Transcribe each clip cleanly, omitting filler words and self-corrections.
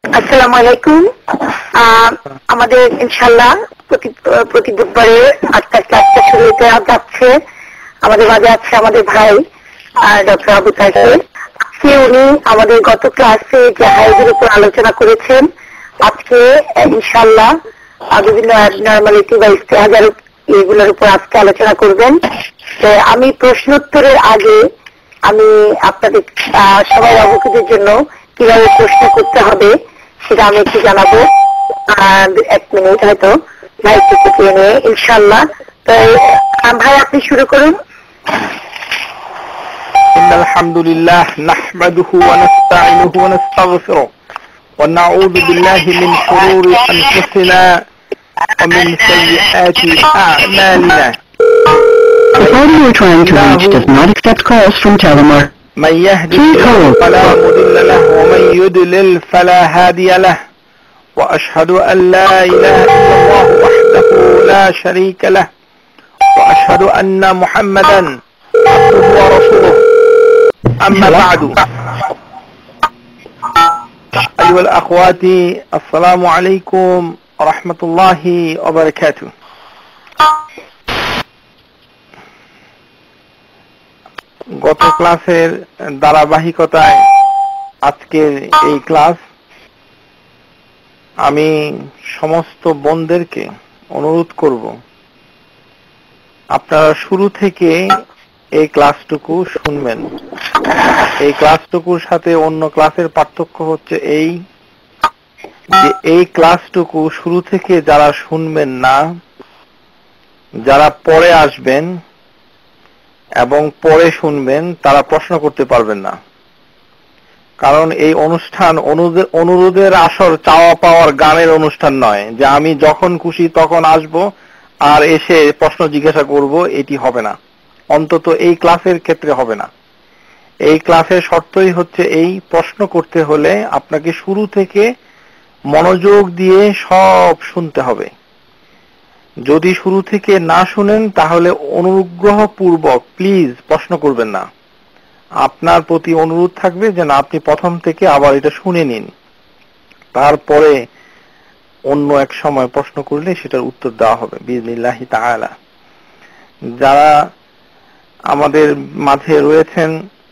আসসালামু আলাইকুম। আমাদের ইনশাআল্লাহ প্রতি বুধবারে 8টা ক্লাসটা শুরু হতে যাচ্ছে। আমাদের মাঝে আছে আমাদের ভাই ডক্টর আবু তাহের। আজকে উনি আমাদের গত ক্লাসে যে হাইজের উপর আলোচনা করেছেন, আজকে ইনশাআল্লাহ বিভিন্ন অ্যাবনরমালিটি বা ইস্তেহাজার এগুলোর উপর আজকে আলোচনা করবেন। তো আমি প্রশ্নোত্তরের আগে আমি আপনাদের সবাই অবগতির জন্য কিভাবে প্রশ্ন করতে হবে সেটা আমি একটু জানাবো। 1 মিনিট হয়তো মাইকটা টিপিয়ে নিয়ে ইনশাআল্লাহ। তাই ভাই আপনি শুরু করুন। আলহামদুলিল্লাহ নাহমাদুহু ওয়া নাস্তাঈনুহু ওয়া নাস্তাগফিরুহ ওয়া নাউযু বিল্লাহি মিন শুরুরি আনফুসিনা ওয়া মিন সাইয়্যাতি আ'মালিনা। The party you are trying to reach does not accept calls from Telemar. من يهده فلا مضل له ومن يضلل فلا هادي له وأشهد أن لا إله إلا الله وحده لا شريك له وأشهد أن محمدا عبده ورسوله أما بعد أيها الأخوات السلام عليكم ورحمة الله وبركاته. গত ক্লাসের ধারাবাহিকতায় আজকের এই ক্লাস, আমি সমস্ত বোনদেরকে অনুরোধ করব আপনারা শুরু থেকে এই ক্লাসটুকু শুনবেন। এই ক্লাসটুকুর সাথে অন্য ক্লাসের পার্থক্য হচ্ছে এই যে এই ক্লাসটুকু শুরু থেকে যারা শুনবেন না, যারা পরে আসবেন এবং পরে শুনবেন, তারা প্রশ্ন করতে পারবেন না। কারণ এই অনুষ্ঠান অনুরোধের আসর, চাওয়া পাওয়ার গানের অনুষ্ঠান নয় যে আমি যখন খুশি তখন আসব আর এসে প্রশ্ন জিজ্ঞাসা করব, এটি হবে না। অন্তত এই ক্লাসের ক্ষেত্রে হবে না। এই ক্লাসের শর্তই হচ্ছে এই, প্রশ্ন করতে হলে আপনাকে শুরু থেকে মনোযোগ দিয়ে সব শুনতে হবে। যদি শুরু থেকে না শুনেন তাহলে অনুগ্রহপূর্বক প্লিজ প্রশ্ন করবেন না। আপনার প্রতি অনুরোধ থাকবে যে না, আপনি প্রথম থেকে আবার এটা শুনে নিন, তারপরে অন্য এক সময় প্রশ্ন করলে সেটার উত্তর দেওয়া হবে বিইজনিল্লাহি তাআলা। যারা আমাদের মাঝে রয়েছেন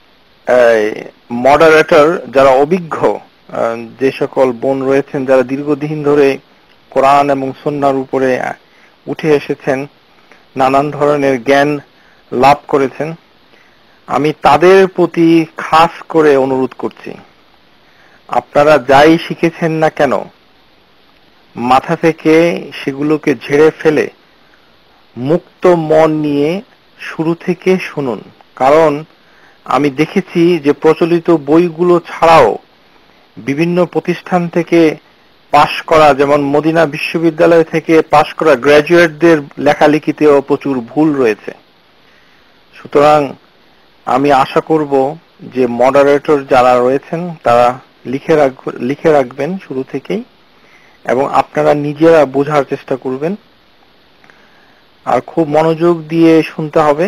মডারেটর, যারা অভিজ্ঞ, যে সকল বোন রয়েছেন যারা দীর্ঘদিন ধরে কোরআন এবং সুন্নাহর উপরে উঠে এসেছেন, নানান ধরনের জ্ঞান লাভ করেছেন, আমি তাদের প্রতি খাস করে অনুরোধ করছি, আপনারা যাই শিখেছেন না কেন মাথা থেকে সেগুলোকে ঝেড়ে ফেলে মুক্ত মন নিয়ে শুরু থেকে শুনুন। কারণ আমি দেখেছি যে প্রচলিত বইগুলো ছাড়াও বিভিন্ন প্রতিষ্ঠান থেকে পাশ করা, যেমন মদিনা বিশ্ববিদ্যালয় থেকে পাশ করা গ্র্যাজুয়েটদের লেখালেখিতেও প্রচুর ভুল রয়েছে। সুতরাং আমি আশা করব যে মডারেটর যারা রয়েছেন তারা লিখে রাখবেন শুরু থেকেই, এবং আপনারা নিজেরা বোঝার চেষ্টা করবেন, আর খুব মনোযোগ দিয়ে শুনতে হবে।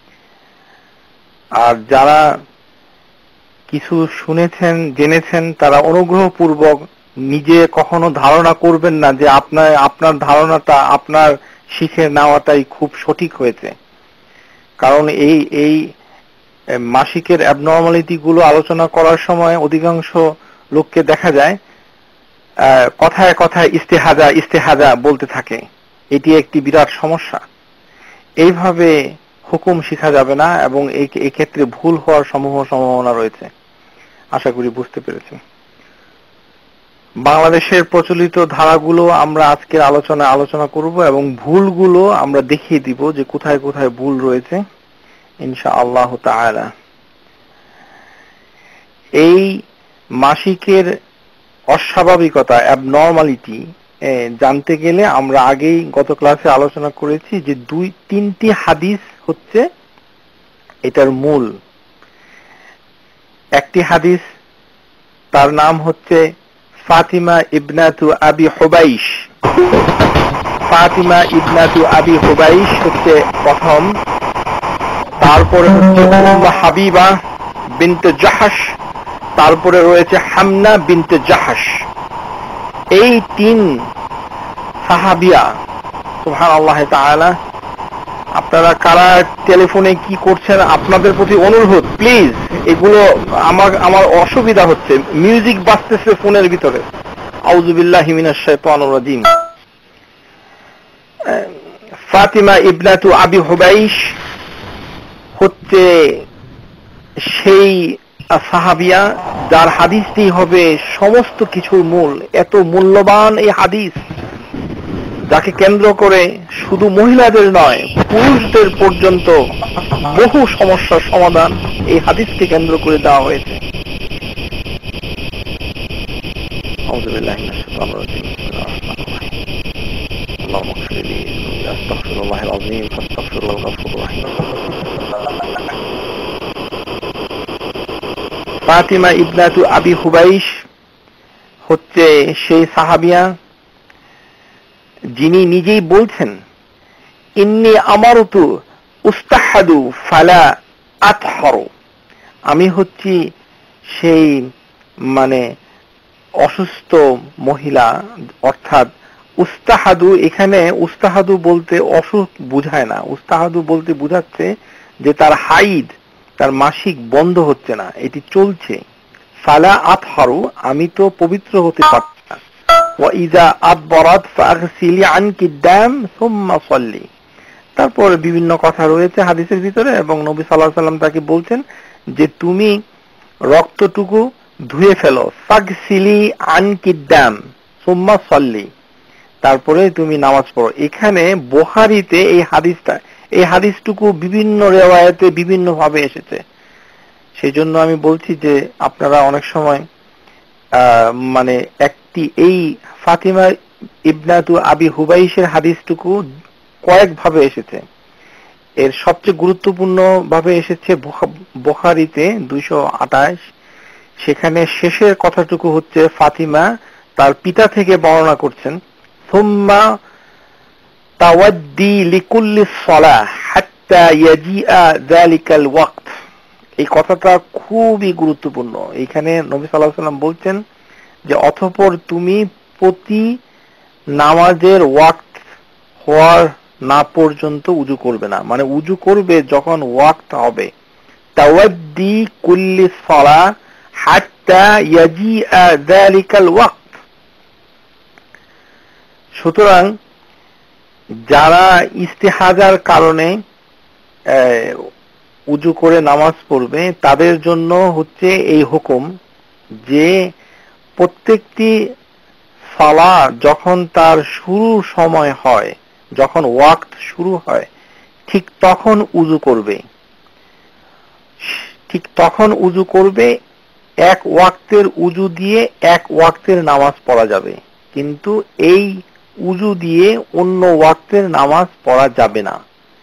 আর যারা কিছু শুনেছেন, জেনেছেন, তারা অনুগ্রহপূর্বক নিজে কখনো ধারণা করবেন না যে আপনার ধারণাটা, আপনার শিখে নেওয়াটাই খুব সঠিক হয়েছে। কারণ এই মাসিকের অ্যাবনর্মালিটি গুলো আলোচনা করার সময় অধিকাংশ লোককে দেখা যায় কথায় কথায় ইস্তেহাজা বলতে থাকে। এটি একটি বিরাট সমস্যা। এইভাবে হুকুম শিখা যাবে না, এবং এই ক্ষেত্রে ভুল হওয়ার সম্ভাবনা রয়েছে। আশা করি বুঝতে পেরেছেন। বাংলাদেশের প্রচলিত ধারাগুলো আমরা আজকের আলোচনা করব, এবং ভুলগুলো আমরা দেখিয়ে দিব যে কোথায় কোথায় ভুল রয়েছে ইনশাআল্লাহ তাআলা। এই মাসিকের অস্বাভাবিকতা, অ্যাবনর্মালিটি জানতে গেলে আমরা আগেই গত ক্লাসে আলোচনা করেছি যে 2-3টি হাদিস হচ্ছে এটার মূল। একটি হাদিস, তার নাম হচ্ছে ফাতিমা ইবনাতু আবি হুবাইশ। ফাতিমা ইবনাতু আবি হুবাইশ হচ্ছে প্রথম। তারপরে হচ্ছে উম্মু হাবিবা বিনতে জাহাশ, তারপরে রয়েছে হামনা বিনতে জাহাশ। এই 3 সাহাবিয়া, সুবহানাল্লাহ তাআলা, আপনারা কারা টেলিফোনে কি করছেন, আপনাদের প্রতি অনুরোধ, প্লিজ, এগুলো আমার অসুবিধা হচ্ছে, মিউজিক বাজতেছে ফোনের ভিতরে। আউযু বিল্লাহি মিনাশ শাইতানির রাজিম। ফাতিমা ইবনাতু আবি হুবাইশ হচ্ছে সেই সাহাবিয়া যার হাদিসটি হবে সমস্ত কিছুর মূল। এত মূল্যবান এই হাদিস, যাকে কেন্দ্র করে শুধু মহিলাদের নয়, পুরুষদের পর্যন্ত বহু সমস্যার সমাধান এই হাদিসকে কেন্দ্র করে দেওয়া হয়েছে। ফাতিমা ইবনাতু আবি হুবাইশ হচ্ছে সেই সাহাবিয়া যিনি নিজেই বলছেন, ইন্নী আমারতু উস্তাহাদু ফালা আতহারু, আমি হচ্ছি সেই অসুস্থ মহিলা, অর্থাৎ উস্তাহাদু, এখানে উস্তাহাদু বলতে অসুখ বুঝায় না, উস্তাহাদু বলতে বুঝাচ্ছে যে তার হাইদ, তার মাসিক বন্ধ হচ্ছে না, এটি চলছে। ফালা আতহারু, আমি তো পবিত্র হতে পারছি না। ওয়া ইযা আদবারাত ফাগসিলি আনকি দাম সুম্মা সাল্লি। তারপর বিভিন্ন কথা রয়েছে হাদিসের ভিতরে, এবং নবী সাল্লাল্লাহু আলাইহি ওয়াসাল্লাম তাকে বলছেন যে তুমি রক্তটুকু ধুয়ে ফেলো, ফাগসিলি আনকি দাম সুম্মা সাল্লি, তারপরে তুমি নামাজ পড়ো। এখানে বুখারীতে এই হাদিসটুকু বিভিন্ন রিওয়ায়াতে বিভিন্ন ভাবে এসেছে। সেই জন্য আমি বলছি যে আপনারা অনেক সময় এই ফাতিমা ইবনাতু আবি হুবাইশের হাদিসটুকু কয়েক ভাবে এসেছে। এর সবচেয়ে গুরুত্বপূর্ণ ভাবে এসেছে বুখারীতে 228, সেখানে শেষের কথাটুকু হচ্ছে ফাতিমা তার পিতা থেকে বর্ণনা করছেন, সুম্মা তাওয়াদ্দি লিকুল্লি সালাহ হাত্তা ইয়াজিআ যালিকাল ওয়াক্ত। এই কথাটা খুবই গুরুত্বপূর্ণ। এখানে নবী সাল্লাল্লাহু আলাইহি ওয়াসাল্লাম বলছেন যে অতঃপর তুমি প্রতি নামাজের ওয়াক্ত হওয়ার না পর্যন্ত উযু করবে না, উযু করবে যখন ওয়াক্ত হবে। তাওয়াদ্দি কুল্লি সালাহ হাত্তা ইয়াজিআ যালিকাল ওয়াক্ত। সুতরাং যারা ইস্তিহাজার কারণে উযু করে নামাজ পড়বে তাদের জন্য হচ্ছে এই হুকুম যে প্রত্যেকটি সালাত যখন তার শুরুর সময় হয়, যখন ওয়াক্ত শুরু হয়, ঠিক তখন উযু করবে, এক ওয়াক্তের উযু দিয়ে এক ওয়াক্তের নামাজ পড়া যাবে, কিন্তু এই উযু দিয়ে অন্য ওয়াক্তের নামাজ পড়া যাবে না।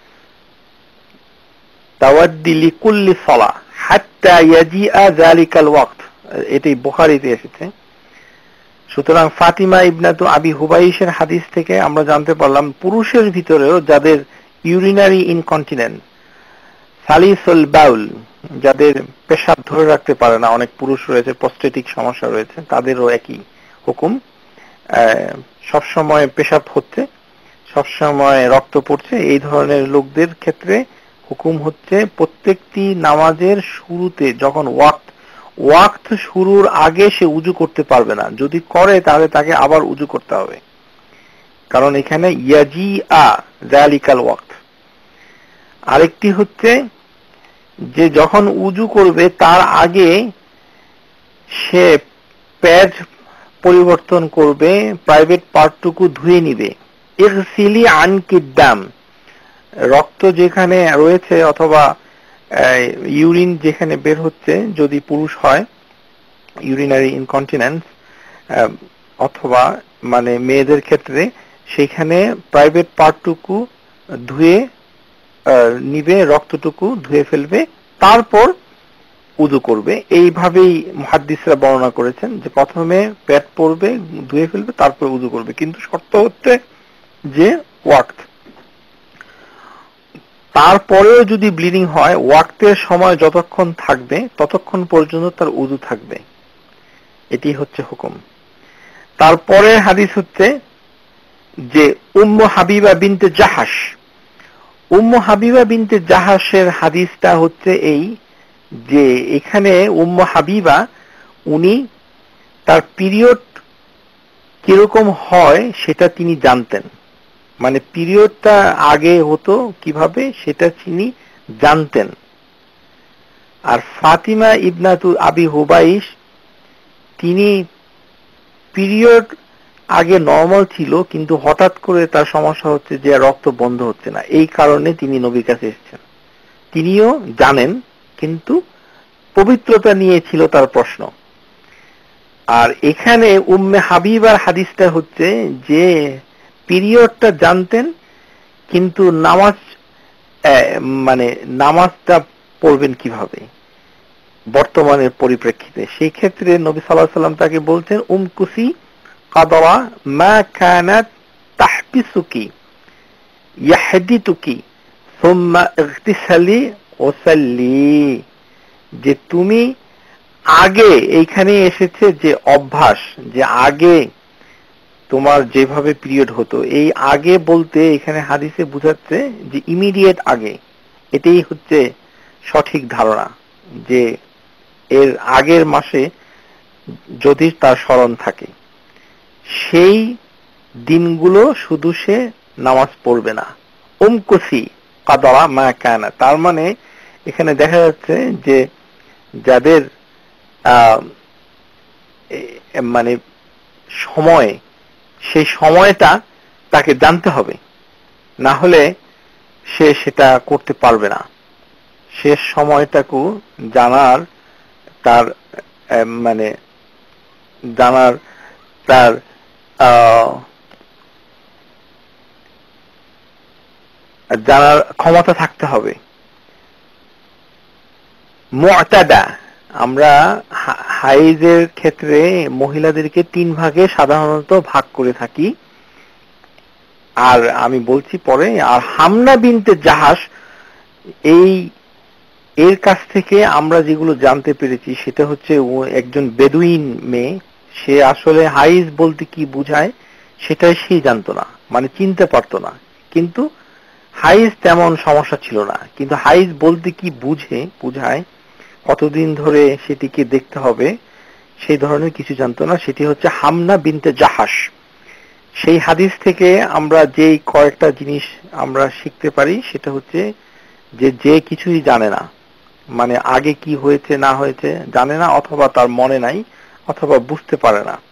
তাওয়াদ্দি লিকুল্লি সালাহ হাত্তা ইয়াজিআ যালিকাল ওয়াক্ত, এটি বুখারীতে এসেছে। সুতরাং ফাতিমা ইবনাতু আবি হুবাইশের হাদিস থেকে আমরা জানতে পারলাম পুরুষের ভিতরেও যাদের ইউরিনারি ইনকন্টিনেন্স, সালিসুল বাউল, যাদের পেশাব ধরে রাখতে পারে না, অনেক পুরুষ রয়েছে, প্রস্টেটিক সমস্যা রয়েছে, তাদেরও একই হুকুম। সবসময় পেশাব হচ্ছে, সবসময় রক্ত পড়ছে, এই ধরনের লোকদের ক্ষেত্রে হুকুম হচ্ছে প্রত্যেকটি নামাজের শুরুতে যখন ওয়াক্ত শুরুর আগে সে উযু করতে পারবে না, যদি করে তাহলে তাকে আবার উযু করতে হবে, কারণ এখানে ইয়াজিআ যালিকাল ওয়াক্ত। আরেকটি হচ্ছে যে যখন উযু করবে তার আগে সে প্যাড পরিবর্তন করবে, প্রাইভেট পার্টটুকু ধুয়ে নিবে। ইগসিলি আনকি দাম, রক্ত যেখানে রয়েছে অথবা ইউরিন যেখানে বের হচ্ছে, যদি পুরুষ হয় ইউরিনারি ইনকন্টিনেন্স, অথবা মেয়েদের ক্ষেত্রে সেখানে প্রাইভেট পার্টটুকু ধুয়ে নিবে, রক্তটুকু ধুয়ে ফেলবে, তারপর উযু করবে। এইভাবেই মুহাদ্দিসরা বর্ণনা করেছেন যে প্রথমে পেট পড়বে, ধুয়ে ফেলবে, তারপর উযু করবে, কিন্তু শর্ত হচ্ছে যে ওয়াক্ত। তারপরেও যদি ব্লিডিং হয়, ওয়াক্তের সময় যতক্ষণ থাকবে ততক্ষণ পর্যন্ত তার উযু থাকবে, এটি হচ্ছে হুকুম। তারপরে হাদিস হচ্ছে যে উম্মু হাবিবা বিনতে জাহাশ। উম্মু হাবিবা বিনতে জাহাশের হাদিসটা হচ্ছে এই যে এখানে উম্মু হাবিবা উনি তার পিরিয়ড কিরকম হয় সেটা তিনি জানতেন, মানে পিরিয়ডটা আগে হতো কিভাবে সেটা তিনি জানতেন। আর ফাতিমা ইবনাতু আবি হুবাইশ তিনি পিরিয়ড আগে নরমাল ছিল কিন্তু হঠাৎ করে তার সমস্যা হচ্ছে যে রক্ত বন্ধ হচ্ছে না, এই কারণে তিনি নবীর কাছে এসেছেন। তিনিও জানেন কিন্তু পবিত্রতা নিয়ে ছিল তার প্রশ্ন। আর এখানে উম্মে হাবিবার হাদিসটা হচ্ছে যে পিরিয়ডটা জানতেন কিন্তু নামাজ মানে নামাজটা পড়বেন কিভাবে বর্তমানের পরিপ্রেক্ষিতে, সেই ক্ষেত্রে নবী সাল্লাল্লাহু আলাইহি ওয়াসাল্লাম তাকে বলছেন উমকুসি কাদরা মা কানাত তাহবিসুকি ইয়াহদিতুকি সুম্মা ইগতিসালি ওয়াসাল্লি, যে তুমি আগে এইখানে এসেছে যে অভ্যাস, যে আগে তোমার যেভাবে পিরিয়ড হতো, এই আগে বলতে এখানে হাদিসে বোঝাচ্ছে যে ইমিডিয়েট আগে। এটাই হচ্ছে সঠিক ধারণা, যে এর আগের মাসে যদি তার স্মরণ থাকে সেই দিনগুলো শুধু সে নামাজ পড়বে না। উমকুসি কাদরা মা কানা, তার মানে এখানে দেখা যাচ্ছে যে যাদের মানে সময়, সেই সময়টা তাকে জানতে হবে, না হলে সে সেটা করতে পারবে না। শেষ সময়টাকে জানার তার মানে জানার তার জানার ক্ষমতা থাকতে হবে। মুআতাদা, আমরা হাইজের ক্ষেত্রে মহিলাদেরকে 3 ভাগে সাধারণত ভাগ করে থাকি, আর আমি বলছি পরে। আর হামনা বিনতে জাহাশ, এই এর কাছ থেকে আমরা যেগুলো জানতে পেরেছি সেটা হচ্ছে ও একজন বেদুইন মেয়ে, সে আসলে হাইজ বলতে কি বুঝায় সেটাই সে জানতো না, মানে চিনতে পারতো না। কিন্তু হাইজ তেমন সমস্যা ছিল না, কিন্তু হাইজ বলতে কি বুঝায়, কতদিন ধরে সেটিকে দেখতে হবে, সেই ধরনের কিছু জানতো না। সেটি হচ্ছে হামনা বিনতে জাহাশ। সেই হাদিস থেকে আমরা যেই কয়েকটা জিনিস আমরা শিখতে পারি সেটা হচ্ছে যে কিছুই জানে না, মানে আগে কি হয়েছে না হয়েছে জানে না, অথবা তার মনে নাই, অথবা বুঝতে পারে না,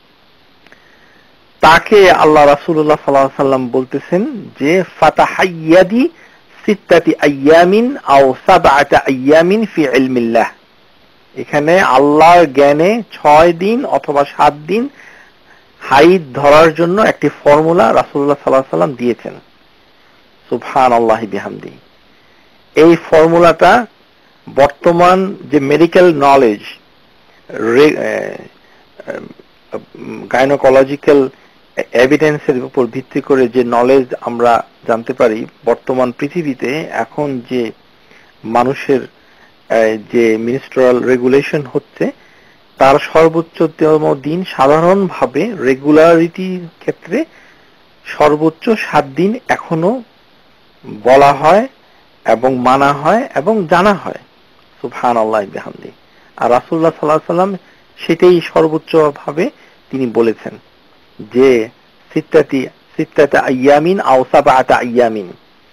তাকে আল্লাহ রাসূলুল্লাহ সাল্লাল্লাহু আলাইহি ওয়াসাল্লাম বলতেছেন যে ফাতাহাইয়াদি সিত্তাতি আইয়ামিন আও সাবআতা আইয়ামিন ফি ইলমিল্লাহ। এখানে আল্লাহর জ্ঞানে 6 দিন অথবা 7 দিন হাইদ ধরার জন্য একটি ফর্মুলা রাসূলুল্লাহ সাল্লাল্লাহু আলাইহি ওয়াসাল্লাম দিয়েছেন। সুবহানাল্লাহি বিহামদি। এই ফর্মুলাটা বর্তমান যে মেডিকেল নলেজ, গাইনোকোলজিক্যাল এভিডেন্সের উপর ভিত্তি করে যে নলেজ আমরা জানতে পারি, বর্তমান পৃথিবীতে এখন যে মানুষের যে মিনিস্ট্রাল রেগুলেশন হচ্ছে তার সর্বোচ্চতম দিন সাধারণভাবে রেগুলারিটির ক্ষেত্রে সর্বোচ্চ 7 দিন এখনো বলা হয় এবং মানা হয় এবং জানা হয়। সুবহানাল্লাহি বিহামদি। আর রাসূলুল্লাহ সাল্লাল্লাহু আলাইহি ওয়াসাল্লাম সেটাই সর্বোচ্চ ভাবে তিনি বলেছেন যে সিত্তাতা আইয়ামিন আও সাবআতা আইয়ামিন।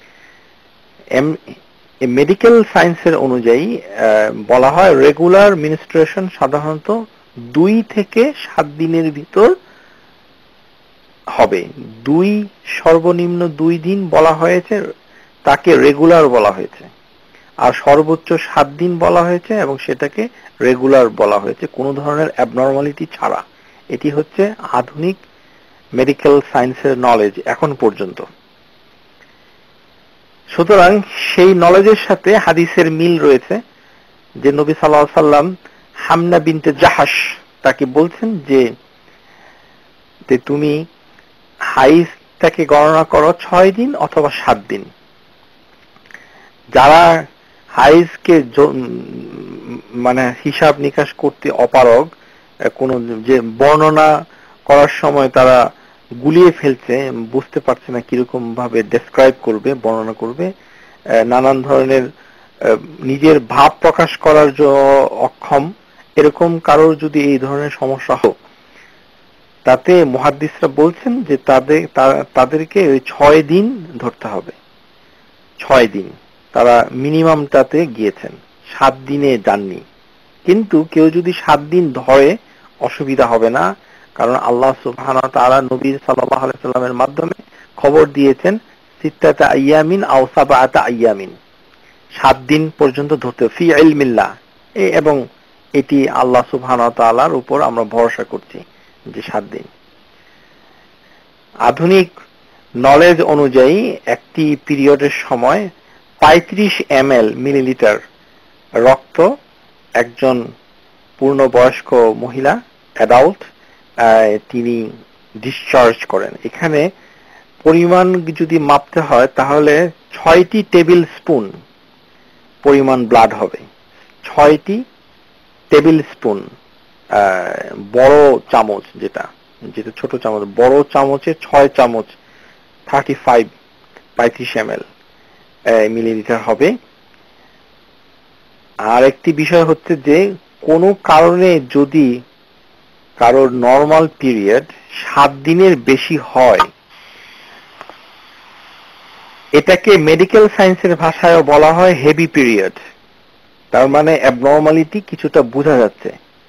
মেডিকেল সায়েন্সের অনুযায়ী বলা হয় রেগুলার মিনিস্ট্রেশন সাধারণত 2 থেকে 7 দিনের ভিতর হবে। 2 সর্বনিম্ন 2 দিন বলা হয়েছে, তাকে রেগুলার বলা হয়েছে, আর সর্বোচ্চ 7 দিন বলা হয়েছে এবং সেটাকে রেগুলার বলা হয়েছে কোনো ধরনের অ্যাবনরমালিটি ছাড়া। এটি হচ্ছে আধুনিক মেডিকেল সায়েন্সের নলেজ এখন পর্যন্ত। সুতরাং সেই নলেজের সাথে হাদিসের মিল রয়েছে যে নবী সাল্লাল্লাহু আলাইহি ওয়াসাল্লাম হামনা বিনতে জাহাশ তাকে বলছেন যে তুমি হাইজটাকে গণনা করো 6 দিন অথবা 7 দিন। যারা হাইজকে মানে হিসাব নিকাশ করতে অপারগ, কোন যে বর্ণনা করার সময় তারা গুলিয়ে ফেলছে, বুঝতে পারছে না কিরকম ভাবে ডেসক্রাইব করবে, বর্ণনা করবে, নানান ধরনের নিজের ভাব প্রকাশ করার অক্ষম, এরকম কারোর যদি এই ধরনের সমস্যা হোক, তাতে মুহাদ্দিসরা বলছেন যে তাদেরকে ওই 6 দিন ধরতে হবে। 6 দিন তারা মিনিমামটাতে গিয়েছেন, 7 দিনে যাননি। কিন্তু কেউ যদি 7 দিন ধরে অসুবিধা হবে না, কারণ আল্লাহ সুবহানাহু ওয়া তাআলা নবী সাল্লাল্লাহু আলাইহি সাল্লামের মাধ্যমে খবর দিয়েছেন সিত্তাতা আইয়ামিন আও সাবআতা আইয়ামিন, 7 দিন পর্যন্ত ধরতে ফি ইলমিল্লাহ, এবং এটি আল্লাহ সুবহানাহু ওয়া তাআলার উপর আমরা ভরসা করছি যে 7 দিন। আধুনিক নলেজ অনুযায়ী একটি পিরিয়ডের সময় 35 ml মিলিলিটার রক্ত একজন পূর্ণবয়স্ক মহিলা অ্যাডাল্ট তিনি ডিসচার্জ করেন। এখানে পরিমাণ যদি মাপতে হয় তাহলে 6টি টেবিল স্পুন পরিমাণ ব্লাড হবে। 6টি টেবিল স্পুন, বড় চামচ যেটা ছোট চামচ, বড় চামচে 6 চামচ 35 ml মিলিলিটার হবে। আর একটি বিষয় হচ্ছে যে কোনো কারণে যদি কারোর নরমাল পিরিয়ড 7 দিনের বেশি হয়, এটাকে মেডিকেল সায়েন্সের ভাষায় বলা হয় হেভি পিরিয়ড। তার মানে অ্যাবনর্মালিটি কিছুটা বোঝা যাচ্ছে।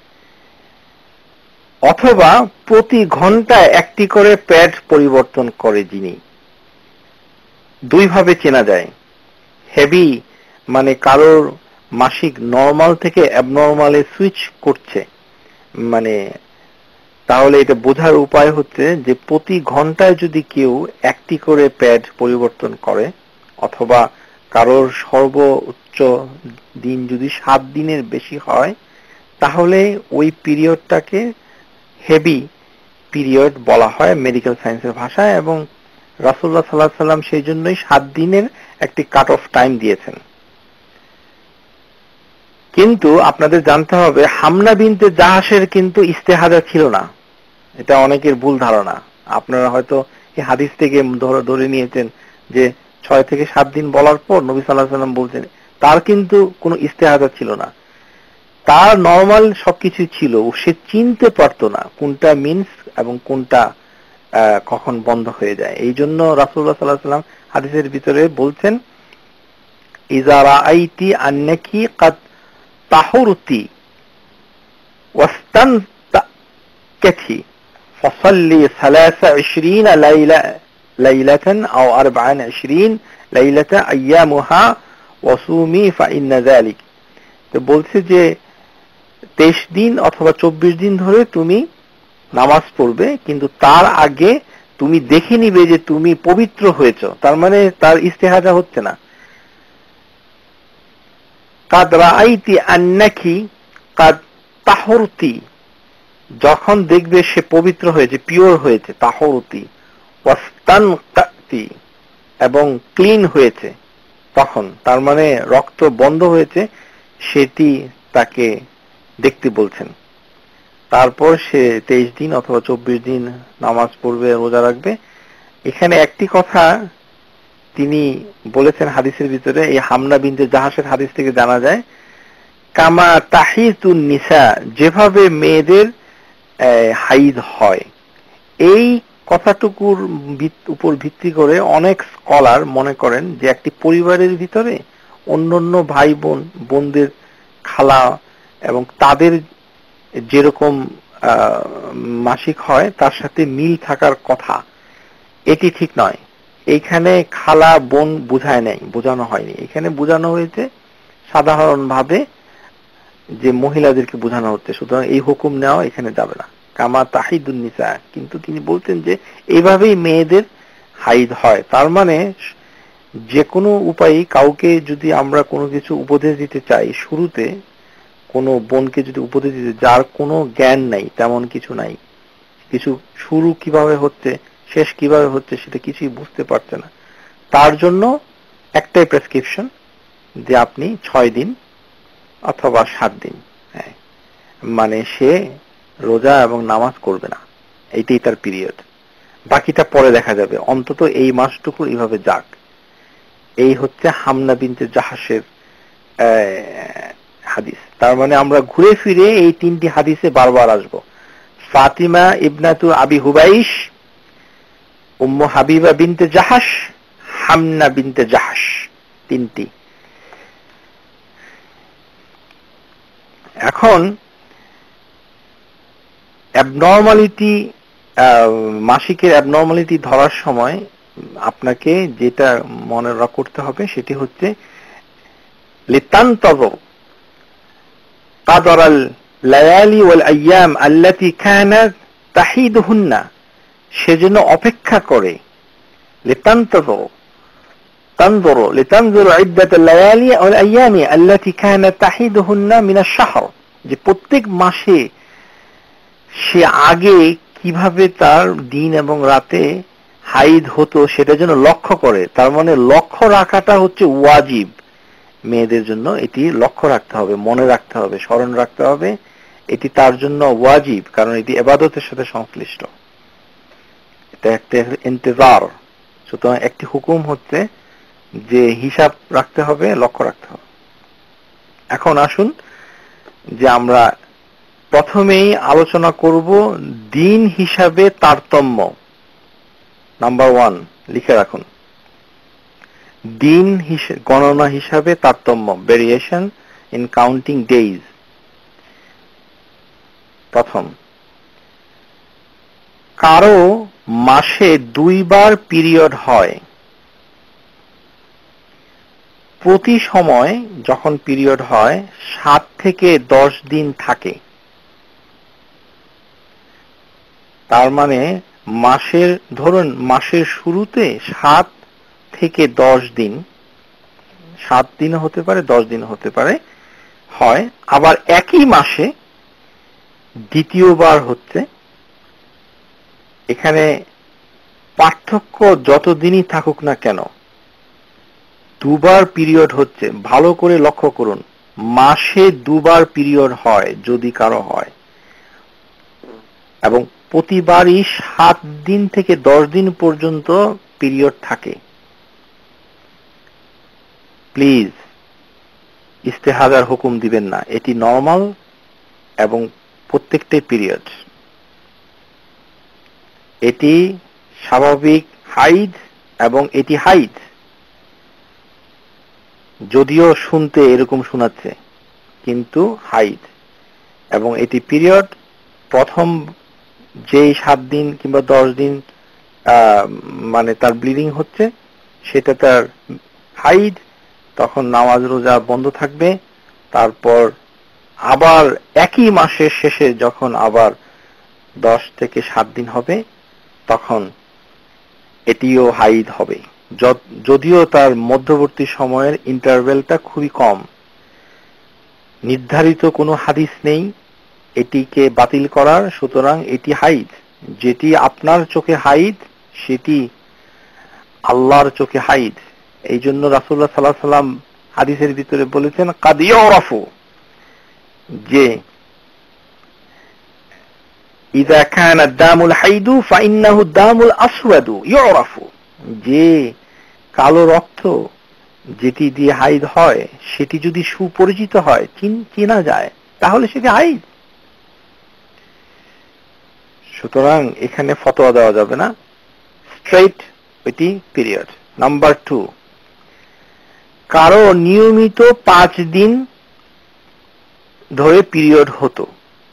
অথবা প্রতি ঘন্টায় একটি করে প্যাড পরিবর্তন করে যিনি, দুইভাবে চেনা যায়। হেভি মানে কারোর মাসিক নরমাল থেকে অ্যাবনর্মালে সুইচ করছে, মানে তাহলে এটা বোঝার উপায় হচ্ছে যে প্রতি ঘন্টায় যদি কেউ একটি করে প্যাড পরিবর্তন করে, অথবা কারোর সর্বোচ্চ দিন যদি 7 দিনের বেশি হয়, তাহলে ওই পিরিয়ডটাকে হেভি পিরিয়ড বলা হয় মেডিকেল সায়েন্সের ভাষায়। এবং রাসূলুল্লাহ সাল্লাল্লাহু আলাইহি সাল্লাম সেই জন্যই 7 দিনের একটি কাট অফ টাইম দিয়েছেন। কিন্তু আপনাদের জানতে হবে হামনা বিনতে জাহাসের কিন্তু ইস্তেহাদা ছিল না, এটা অনেকের ভুল ধারণা। আপনারা হয়তো এই হাদিস থেকে ধরে নিয়েছেন যে 6 থেকে 7 দিন বলার পর নবী সাল্লাল্লাহু আলাইহি সাল্লাম বলছেন, তার কিন্তু কোনো ইস্তেহাদা ছিল না। তার নরমাল সবকিছু ছিল, সে চিনতে পারতো না কোনটা মিন্স এবং কোনটা কখন বন্ধ হয়ে যায়। এই জন্য রাসূলুল্লাহ সাল্লাল্লাহু আলাইহি সাল্লাম হাদিসের ভিতরে বলছেন, ইযা রাআইতি আন্নাকি কাদ তাহুরতি ওয়াস্তানকাতি ফাসাল্লি 23 লাইলাতান আও 24 লাইলাতা আইয়ামুহা ওয়াসুমি ফাইন্না যালিক। তো বলছে যে 23 দিন অথবা 24 দিন ধরে তুমি নামাজ পড়বে, কিন্তু তার আগে তুমি দেখে নিবে যে তুমি পবিত্র হয়েছো। তার মানে তার ইস্তেহাদা হচ্ছে না। কাদ রাআইতি আন্নাকি কাদ তাহুরতি, যখন দেখবে সে পবিত্র হয়েছে, পিওর হয়েছে, তাহুরতি ওয়াস্তানকাতি এবং ক্লিন হয়েছে, তখন তার মানে রক্ত বন্ধ হয়েছে, সেটি তাকে দেখতে বলছেন। তারপর সে 23 দিন অথবা 24 দিন নামাজ পড়বে, রোজা রাখবে। এখানে একটি কথা তিনি বলেছেন হাদিসের ভিতরে, এই হামনা বিনতে জাহাসের হাদিস থেকে জানা যায়, কামা তাহিতুন নিসা, যেভাবে মেয়েদের হাইদ হয়। এই কথাটুকুর উপর ভিত্তি করে অনেক স্কলার মনে করেন যে একটি পরিবারের ভিতরে অন্যান্য ভাই বোনদের খালা এবং তাদের যেরকম মাসিক হয় তার সাথে মিল থাকার কথা, এটি ঠিক নয়। এইখানে খালা বোন বোঝানো হয়নি। এখানে বোঝানো হয়েছে সাধারণভাবে যে মহিলাদেরকে বোঝানো হচ্ছে, সুতরাং এই হুকুম নেওয়া এখানে যাবে না, কামা তাহিদুন নিসা। কিন্তু তিনি বলছেন যে এইভাবেই মেয়েদের হাইদ হয়। তার মানে যে কোনো উপায়ে কাউকে যদি আমরা কোনো কিছু উপদেশ দিতে চাই, শুরুতে কোনো বোনকে যদি উপদেশ দিতে, যার কোনো জ্ঞান নাই, তেমন কিছু নাই, কিছু শুরু কিভাবে হচ্ছে শেষ কিভাবে হচ্ছে সেটা কিছুই বুঝতে পারছে না, তার জন্য একটাই প্রেসক্রিপশন যে আপনি 6 দিন অথবা 7 দিন, মানে সে রোজা এবং নামাজ করবে না, এইটাই তার পিরিয়ড, বাকিটা পরে দেখা যাবে, অন্তত এই মাসটুকু এইভাবে যাক। এই হচ্ছে হামনা বিনতে জাহাসের হাদিস। তার মানে আমরা ঘুরে ফিরে এই তিনটি হাদিসে বারবার আসবো। ফাতিমা ইবনাতু আবি হুবাইশ, উম্মু হাবিবা বিনতে জাহাস, হামনা বিনতে জাহাস, তিনটি। এখন অ্যাবনর্মালিটি, মাসিকের অ্যাবনর্মালিটি ধরার সময় আপনাকে যেটা মনে করতে হবে সেটি হচ্ছে লিতান্তয কাদরাল লায়ালি ওয়াল আইয়াম আল্লাতী কানাত তাহিদুহুন্না, সেজন্য অপেক্ষা করে, লিতান্তয তানজুরু লিতানজুরু ইদ্দাতাল লায়ালি ওয়াল আইয়ামি আল্লাতী কানাত তাহিদুহুন্না মিনাশ শাহর, যে প্রত্যেক মাসে সে আগে কিভাবে তার দিন এবং রাতে হাইদ হতো সেটা যেন লক্ষ্য করে। তার মানে লক্ষ্য রাখাটা হচ্ছে ওয়াজিব মেয়েদের জন্য, এটি লক্ষ্য রাখতে হবে, মনে রাখতে হবে, স্মরণ রাখতে হবে, এটি তার জন্য ওয়াজিব, কারণ এটি ইবাদতের সাথে সংশ্লিষ্ট, এটা একটা ইন্তেজার। সুতরাং একটি হুকুম হচ্ছে যে হিসাব রাখতে হবে, লক্ষ্য রাখতে হবে। এখন আসুন যে আমরা প্রথমেই আলোচনা করব দিন হিসাবে তারতম্য। নাম্বার 1 লিখে রাখুন, দিন গণনা হিসাবে তারতম্য, ভেরিয়েশন ইন কাউন্টিং ডেইজ। প্রথম, কারো মাসে 2 বার পিরিয়ড হয়। প্রতি সময় যখন পিরিয়ড হয় 7 থেকে 10 দিন থাকে। তার মানে মাসের, ধরুন মাসের শুরুতে 7 থেকে 10 দিন, 7 দিন হতে পারে, 10 দিন হতে পারে হয়। আবার একই মাসে দ্বিতীয়বার হচ্ছে। এখানে পার্থক্য যত দিনই থাকুক না কেন, 2 বার পিরিয়ড হচ্ছে। ভালো করে লক্ষ্য করুন, মাসে 2 বার পিরিয়ড হয় যদি কারো হয়, এবং প্রতিবারই 7 দিন থেকে 10 দিন পর্যন্ত পিরিয়ড থাকে। প্লিজ ইস্তেহাদার হুকুম দিবেন না, এটি নরমাল এবং প্রত্যেকটাই পিরিয়ড। এটি স্বাভাবিক হাইদ এবং এটি হাইদ, যদিও শুনতে এরকম শোনাচ্ছে, কিন্তু হাইদ এবং এটি পিরিয়ড। প্রথম যেই 7 দিন কিংবা 10 দিন মানে তার ব্লিডিং হচ্ছে সেটা তার হাইদ, তখন নামাজ রোজা বন্ধ থাকবে। তারপর আবার একই মাসের শেষে যখন আবার 10 থেকে 7 দিন হবে তখন এটিও হাইদ হবে, যদিও তার মধ্যবর্তী সময়ের ইন্টারভেলটা খুবই কম। নির্ধারিত কোনো হাদিস নেই এটিকে বাতিল করার, সুতরাং এটি হাইদ। যেটি আপনার চোখে হাইদ সেটি আল্লাহর চোখে হাইদ। এই জন্য রাসূলুল্লাহ সাল্লাল্লাহু আলাইহি ওয়াসাল্লাম হাদিসের ভিতরে বলেছেন কাদ ইউরাফু, যে ইযা কানা দামুল হাইদু ফাইন্নাহু দামুল আসওয়াদু ইউরাফু, যে কালো রক্ত যেটি দিয়ে হাইদ হয় সেটি যদি সুপরিচিত হয়, চেনা যায়, তাহলে সেটি হাইদ। সুতরাং এখানে ফতোয়া দেওয়া যাবে না, স্ট্রেইট এটি পিরিয়ড। নাম্বার 2, কারো নিয়মিত 5 দিন ধরে পিরিয়ড হতো,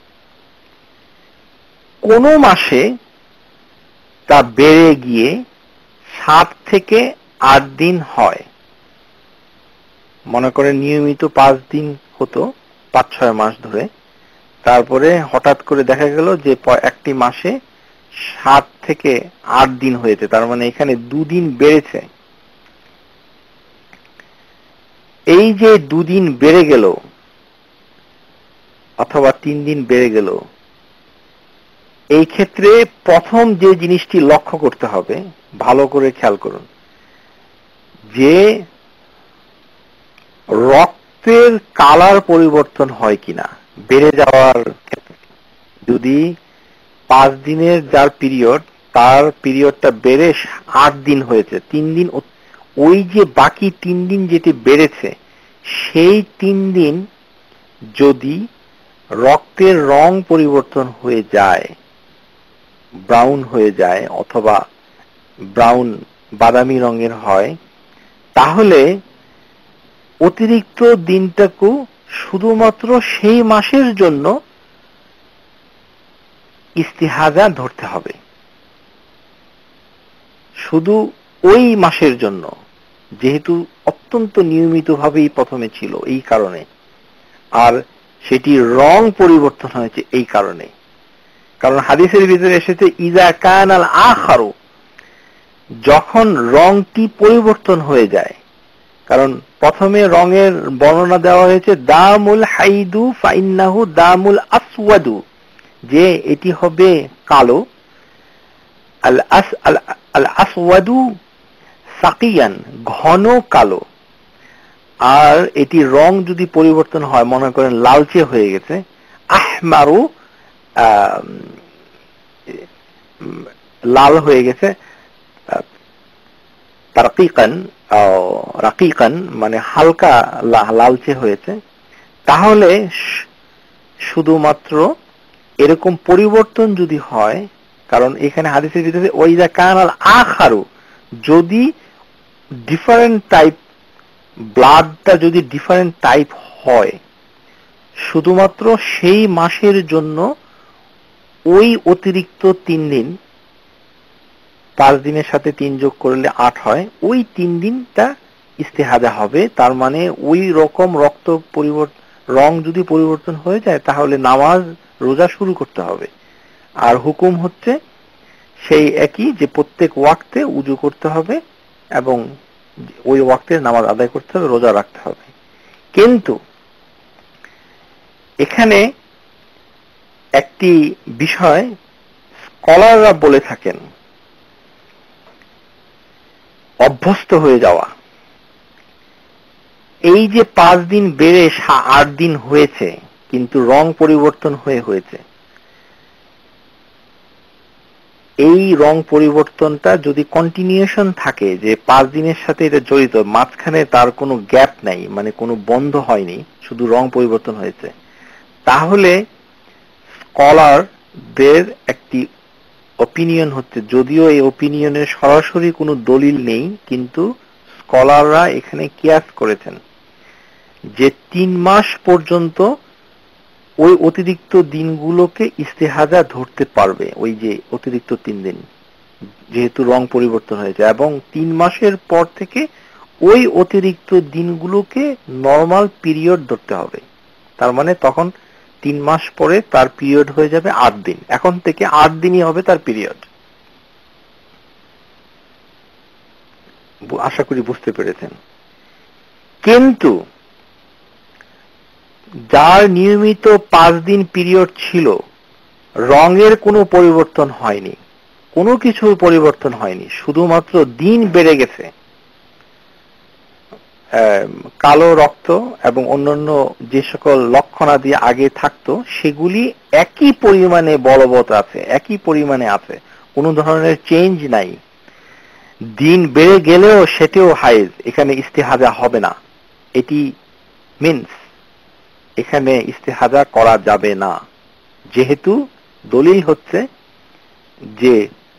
কোন মাসে তা বেড়ে গিয়ে 7 থেকে 8 দিন হয়। মনে করেন নিয়মিত 5 দিন হতো 5-6 মাস ধরে, তারপরে হঠাৎ করে দেখা গেল যে একটি মাসে 7 থেকে 8 দিন হয়েছে, তার মানে এখানে 2 দিন বেড়েছে। এই যে 2 দিন বেড়ে গেল অথবা 3 দিন বেড়ে গেল, এই ক্ষেত্রে প্রথম যে জিনিসটি লক্ষ্য করতে হবে, ভালো করে খেয়াল করুন, যে রক্তের কালার পরিবর্তন হয় কিনা বেড়ে যাওয়ার ক্ষেত্রে। যদি 5 দিনের যার পিরিয়ড, তার পিরিয়ডটা বেড়ে 8 দিন হয়েছে, 3 দিন, ওই যে বাকি 3 দিন যেটি বেড়েছে সেই 3 দিন যদি রক্তের রং পরিবর্তন হয়ে যায়, ব্রাউন হয়ে যায় অথবা ব্রাউন বাদামি রঙের হয়, তাহলে অতিরিক্ত দিনটাকে শুধুমাত্র সেই মাসের জন্য ইস্তিহাজা ধরতে হবে, শুধু ওই মাসের জন্য, যেহেতু অত্যন্ত নিয়মিতভাবেই প্রথমে ছিল এই কারণে, আর সেটি রং পরিবর্তন হয়েছে এই কারণে। কারণ হাদিসের ভিতরে এসেছে ইজা কানাল আখারু, যখন রংটি পরিবর্তন হয়ে যায়। কারণ প্রথমে রঙের বর্ণনা দেওয়া হয়েছে দামুল হাইদু ফাইন্নাহু দামুল আসওয়াদু, যে এটি হবে কালো, আল আসওয়াদু সাকিয়ান, ঘন কালো। আর এটি রং যদি পরিবর্তন হয়, মনে করেন লালচে হয়ে গেছে, আহমারু লাল হয়ে গেছে, রাকিকান মানে হালকা লালচে হয়েছে, তাহলে শুধুমাত্র এরকম পরিবর্তন যদি হয়, কারণ এখানে হাদিসের ভিতরে ওইজা কানাল আখারু, যদি ডিফারেন্ট টাইপ ব্লাডটা যদি ডিফারেন্ট টাইপ হয়, শুধুমাত্র সেই মাসের জন্য ওই অতিরিক্ত 3 দিন, 5 দিনের সাথে 3 যোগ করলে 8 হয়, ওই 3 দিনটা ইস্তেহাজা হবে। তার মানে ওই রকম রক্ত রং যদি পরিবর্তন হয়ে যায়, তাহলে নামাজ রোজা শুরু করতে হবে। আর হুকুম হচ্ছে সেই একই, যে প্রত্যেক ওয়াক্তে উযু করতে হবে এবং ওই ওয়াক্তে নামাজ আদায় করতে হবে, রোজা রাখতে হবে। কিন্তু এখানে একটি বিষয় স্কলাররা বলে থাকেন, অভ্যস্ত হয়ে যাওয়া। এই যে 5 দিন বেড়ে 8 দিন হয়েছে, কিন্তু রং পরিবর্তন হয়েছে, এই রং পরিবর্তনটা যদি কন্টিনিউশন থাকে, যে 5 দিনের সাথে এটা জড়িত, মাঝখানে তার কোনো গ্যাপ নাই, মানে কোনো বন্ধ হয়নি, শুধু রং পরিবর্তন হয়েছে, তাহলে স্কলারদের একটি অপিনিয়ন হচ্ছে, যদিও এই অপিনিয়নের সরাসরি কোনো দলিল নেই, কিন্তু স্কলাররা এখানে কিয়াস করেছেন যে 3 মাস পর্যন্ত ওই অতিরিক্ত দিনগুলোকে ইস্তেহাজা ধরতে পারবে, ওই যে অতিরিক্ত 3 দিন, যেহেতু রং পরিবর্তন হয়েছে, এবং 3 মাসের পর থেকে ওই অতিরিক্ত দিনগুলোকে নরমাল পিরিয়ড ধরতে হবে। তার মানে তখন 3 মাস পরে তার পিরিয়ড হয়ে যাবে 8 দিন, এখন থেকে 8 দিনই হবে তার পিরিয়ড। আশা করি বুঝতে পেরেছেন। কিন্তু যার নিয়মিত 5 দিন পিরিয়ড ছিল, রঙের কোনো পরিবর্তন হয়নি, কোনো কিছুর পরিবর্তন হয়নি, শুধুমাত্র দিন বেড়ে গেছে, কালো রক্ত এবং অন্যান্য যে সকল লক্ষণাদি আগে থাকতো সেগুলি একই পরিমাণে বলবৎ আছে, একই পরিমাণে আছে, কোনো ধরনের চেঞ্জ নাই। দিন বেড়ে গেলেও সেটিও হাইজ, এখানে ইস্তেহাজা হবে না। এটি মিন্স এখানে ইস্তেহাজা করা যাবে না, যেহেতু দলিল হচ্ছে যে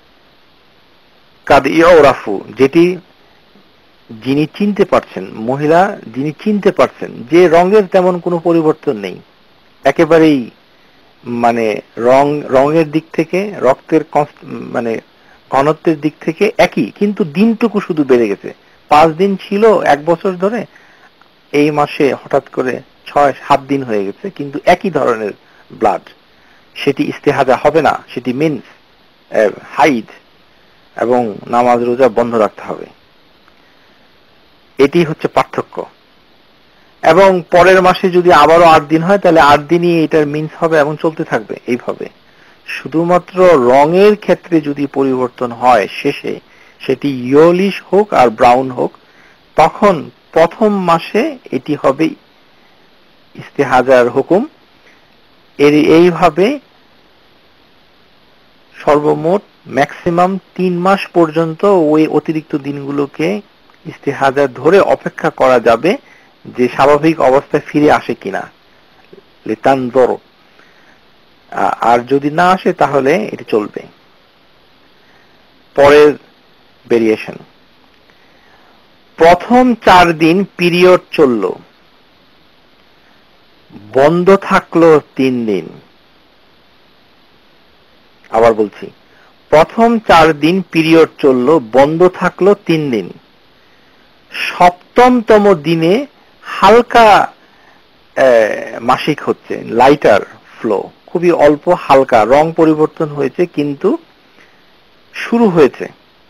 কাদ ইউরাফু, যেটি যিনি চিনতে পারছেন, মহিলা যিনি চিনতে পারছেন যে রঙের তেমন কোনো পরিবর্তন নেই, একেবারেই মানে রঙের দিক থেকে, রক্তের মানে ঘনত্বের দিক থেকে একই, কিন্তু দিনটুকু শুধু বেড়ে গেছে। 5 দিন ছিল 1 বছর ধরে, এই মাসে হঠাৎ করে 6-7 দিন হয়ে গেছে, কিন্তু একই ধরনের ব্লাড, সেটি ইস্তেহাজা হবে না, সেটি মিন্স হাইদ, এবং নামাজ রোজা বন্ধ রাখতে হবে। এটি হচ্ছে পার্থক্য। এবং পরের মাসে যদি আবারও 8 দিন হয়, তাহলে 8 দিনই এটার মিন্স হবে এবং চলতে থাকবে এইভাবে। শুধুমাত্র রঙের ক্ষেত্রে যদি পরিবর্তন হয় শেষে, সেটি ইয়েলিশ হোক আর ব্রাউন হোক, তখন প্রথম মাসে এটি হবে ইস্তেহাজার হুকুম। এইভাবে সর্বমোট ম্যাক্সিমাম 3 মাস পর্যন্ত ওই অতিরিক্ত দিনগুলোকে ইস্তিহাজা ধরে অপেক্ষা করা যাবে যে স্বাভাবিক অবস্থায় ফিরে আসে কিনা, লিতানজর। আর যদি না আসে তাহলে এটি চলবে। পরের ভেরিয়েশন, প্রথম 4 দিন পিরিয়ড চলল, বন্ধ থাকলো 3 দিন। আবার বলছি, প্রথম 4 দিন পিরিয়ড চলল, বন্ধ থাকলো 3 দিন। সপ্তমতম দিনে হালকা মাসিক হচ্ছে, লাইটার ফ্লো, খুবই অল্প হালকা, রং পরিবর্তন হয়েছে কিন্তু শুরু হয়েছে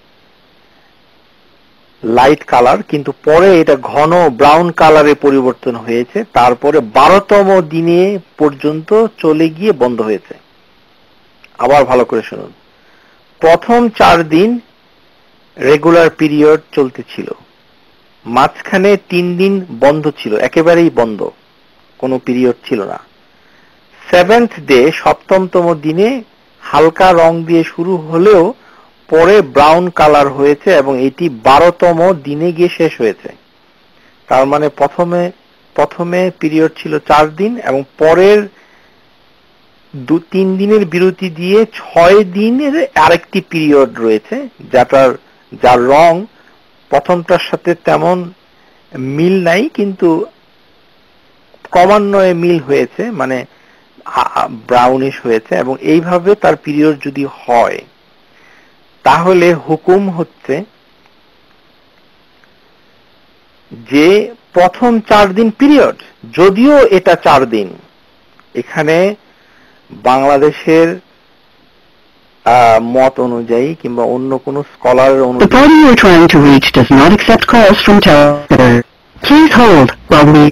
লাইট কালার, কিন্তু পরে এটা ঘন ব্রাউন কালারে পরিবর্তন হয়েছে। তারপরে 12তম দিনে পর্যন্ত চলে গিয়ে বন্ধ হয়েছে। আবার ভালো করে শুনুন, প্রথম 4 দিন রেগুলার পিরিয়ড চলতেছিল, মাঝখানে 3 দিন বন্ধ ছিল, একেবারেই বন্ধ, কোনো পিরিয়ড ছিল না। 7th ডে, সপ্তমতম দিনে হালকা রং দিয়ে শুরু হলেও পরে ব্রাউন কালার হয়েছে এবং এটি 12তম দিনে গিয়ে শেষ হয়েছে। তার মানে প্রথমে পিরিয়ড ছিল 4 দিন এবং পরের 2-3 দিনের বিরতি দিয়ে 6 দিনের আরেকটি পিরিয়ড রয়েছে, যার রং প্রথমটার সাথে তেমন মিল নাই কিন্তু ক্রমান্বয়ে মিল হয়েছে, মানে ব্রাউনিশ হয়েছে। এবং এইভাবে তার পিরিয়ড যদি হয় তাহলে হুকুম হচ্ছে যে প্রথম 4 দিন পিরিয়ড, যদিও এটা 4 দিন, এখানে বাংলাদেশের মত অনুযায়ী কিংবা অন্য কোন স্কলার অনুযায়ী, The party you're trying to reach does not accept calls from telephone. Please hold while we...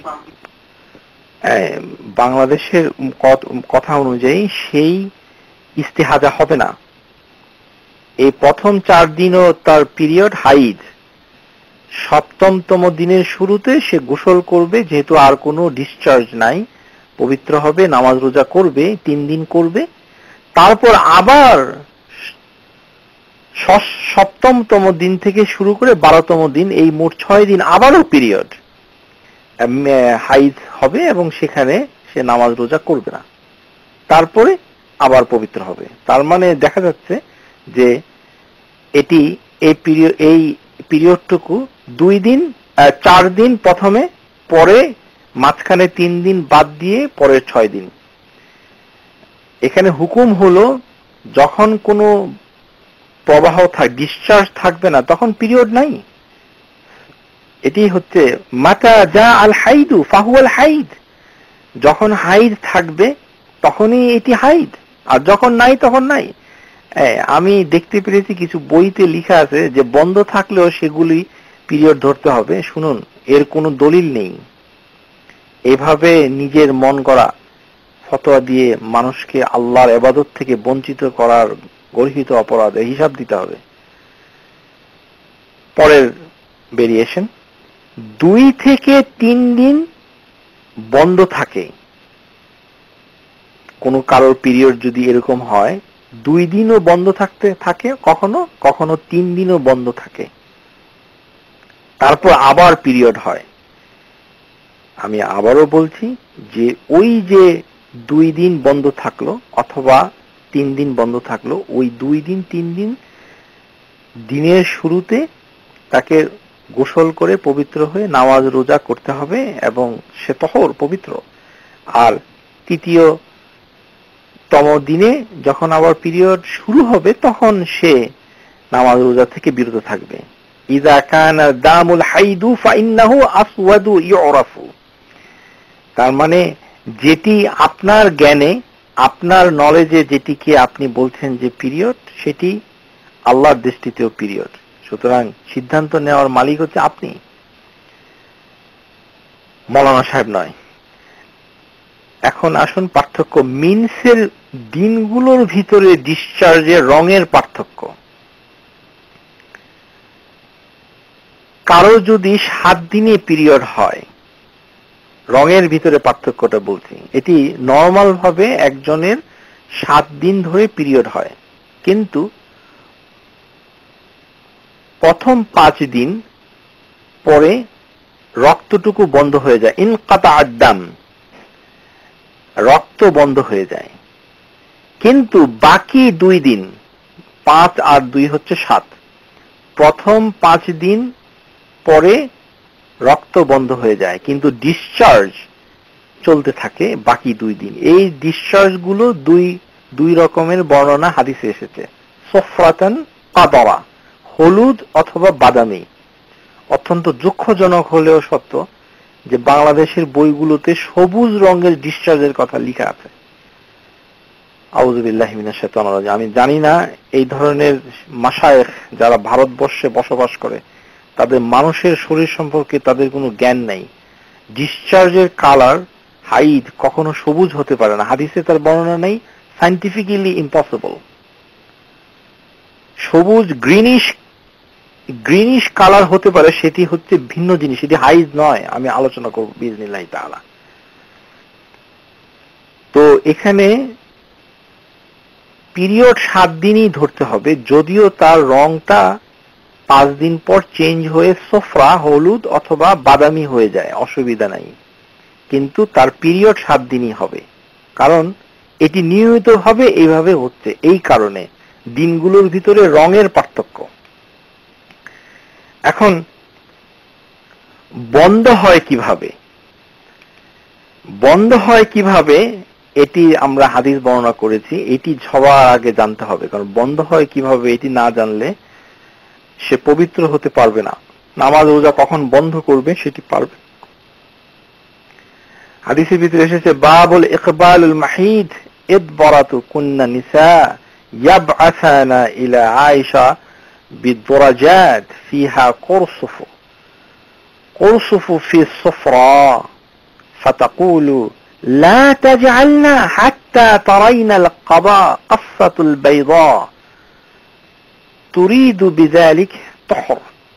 বাংলাদেশের কথা অনুযায়ী সেই ইস্তিহাজা হবে না। এই প্রথম 4 দিনও তার পিরিয়ড হাইজ। সপ্তমতম দিনের শুরুতে সে গোসল করবে, যেহেতু আর কোনো ডিসচার্জ নাই, পবিত্র হবে, নামাজ রোজা করবে, 3 দিন করবে। তারপর আবার সপ্তমতম দিন থেকে শুরু করে 12তম দিন, এই মোট 6 দিন আবারও পিরিয়ড হাইজ হবে এবং সেখানে সে নামাজ রোজা করবে না, তারপরে আবার পবিত্র হবে। তার মানে দেখা যাচ্ছে যে এই পিরিয়ডটুকু 4 দিন প্রথমে, পরে মাঝখানে 3 দিন বাদ দিয়ে পরের 6 দিন। এখানে হুকুম হলো যখন কোনো প্রবাহ ডিসচার্জ থাকবে না তখন পিরিয়ড নাই। এটি হচ্ছে মাতা যা আল হাইদু ফাহুয়াল হাইদ, যখন হাইদ থাকবে তখনই এটি হাইদ, আর যখন নাই তখন নাই। আমি দেখতে পেরেছি কিছু বইতে লেখা আছে যে বন্ধ থাকলেও সেগুলি পিরিয়ড ধরতে হবে। শুনুন, এর কোনো দলিল নেই। এভাবে নিজের মন করা ফতোয়া দিয়ে মানুষকে আল্লাহর ইবাদত থেকে বঞ্চিত করার গর্হিত অপরাধের হিসাব দিতে হবে। পরের ভেরিয়েশন, 2 থেকে 3 দিন বন্ধ থাকে। কোন কারোর পিরিয়ড যদি এরকম হয়, 2 দিনও বন্ধ থাকে, কখনো 3 দিনও বন্ধ থাকে, তারপর আবার পিরিয়ড হয়। আমি আবারও বলছি যে ওই যে 2 দিন বন্ধ থাকলো অথবা 3 দিন বন্ধ থাকলো, ওই 2 দিন 3 দিন দিনের শুরুতে তাকে গোসল করে পবিত্র হয়ে নামাজ রোজা করতে হবে এবং সে তহর পবিত্র। আর 3য়তম দিনে যখন আবার পিরিয়ড শুরু হবে তখন সে নামাজ রোজা থেকে বিরত থাকবে। ইযা কানা দামুল হাইদু ফাইন্নাহু আসওয়াদু ইউরাফু। তার মানে যেটি আপনার জ্ঞানে, আপনার নলেজে যেটিকে আপনি বলছেন যে পিরিয়ড, সেটি আল্লাহর দৃষ্টিতেও পিরিয়ড। সুতরাং সিদ্ধান্ত নেওয়ার মালিক হচ্ছে আপনি, মৌলানা সাহেব নয়। এখন আসুন পার্থক্য, মিন্সের দিনগুলোর ভিতরে ডিসচার্জের রঙের পার্থক্য। কারো যদি 7 দিনে পিরিয়ড হয়, রঙের ভিতরে পার্থক্যটা বলছি, এটি নর্মাল ভাবে একজনের 7 দিন ধরে পিরিয়ড হয়, কিন্তু প্রথম 5 দিন পরে রক্তটুকু বন্ধ হয়ে যায়, ইনকাতা আদ্দাম, রক্ত বন্ধ হয়ে যায়। কিন্তু বাকি 2 দিন, 5 আর 2 হচ্ছে 7, প্রথম 5 দিন পরে রক্ত বন্ধ হয়ে যায়, কিন্তু ডিসচার্জ চলতে থাকে বাকি 2 দিন। এই ডিসচার্জ গুলো দুই রকমের বর্ণনা হাদিসে এসেছে, সফরাতান কাদরা, হলুদ অথবা বাদামি। অত্যন্ত দুঃখজনক হলেও সত্য যে বাংলাদেশের বইগুলোতে সবুজ রঙের ডিসচার্জের কথা লেখা আছে। আউযু বিল্লাহি মিনাশ শাইতানির রাজিম। আমি জানি না এই ধরনের মাশায়েখ যারা ভারতবর্ষে বসবাস করে তাদের মানুষের শরীর সম্পর্কে তাদের কোনো জ্ঞান নাই। ডিসচার্জের কালার হাইড কখনো সবুজ হতে পারে না, হাদিসে তার বর্ণনা নেই, সায়েন্টিফিক্যালি ইম্পসিবল। সবুজ গ্রিনিশ কালার হতে পারে, সেটি হচ্ছে ভিন্ন জিনিস, সেটি হাইজ নয়। আমি আলোচনা করব বিইজনিল্লাহি তাআলা। তো এখানে পিরিয়ড 7 দিনই ধরতে হবে, যদিও তার রংটা 5 দিন পর চেঞ্জ হয়ে সফরা, হলুদ অথবা বাদামি হয়ে যায়, অসুবিধা নাই, কিন্তু তার পিরিয়ড 7 দিনই হবে। কারণ এটি নিয়মিতভাবে এইভাবে হচ্ছে, এই কারণে দিনগুলোর ভিতরে রঙের পার্থক্য। এখন বন্ধ হয় কিভাবে? বন্ধ হয় কিভাবে এটি আমরা হাদিস বর্ণনা করেছি, এটি সবার আগে জানতে হবে। কারণ বন্ধ হয় কিভাবে এটি না জানলে সে পবিত্র হতে পারবে না, নামাজ রোজা কখন বন্ধ করবে সেটি পারবে। হাদিসের ভিতরে এসেছে, বাবুল ইকবালুল মাহিদ ইদবারাতু কুন্না নিসা ইয়াবআসানা ইলা আয়েশা বিদরাজাত ফিহা কুরসুফু ফি সফরা ফাতাকুলু لا تجعلنا حتى ترين القضاء قصة البيضاء تريد بذلك طهر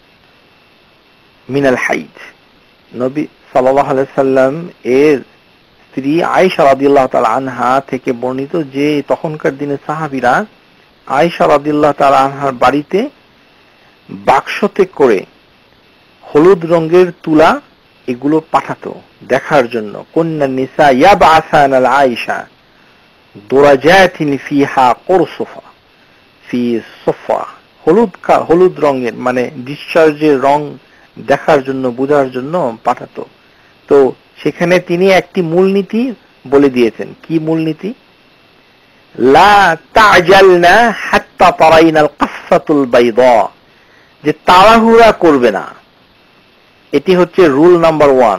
من الحيض। নবী সাল্লাল্লাহু আলাইহি সাল্লাম এর স্ত্রী আয়েশা রাদিয়াল্লাহু তাআলা আনহা থেকে বর্ণিত যে তখনকার দিনে সাহাবীরা আয়েশা রাদিয়াল্লাহু তাআলা আনহার বাড়িতে বাক্সতে করে হলুদ রঙের তুলা এগুলো পাঠাতো দেখার জন্য। কুন্না নিসা ইয়াবআসানা আয়েশা দুরাজাতিন ফিহা কুরসুফা ফি সফা, হলুদ রঙের মানে ডিসচার্জের রং দেখার জন্য, বোঝার জন্য পাঠাতো। তো সেখানে তিনি একটি মূলনীতি বলে দিয়েছেন। কি মূলনীতি? লা তা'জালনা হাত্তা তারাইনাল কাফফাতুল বাইদা, যে তাড়াহুড়া করবে না। এটি হচ্ছে রুল নাম্বার 1।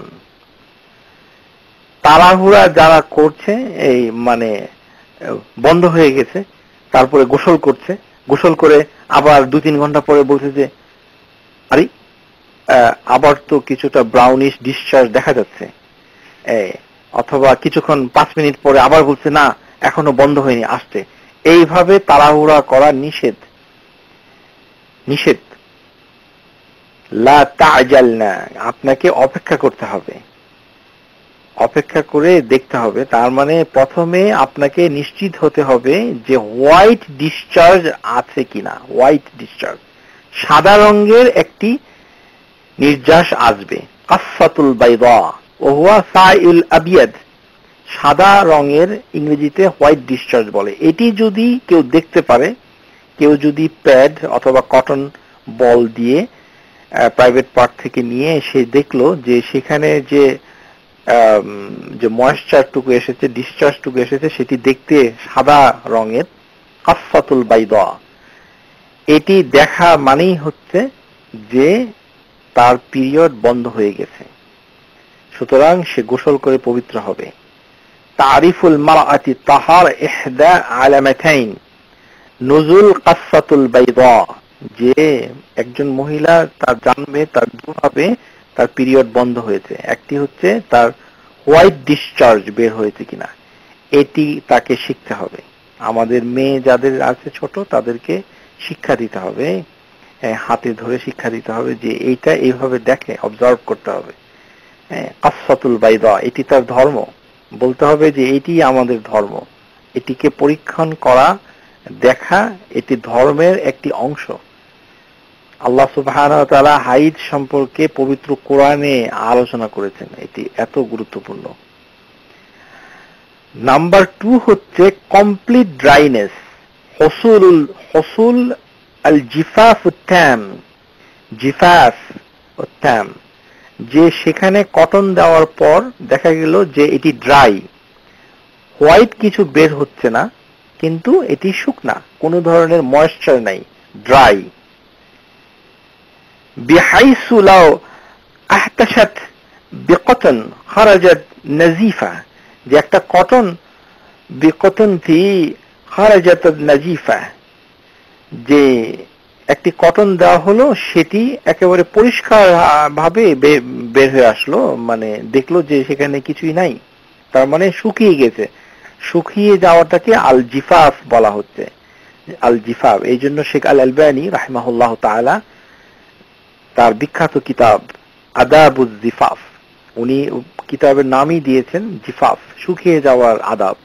তাড়াহুড়া যারা করছে, এই মানে বন্ধ হয়ে গেছে তারপরে গোসল করছে, গোসল করে আবার 2-3 ঘন্টা পরে বলছে যে আরে আবার তো কিছুটা ব্রাউনিশ ডিসচার্জ দেখা যাচ্ছে, অথবা কিছুক্ষণ 5 মিনিট পরে আবার বলছে না এখনো বন্ধ হয়নি, আসছে। এইভাবে তাড়াহুড়া করা নিষেধ। লা তা'জালনা, আপনাকে অপেক্ষা করতে হবে, অপেক্ষা করে দেখতে হবে। তার মানে প্রথমে আপনাকে নিশ্চিত হতে হবে যে হোয়াইট ডিসচার্জ আছে কিনা। হোয়াইট ডিসচার্জ, সাদা রঙের একটি নির্যাস আসবে। কাফফাতুল বাইদা ওয়া হুয়া সাইল আবিয়াদ, সাদা রঙের ইংরেজিতে হোয়াইট ডিসচার্জ বলে। এটি যদি কেউ দেখতে পারে, কেউ যদি প্যাড অথবা কটন বল দিয়ে প্রাইভেট পার্ট থেকে নিয়ে সে দেখলো যে সেখানে যে ময়েশ্চারটুকু এসেছে, ডিসচার্জটুকু এসেছে, সেটি দেখতে সাদা রঙের, কাফফাতুল বাইদা, এটি দেখা মানেই হচ্ছে যে তার পিরিয়ড বন্ধ হয়ে গেছে। সুতরাং সে গোসল করে পবিত্র হবে। তারিফুল মারআতি তাহার ইহদা আলামাতাইন নুজুল কাফফাতুল বাইদা, যে একজন মহিলা তার জানবে, তার দুভাবে তার পিরিয়ড বন্ধ হয়েছে। একটি হচ্ছে তার হোয়াইট ডিসচার্জ বের হয়েছে কিনা, এটি তাকে শিখতে হবে। আমাদের মেয়ে যাদের আছে ছোট তাদেরকে শিক্ষা দিতে হবে, হাতে ধরে শিক্ষা দিতে হবে যে এইটা এইভাবে দেখে, অবজার্ভ করতে হবে। কাফফাতুল বাইদা, এটি তার ধর্ম, বলতে হবে যে এটি আমাদের ধর্ম, এটিকে পরীক্ষণ করা দেখা এটি ধর্মের একটি অংশ। আল্লাহ সুবহানাহু ওয়া তাআলা হাইজ সম্পর্কে পবিত্র কোরআনে আলোচনা করেছেন, এটি এত গুরুত্বপূর্ণ। নাম্বার 2 হচ্ছে কমপ্লিট ড্রাইনেস, হসুল আল জিফাফ তাম, জিফাফ তাম, যে সেখানে কটন দেওয়ার পর দেখা গেল যে এটি ড্রাই, হোয়াইট কিছু বের হচ্ছে না, কিন্তু এটি শুকনা, কোনো ধরনের ময়েশ্চার নাই, ড্রাই। বিহাইসু লাউ আহতাশাত বিকতন খারাজাত নাজিফা, যে একটা কটন বিকতন থি খারাজাত নাজিফা, যে একটি কটন দেওয়া হলো সেটি একেবারে পরিষ্কার ভাবে বের হয়ে আসলো, মানে দেখলো যে সেখানে কিছুই নাই, তার মানে শুকিয়ে গেছে। শুকিয়ে যাওয়াটাকে আল জিফাফ বলা হচ্ছে, আল জিফাফ। এই জন্য শেখ আল আলবানী রাহিমাহুল্লাহ তাআলা তার বিখ্যাত কিতাব আদাবুজ জিফাফ, উনি কিতাবের নামই দিয়েছেন জিফাফ, শুকিয়ে যাওয়ার আদাব।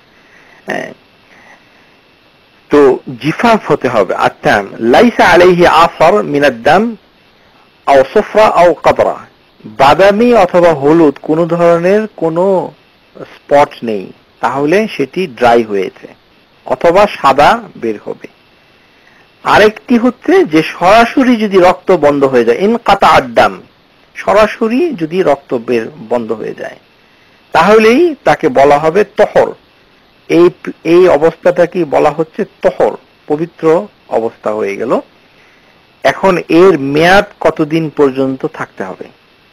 তো জিফাফ হতে হবে। আত্তাম লাইসা আলাইহি আসার মিনাদ দাম আও সুফরা আও কদরা, বাদামি অথবা হলুদ কোন ধরনের কোনো স্পট নেই, তাহলে সেটি ড্রাই হয়েছে, অথবা সাদা বের হবে। আরেকটি হচ্ছে যে সরাসরি যদি রক্ত বন্ধ হয়ে যায়, ইনকাতা আদ্দাম, সরাসরি যদি রক্ত বের বন্ধ হয়ে যায়, তাহলেই তাকে বলা হবে তহর। এই অবস্থাটাকে বলা হচ্ছে তহর, পবিত্র অবস্থা হয়ে গেল। এখন এর মেয়াদ কতদিন পর্যন্ত থাকতে হবে?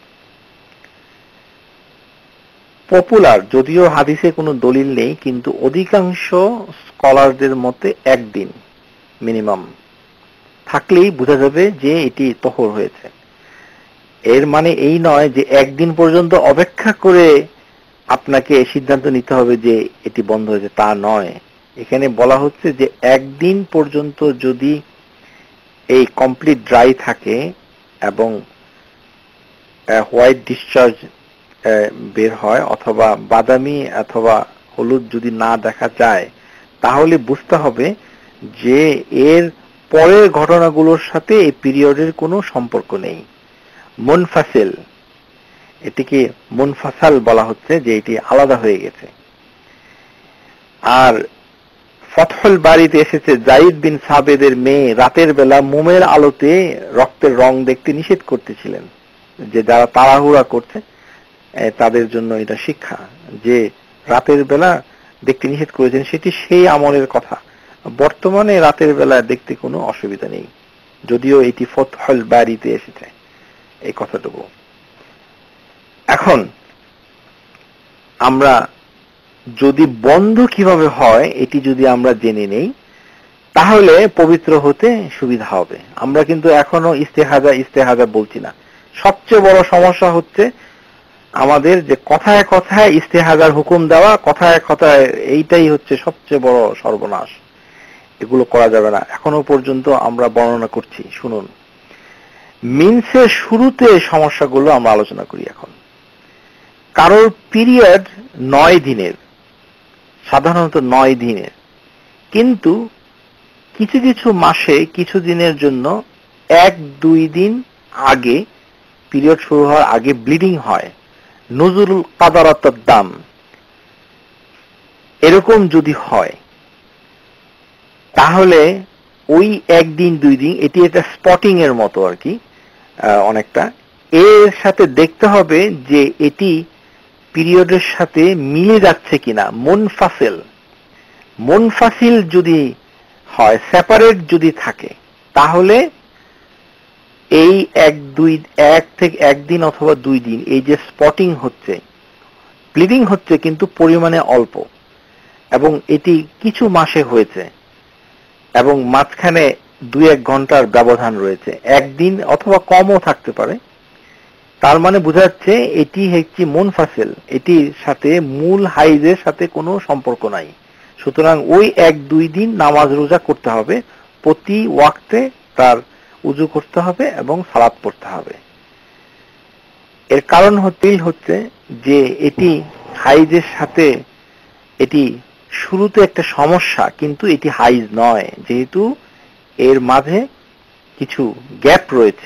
পপুলার, যদিও হাদিসে কোনো দলিল নেই, কিন্তু অধিকাংশ স্কলারদের মতে একদিন মিনিমাম থাকলেই বোঝা যাবে যে এটি তহর হয়েছে। এর মানে এই নয় যে একদিন পর্যন্ত অপেক্ষা করে আপনাকে সিদ্ধান্ত নিতে হবে যে এটি বন্ধ হয়েছে, তা নয়। এখানে বলা হচ্ছে যে একদিন পর্যন্ত যদি এই কমপ্লিট ড্রাই থাকে এবং হোয়াইট ডিসচার্জ বের হয়, অথবা বাদামি অথবা হলুদ যদি না দেখা যায়, তাহলে বুঝতে হবে যে এর পরের ঘটনাগুলোর সাথে এই পিরিয়ডের কোনো সম্পর্ক নেই। মুনফাসিল, এটিকে মুনফাসাল বলা হচ্ছে, যে এটি আলাদা হয়ে গেছে। আর ফতহুল বারিতে এসেছে যায়েদ বিন সাবেদের মেয়ে রাতের বেলা মোমের আলোতে রক্তের রং দেখতে নিষেধ করতেছিলেন, যে যারা তাড়াহুড়া করছে তাদের জন্য এটা শিক্ষা, যে রাতের বেলা দেখতে নিষেধ করেছেন, সেটি সেই আমলের কথা। বর্তমানে রাতের বেলা দেখতে কোনো অসুবিধা নেই, যদিও এটি ফতহুল বারিতে এসেছে এই কথাটুকু। এখন আমরা যদি বন্ধ কিভাবে হয় এটি যদি আমরা জেনে নেই, তাহলে পবিত্র হতে সুবিধা হবে। আমরা কিন্তু এখনো ইস্তেহাজা বলছি না। সবচেয়ে বড় সমস্যা হচ্ছে আমাদের যে কথায় কথায় ইস্তেহাজার হুকুম দেওয়া, কথায় কথায়, এইটাই হচ্ছে সবচেয়ে বড় সর্বনাশ। এগুলো করা যাবে না। এখনো পর্যন্ত আমরা বর্ণনা করছি, শুনুন। মিন্সের শুরুতে সমস্যাগুলো আমরা আলোচনা করি এখন। কারোর পিরিয়ড 9 দিনের, সাধারণত 9 দিনের, কিন্তু কিছু কিছু মাসে কিছু দিনের জন্য 1-2 দিন আগে, পিরিয়ড শুরু হওয়ার আগে ব্লিডিং হয়, নুজুলুল কাদারাতুদ দাম, এরকম যদি হয় তাহলে ওই 1 দিন 2 দিন, এটি একটা স্পটিং এর মতো আর কি, অনেকটা। এর সাথে দেখতে হবে যে এটি পিরিয়ডের সাথে মিলে যাচ্ছে কিনা। মুনফাসিল যদি হয়, সেপারেট যদি থাকে, তাহলে এই 1 দিন অথবা 2 দিন এই যে স্পটিং হচ্ছে, ব্লিডিং হচ্ছে, কিন্তু পরিমাণে অল্প, এবং এটি কিছু মাসে হয়েছে, এবং মাঝখানে 2-1 ঘন্টার ব্যবধান রয়েছে, 1 দিন অথবা কমও থাকতে পারে, তার মানে বোঝা যাচ্ছে এটি হচ্ছে মুনফাসিল, এটির সাথে মূল হাইজের সাথে কোনো সম্পর্ক নাই। সুতরাং ওই 1-2 দিন নামাজ রোজা করতে হবে, প্রতি ওয়াক্তে তার উযু করতে হবে এবং সালাত পড়তে হবে। এর কারণ হচ্ছে যে এটি হাইজের সাথে এটি শুরুতে একটা সমস্যা, কিন্তু এটি হাইজ নয়, যেহেতু এর মাঝে কিছু গ্যাপ রয়েছে।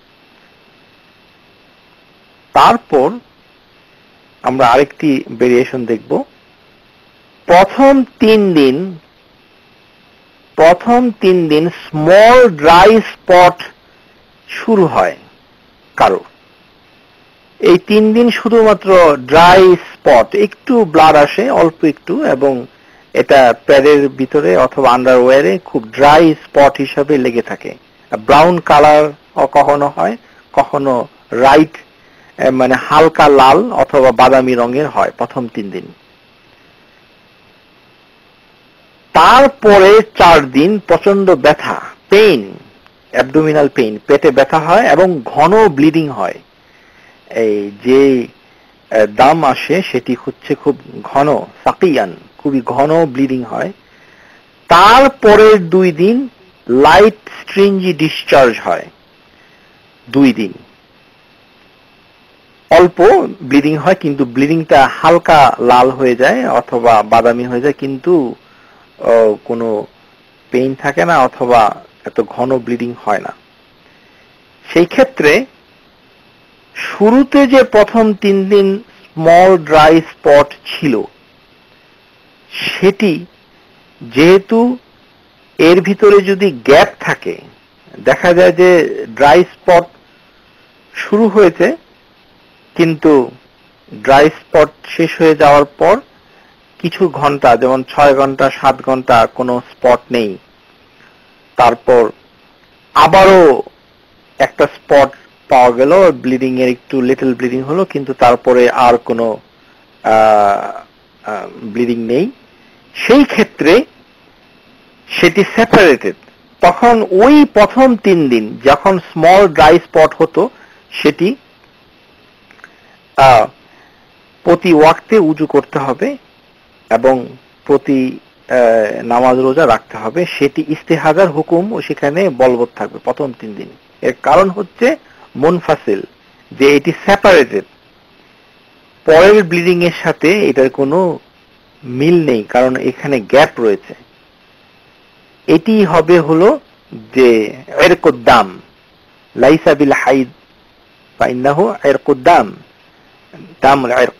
তারপর আমরা আরেকটি ভেরিয়েশন দেখব। প্রথম তিন দিন স্মল ড্রাই স্পট শুরু হয় কারো। এই 3 দিন শুধুমাত্র ড্রাই স্পট, একটু ব্লাড আসে অল্প একটু, এবং এটা প্যাডের ভিতরে অথবা আন্ডারওয়্যারে খুব ড্রাই স্পট হিসাবে লেগে থাকে। ব্রাউন কালার কখনো হয়, কখনো রাইট মানে হালকা লাল অথবা বাদামি রঙের হয় প্রথম 3 দিন। তারপরে 4 দিন প্রচন্ড ব্যথা, পেইন, অ্যাবডোমিনাল পেইন, পেটে ব্যথা হয় এবং ঘন ব্লিডিং হয়। এই যে দাম আসে সেটি হচ্ছে খুব ঘন, সাকিয়ান, খুবই ঘন ব্লিডিং হয়। তারপরে 2 দিন লাইট স্ট্রিঞ্জি ডিসচার্জ হয়। 2 দিন অল্প ব্লিডিং হয়, কিন্তু ব্লিডিংটা হালকা লাল হয়ে যায় অথবা বাদামি হয়ে যায়, কিন্তু কোনো পেইন থাকে না অথবা এত ঘন ব্লিডিং হয় না। সেই ক্ষেত্রে শুরুতে যে প্রথম 3 দিন স্মল ড্রাই স্পট ছিল, সেটি যেহেতু এর ভিতরে যদি গ্যাপ থাকে, দেখা যায় যে ড্রাই স্পট শুরু হয়েছে কিন্তু ড্রাই স্পট শেষ হয়ে যাওয়ার পর কিছু ঘন্টা, যেমন 6 ঘন্টা 7 ঘন্টা কোনো স্পট নেই, তারপর আবারও একটা স্পট পাওয়া গেল, ব্লিডিং এর একটু লিটল ব্লিডিং হলো, কিন্তু তারপরে আর কোনো ব্লিডিং নেই, সেই ক্ষেত্রে সেটি সেপারেটেড। তখন ওই প্রথম 3 দিন যখন স্মল ড্রাই স্পট হতো, সেটি প্রতি ওয়াক্তে উজু করতে হবে এবং প্রতি নামাজ রোজা রাখতে হবে। সেটি ইস্তেহাজার হুকুম ও সেখানে বলবৎ থাকবে প্রথম 3 দিন। এর কারণ হচ্ছে মুনফাসিল, যে এটি সেপারেটেড, পরের ব্লিডিং এর সাথে এটার কোনো মিল নেই, কারণ এখানে গ্যাপ রয়েছে। এটি হবে হলো যে ইরকুদ্দাম, লাইসা বিল হাইদ ফাইন্নাহু ইরকুদ্দাম, দামুল ইরক।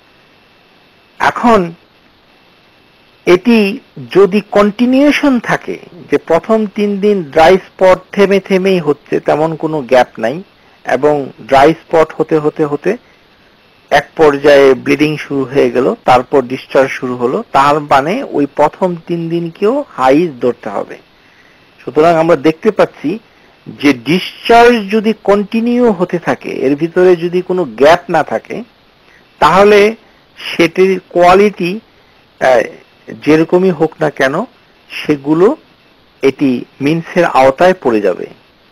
এখন এটি যদি কন্টিনিউশন থাকে, যে প্রথম 3 দিন ড্রাই স্পট থেমে থেমেই হচ্ছে, তেমন কোনো গ্যাপ নাই, এবং ড্রাই স্পট হতে হতে হতে এক পর্যায়ে ব্লিডিং শুরু হয়ে গেল, তারপর ডিসচার্জ শুরু হলো, তার মানে ওই প্রথম 3 দিনকেও হাইজ ধরতে হবে। সুতরাং আমরা দেখতে পাচ্ছি যে ডিসচার্জ যদি কন্টিনিউ হতে থাকে, এর ভিতরে যদি কোনো গ্যাপ না থাকে, তাহলে সেটির কোয়ালিটি যেরকমই হোক না কেন সেগুলো এটি মিনসের আওতায় পড়ে যাবে।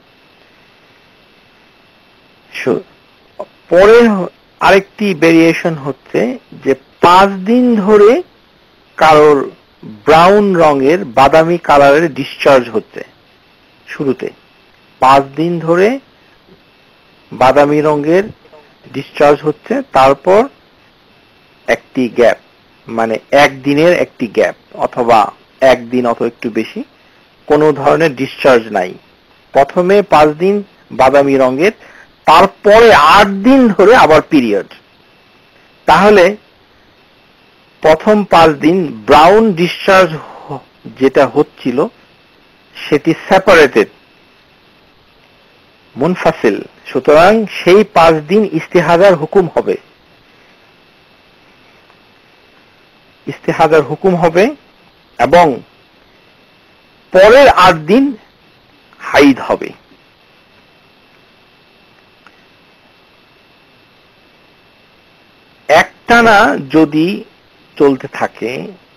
পরে আরেকটি ভেরিয়েশন হচ্ছে যে 5 দিন ধরে কারোর ব্রাউন রঙের বাদামি কালারের ডিসচার্জ হচ্ছে। শুরুতে 5 দিন ধরে বাদামি রঙের ডিসচার্জ হচ্ছে, তারপর একটি গ্যাপ, মানে 1 দিনের একটি গ্যাপ, অথবা 1 দিন অথবা একটু বেশি, কোনো ধরনের ডিসচার্জ নাই। প্রথমে 5 দিন বাদামি রঙের, তারপরে 8 দিন ধরে আবার পিরিয়ড। তাহলে প্রথম 5 দিন ব্রাউন ডিসচার্জ যেটা হচ্ছিল সেটি সেপারেটেড, মুনফাসিল। সুতরাং সেই 5 দিন ইস্তেহাজার হুকুম হবে, ইস্তেহাজার হুকুম হবে, এবং পরের 8 দিন হাইদ হবে। একটানা যদি চলতে থাকে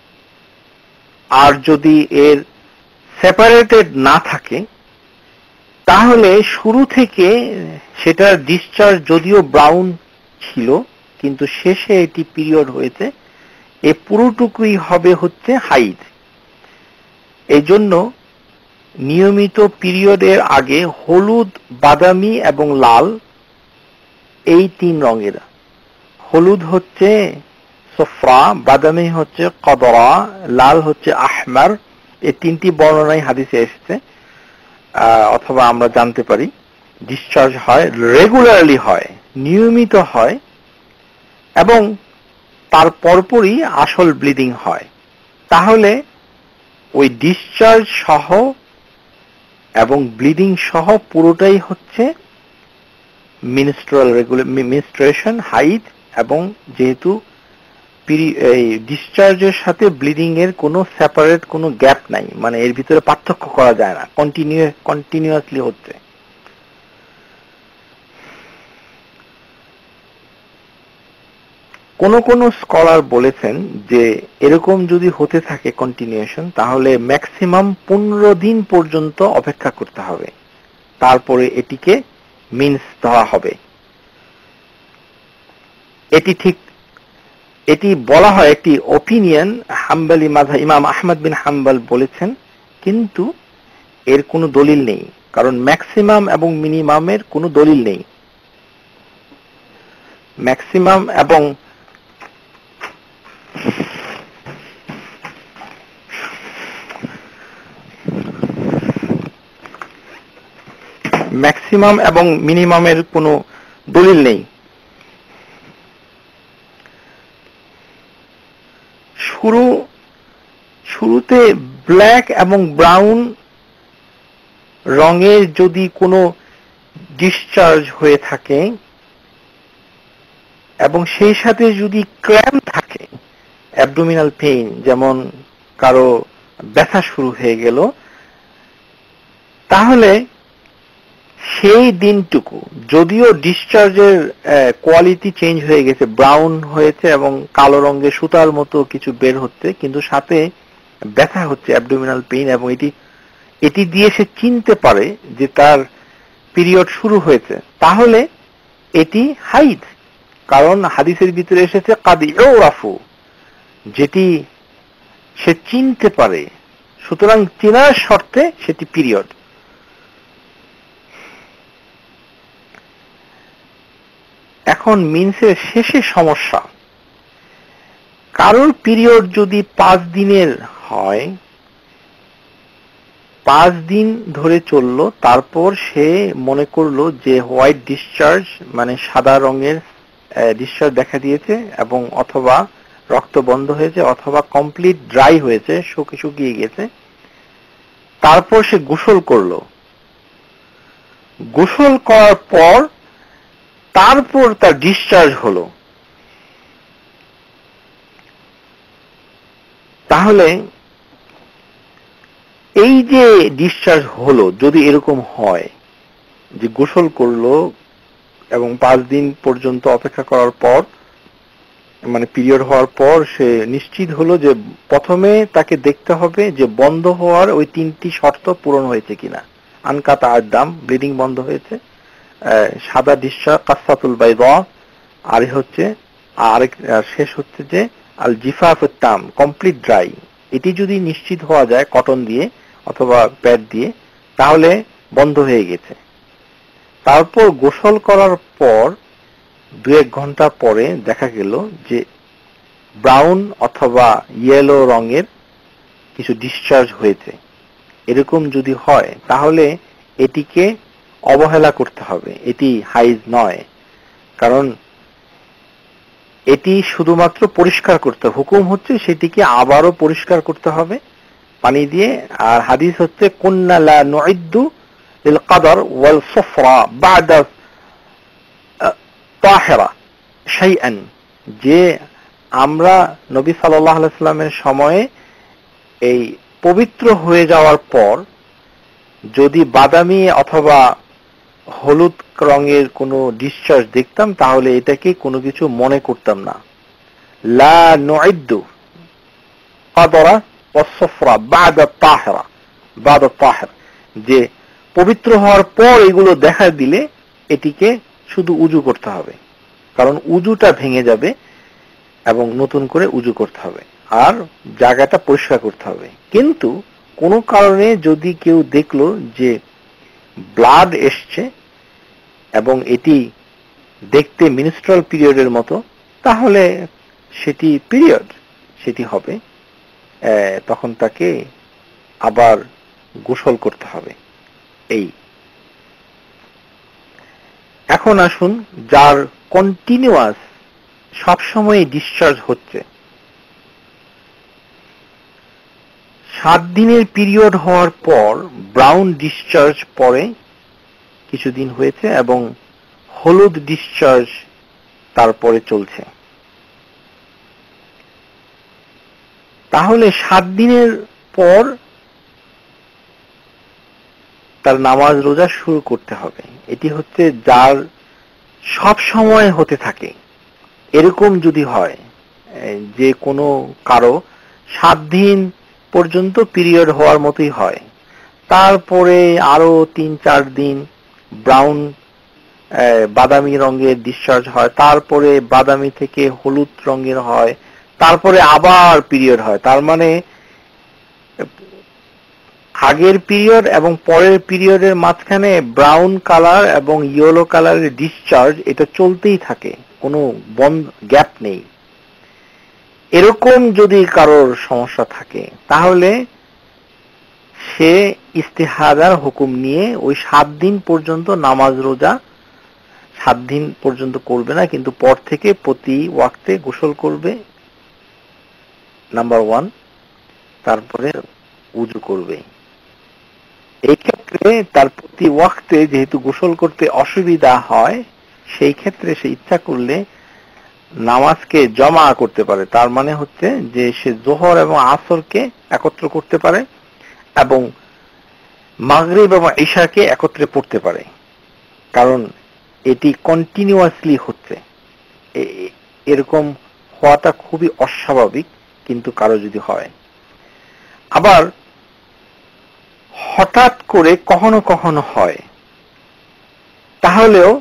আর যদি এর সেপারেটেড না থাকে, তাহলে শুরু থেকে সেটার ডিসচার্জ যদিও ব্রাউন ছিল, কিন্তু শেষে এটি পিরিয়ড হয়েছে, এ পুরোটুকুই হবে হচ্ছে হাইদ। এই জন্য নিয়মিত পিরিয়ডের আগে হলুদ, বাদামি এবং লাল, এই 3 রঙের, হলুদ হচ্ছে সফরা, বাদামি হচ্ছে কদরা, লাল হচ্ছে আহমার। এই তিনটি বর্ণনাই হাদিসে এসেছে, অথবা আমরা জানতে পারি। ডিসচার্জ হয়, রেগুলারলি হয়, নিয়মিত হয়, এবং তার পরপরই আসল ব্লিডিং হয়। তাহলে ওই ডিসচার্জ সহ এবং ব্লিডিং সহ পুরোটাই হচ্ছে মিনস্ট্রুয়েশন, হাইড। এবং যেহেতু এই ডিসচার্জের সাথে ব্লিডিং এর কোনো সেপারেট কোনো গ্যাপ নাই, মানে এর ভিতরে পার্থক্য করা যায় না, কন্টিনিউয়াসলি হচ্ছে। কোন কোন স্কলার বলেছেন যে এরকম যদি হতে থাকে কন্টিনিউশন, তাহলে ম্যাক্সিমাম 15 দিন পর্যন্ত অপেক্ষা করতে হবে, তারপরে এটিকে মিন্স ধরা হবে। এটি বলা হয় একটি ওপিনিয়ন, হাম্বলি মাযহাব ইমাম আহমদ বিন হাম্বল বলেছেন, কিন্তু এর কোনো দলিল নেই, কারণ ম্যাক্সিমাম এবং মিনিমামের কোনো দলিল নেই। ম্যাক্সিমাম এবং মিনিমামের কোনো দলিল নেই। শুরুতে ব্ল্যাক এবং ব্রাউন রঙের যদি কোনো ডিসচার্জ হয়ে থাকে এবং সেই সাথে যদি ক্র্যাম্প থাকে, অ্যাবডোমিনাল পেইন, যেমন কারো ব্যথা শুরু হয়ে গেল, তাহলে সেই দিনটুকু, যদিও ডিসচার্জের কোয়ালিটি চেঞ্জ হয়ে গেছে, ব্রাউন হয়েছে এবং কালো রঙের সুতার মতো কিছু বের হচ্ছে, কিন্তু সাথে ব্যথা হচ্ছে, অ্যাবডোমিনাল পেইন, এবং এটি দিয়ে সে চিনতে পারে যে তার পিরিয়ড শুরু হয়েছে, তাহলে এটি হাইদ। কারণ হাদিসের ভিতরে এসেছে কাদ ইউরাফু, যেটি সে চিনতে পারে, সুতরাং চেনার শর্তে সেটি পিরিয়ড। এখন মিন্সের শেষে সমস্যা, কারোর পিরিয়ড যদি 5 দিনের হয়, 5 দিন ধরে চললো, তারপর সে মনে করলো যে হোয়াইট ডিসচার্জ, মানে সাদা রঙের ডিসচার্জ দেখা দিয়েছে, এবং অথবা রক্ত বন্ধ হয়েছে, অথবা কমপ্লিট ড্রাই হয়েছে, শুকিয়ে গেছে। তারপর সে গোসল করলো, গোসল করার পর তারপর তার ডিসচার্জ হলো, তাহলে এই যে ডিসচার্জ হলো, যদি এরকম হয় যে গোসল করলো এবং 5 দিন পর্যন্ত অপেক্ষা করার পর, মানে পিরিয়ড হওয়ার পর সে নিশ্চিত হলো যে প্রথমে তাকে দেখতে হবে যে বন্ধ হওয়ার ওই 3টি শর্ত পূরণ হয়েছে কিনা। আনকাতা আদাম, ব্লিডিং বন্ধ হয়েছে, সাদা ডিসচার্জ কাসাতুল বাইদা, আর হচ্ছে শেষ হচ্ছে যে আল জিফাফুত তাম, কমপ্লিট ড্রাই। এটি যদি নিশ্চিত হওয়া যায় কটন দিয়ে অথবা প্যাড দিয়ে, তাহলে বন্ধ হয়ে গেছে। তারপর গোসল করার পর 2-1 ঘন্টা পরে দেখা গেল যে ব্রাউন অথবা ইয়েলো রঙের কিছু ডিসচার্জ হয়েছে। এরকম যদি হয় তাহলে এটিকে অবহেলা করতে হবে, এটি হাইজ নয়, কারণ এটি শুধুমাত্র পরিষ্কার করতে, হুকুম হচ্ছে সেটিকে আবারও পরিষ্কার করতে হবে পানি দিয়ে। আর হাদিস হচ্ছে কুন্না লা নুইদ্দু লিল কদর ওয়াল সুফরা বাদা তাহিরা শাইআন, যে আমরা নবী সাল্লাল্লাহু আলাইহি ওয়াসাল্লামের সময়ে এই পবিত্র হয়ে যাওয়ার পর যদি বাদামি অথবা হলুদ রঙের কোনো ডিসচার্জ দেখতাম, তাহলে এটাকে কোনো কিছু মনে করতাম না। লা নুইদ্দু কদরা ওয়াস সুফরা বাদা তাহিরা, বাদা তাহির, যে পবিত্র হওয়ার পর এগুলো দেখা দিলে এটিকে শুধু উজু করতে হবে, কারণ উজুটা ভেঙে যাবে এবং নতুন করে উজু করতে হবে আর জায়গাটা পরিষ্কার করতে হবে। কিন্তু কোনো কারণে যদি কেউ দেখলো যে ব্লাড এসছে এবং এটি দেখতে মিনস্ট্রাল পিরিয়ডের মতো, তাহলে সেটি পিরিয়ড, সেটি হবে, তখন তাকে আবার গোসল করতে হবে। এই এখন আসুন, যার কন্টিনিউয়াস সবসময় ডিসচার্জ হচ্ছে, 7 দিনের পিরিয়ড হওয়ার পর ব্রাউন ডিসচার্জ পরে কিছুদিন হয়েছে এবং হলুদ ডিসচার্জ তারপরে চলছে, তাহলে 7 দিনের পর তার নামাজ রোজা শুরু করতে হবে। এটি হচ্ছে যার সব সময় হতে থাকে। এরকম যদি হয় যে কোনো কারো 7 দিন পর্যন্ত পিরিয়ড হওয়ার মতোই হয়, তারপরে আরো 3-4 দিন ব্রাউন বাদামি রঙের ডিসচার্জ হয়, তারপরে বাদামি থেকে হলুদ রঙের হয়, তারপরে আবার পিরিয়ড হয়, তার মানে আগের পিরিয়ড এবং পরের পিরিয়ডের মাঝখানে ব্রাউন কালার এবং ইয়েলো কালারের ডিসচার্জ এটা চলতেই থাকে, কোনো বন্ধ গ্যাপ নেই। এরকম যদি কারোর সমস্যা থাকে তাহলে সে ইস্তেহাদার হুকুম নিয়ে ওই 7 দিন পর্যন্ত নামাজ রোজা 7 দিন পর্যন্ত করবে না, কিন্তু পর থেকে প্রতি ওয়াক্তে গোসল করবে, নাম্বার 1, তারপরে উযু করবে। এই ক্ষেত্রে তার প্রতি ওয়াক্তে যেহেতু গোসল করতে অসুবিধা হয়, সেই ক্ষেত্রে সে ইচ্ছা করলে নামাজকে জমা করতে পারে। তার মানে হচ্ছে যে সে যোহর এবং আসরকে একত্র করতে পারে এবং মাগরিব এবং ইশাকে একত্রে পড়তে পারে, কারণ এটি কন্টিনিউয়াসলি হচ্ছে। এরকম হওয়াটা খুবই অস্বাভাবিক, কিন্তু কারো যদি হয়। আবার হঠাৎ করে কখনো কখনো হয়, তাহলেও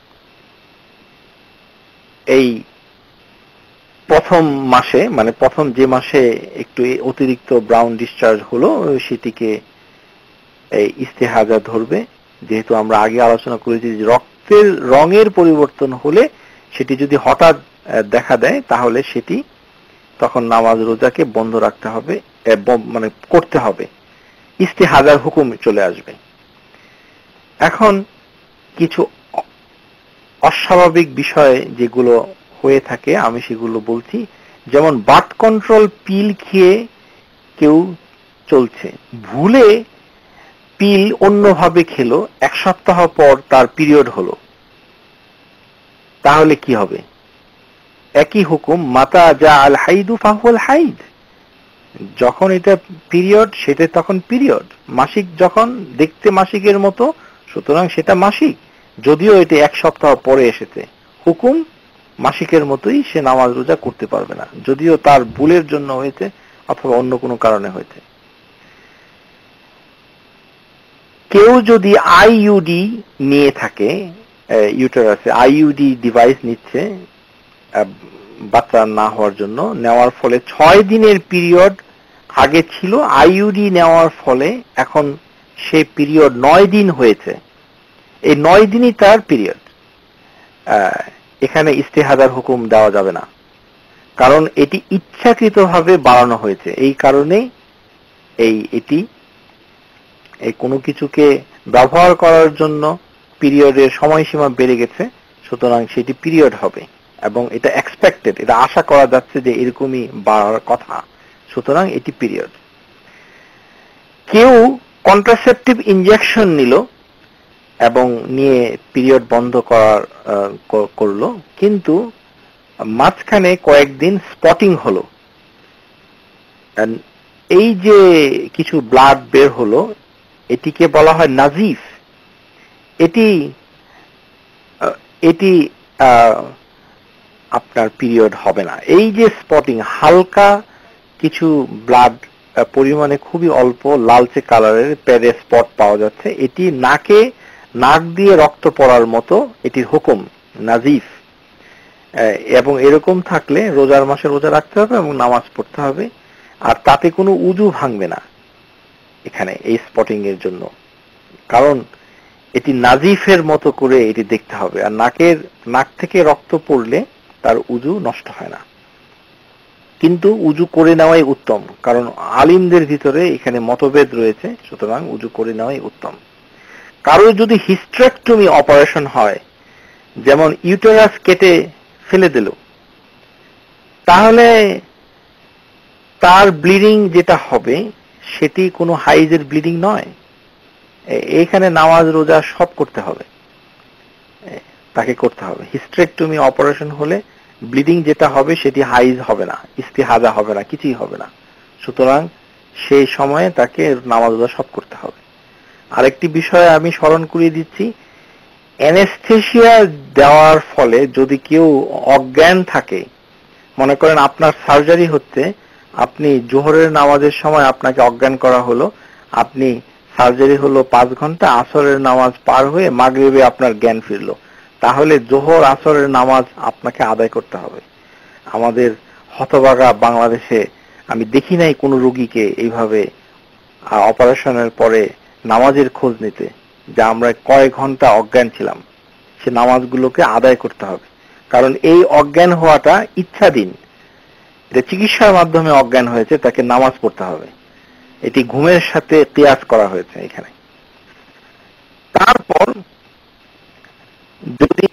এই প্রথম মাসে, মানে প্রথম যে মাসে একটু অতিরিক্ত ব্রাউন ডিসচার্জ হলো, সেটিকে ইস্তেহাজা ধরবে। যেহেতু আমরা আগে আলোচনা করেছি যে রক্তের রঙের পরিবর্তন হলে সেটি যদি হঠাৎ দেখা দেয় তাহলে সেটি তখন নামাজ রোজাকে বন্ধ রাখতে হবে, মানে করতে হবে, ইস্তেহাজার হুকুম চলে আসবে। এখন কিছু অস্বাভাবিক বিষয় যেগুলো হয়ে থাকে আমি সেগুলো বলছি। যেমন বার্থ কন্ট্রোল পিল খেয়ে কেউ চলছে, ভুলে পিল অন্যভাবে খেলো, 1 সপ্তাহ পর তার পিরিয়ড হলো, তাহলে কি হবে? একই হুকুম, মাতা যা আল হাইদু ফাহুয়াল হাইদ, যখন এটা পিরিয়ড সেটা তখন পিরিয়ড, মাসিক যখন দেখতে মাসিকের মতো, সুতরাং সেটা মাসিক, যদিও এটা 1 সপ্তাহ পরে এসেছে, হুকুম মাসিকের মতোই, সে নামাজ রোজা করতে পারবে না, যদিও তার ভুলের জন্য হয়েছে অথবা অন্য কোনো কারণে হয়েছে। কেউ যদি আইইউডি নিয়ে থাকে, ইউটারাসে আইইউডি ডিভাইস নিচ্ছে বাচ্চা না হওয়ার জন্য, নেওয়ার ফলে 6 দিনের পিরিয়ড আগে ছিল, আইইউডি নেওয়ার ফলে এখন সে পিরিয়ড 9 দিন হয়েছে, এই 9 দিনই তার পিরিয়ড। এখানে ইস্তেহাদার হুকুম দেওয়া যাবে না, কারণ এটি ইচ্ছাকৃতভাবে বাড়ানো হয়েছে। এই কারণে এটি কোনো কিছুকে ব্যবহার করার জন্য পিরিয়ডের সময়সীমা বেড়ে গেছে, সুতরাং সেটি পিরিয়ড হবে এবং এটা এক্সপেক্টেড, এটা আশা করা যাচ্ছে যে এরকমই বাড়ার কথা, সুতরাং এটি পিরিয়ড। কেউ কন্ট্রাসেপটিভ ইনজেকশন নিল এবং নিয়ে পিরিয়ড বন্ধ করলো, কিন্তু মাঝখানে কয়েকদিন স্পটিং হলো, এই যে কিছু ব্লাড বের হলো, এটিকে বলা হয় নাজিফ। এটি আপনার পিরিয়ড হবে না। এই যে স্পটিং, হালকা কিছু ব্লাড পরিমাণে খুবই অল্প লালচে কালারের প্যাডে স্পট পাওয়া যাচ্ছে, এটি নাক দিয়ে রক্ত পড়ার মতো, এটির হুকুম নাজিফ। এবং এরকম থাকলে রোজার মাসে রোজা রাখতে হবে এবং নামাজ পড়তে হবে, আর তাতে কোনো উযু ভাঙবে না এখানে এই স্পটিং এর জন্য, কারণ এটি নাজিফের মতো করে এটি দেখতে হবে, আর নাক থেকে রক্ত পড়লে তার উযু নষ্ট হয় না। কিন্তু উজু করে নেওয়াই উত্তম, কারণ আলিমদের ভিতরে এখানে মতভেদ রয়েছে, সুতরাং উজু করে নেওয়াই উত্তম। কারো যদি হিস্ট্রেক্টমি অপারেশন হয়, যেমন ইউটেরাস কেটে ফেলে দিল, তাহলে তার ব্লিডিং যেটা হবে সেটি কোনো হাইজের ব্লিডিং নয়। এইখানে নামাজ রোজা সব করতে হবে, তাকে করতে হবে। হিস্ট্রেক্টমি অপারেশন হলে ব্লিডিং যেটা হবে সেটি হাইজ হবে না, ইস্তিহাজা হবে না, কিছুই হবে না। সুতরাং সেই সময়ে তাকে নামাজ রোজা সব করতে হবে। আরেকটি বিষয় আমি স্মরণ করিয়ে দিচ্ছি, অ্যানেস্থেসিয়া দেওয়ার ফলে যদি কেউ অজ্ঞান থাকে, মনে করেন আপনার সার্জারি হচ্ছে, আপনি জোহরের নামাজের সময় আপনাকে অজ্ঞান করা হলো, আপনি সার্জারি হলো 5 ঘন্টা, আসরের নামাজ পার হয়ে মাগরিবে আপনার জ্ঞান ফিরলো, তাহলে জোহর আসরের নামাজ আপনাকে আদায় করতে হবে। আমাদের হতভাগা বাংলাদেশে আমি দেখি নাই কোনো রোগীকে এইভাবে অপারেশনের পরে নামাজের খোঁজ নিতে, যা আমরা কয়েক ঘন্টা অজ্ঞান ছিলাম, সে নামাজগুলোকে আদায় করতে হবে। কারণ এই অজ্ঞান হওয়াটা ইচ্ছাধীন, এটা চিকিৎসার মাধ্যমে অজ্ঞান হয়েছে, তাকে নামাজ পড়তে হবে। এটি ঘুমের সাথে কিয়াস করা হয়েছে এখানে। তারপর যদি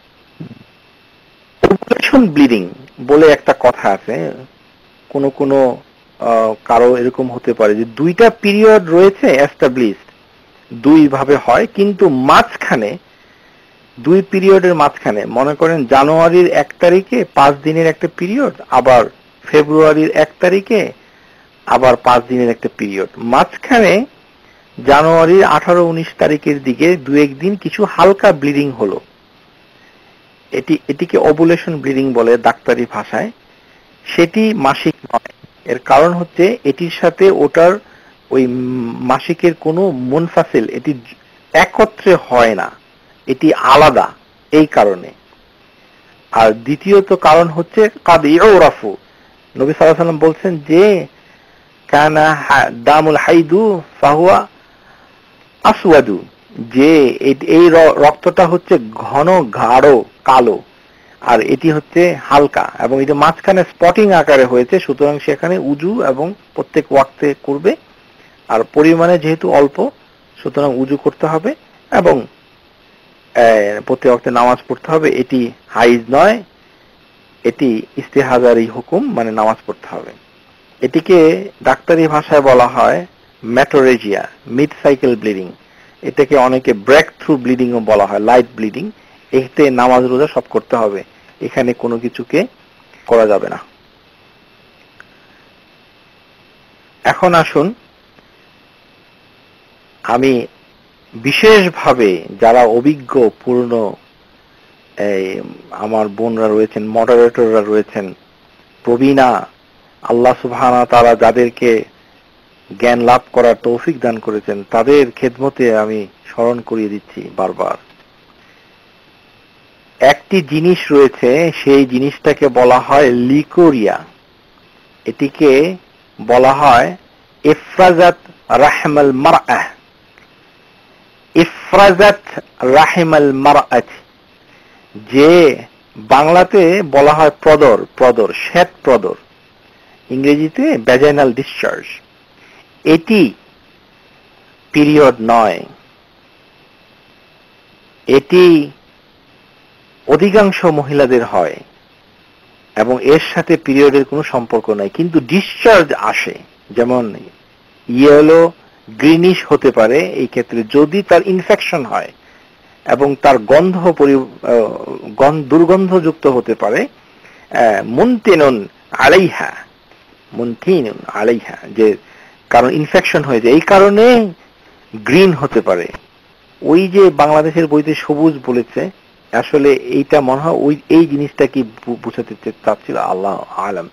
ওভুলেশন ব্লিডিং বলে একটা কথা আছে, কোন কারো এরকম হতে পারে যে 2টা পিরিয়ড রয়েছে এস্টাবলিশড, 2 ভাবে হয়, কিন্তু মাঝখানে 2 পিরিয়ডের মাঝখানে, মনে করেন জানুয়ারির 1 তারিখে 5 দিনের একটা পিরিয়ড, আবার ফেব্রুয়ারির 1 তারিখে আবার 5 দিনের একটা পিরিয়ড, মাঝখানে জানুয়ারির 18-19 তারিখের দিকে 2-1 দিন কিছু হালকা ব্লিডিং হলো, এটিকে ওভুলেশন ব্লিডিং বলে ডাক্তারি ভাষায়। সেটি মাসিক নয়। এর কারণ হচ্ছে এটির সাথে ওটার ওই মাসিকের কোনো মুনফাসিল, এটি একত্রে হয় না, এটি আলাদা, এই কারণে। আর দ্বিতীয়ত কারণ হচ্ছে কাদ ইউরাফু, নবী সাল্লাল্লাহু আলাইহি ওয়াসাল্লাম বলছেন যে কানা দামুল হাইদু ফাহুয়া আসওয়াদু, যে এই রক্তটা হচ্ছে ঘন গাঢ় কালো, আর এটি হচ্ছে হালকা, এবং এটা মাঝখানে স্পটিং আকারে হয়েছে, সুতরাং সেখানে উজু এবং প্রত্যেক ওয়াক্তে করবে, আর পরিমাণে যেহেতু অল্প সুতরাং উজু করতে হবে এবং প্রত্যেক ওয়াক্তে নামাজ পড়তে হবে। এটি হাইজ নয়, এটি ইস্তিহাজারি হুকুম, মানে নামাজ পড়তে হবে। এটিকে ডাক্তারি ভাষায় বলা হয় ম্যাটোরেজিয়া, মিড সাইকেল ব্লিডিং। এটাকে অনেকে ব্রেক থ্রু ব্লিডিং ও বলা হয়, লাইট ব্লিডিং। এতে নামাজ রোজা সব করতে হবে, এখানে কোনো কিছুকে করা যাবে না। এখন আসুন, আমি বিশেষভাবে যারা অভিজ্ঞ পূর্ণ আমার বোনরা রয়েছেন, মডারেটররা রয়েছেন, প্রবীণা, আল্লাহ সুবহানাহু ওয়া তাআলা যাদেরকে জ্ঞান লাভ করার তৌফিক দান করেছেন, তাদের খেদমতে আমি স্মরণ করিয়ে দিচ্ছি বারবার। একটি জিনিস রয়েছে, সেই জিনিসটাকে বলা হয় লিকোরিয়া। এটিকে বলা হয় ইফরাজাত রাহমাল মারআহ, ইফরাজাত রাহমাল মারআত, যে বাংলাতে বলা হয় প্রদর, প্রদর, শ্বেত প্রদর, ইংরেজিতে ভ্যাজাইনাল ডিসচার্জ। এটি পিরিয়ড নয়, এটি অধিকাংশ মহিলাদের হয় এবং এর সাথে পিরিয়ডের কোনো সম্পর্ক নাই, কিন্তু ডিসচার্জ আসে, যেমন ইয়েলো গ্রিনিশ হতে পারে এই ক্ষেত্রে যদি তার ইনফেকশন হয় এবং তার দুর্গন্ধযুক্ত হতে পারে। মুনতিনুন আলাইহা, মুনতিনুন আলাইহা, যে কারণ ইনফেকশন হয়েছে, এই কারণে গ্রিন হতে পারে। ওই যে বাংলাদেশের বইতে সবুজ বলেছে, আসলে এইটা মনে হয় ওই এই জিনিসটা কি বুঝাতে চাচ্ছিল, আল্লাহ আলাম।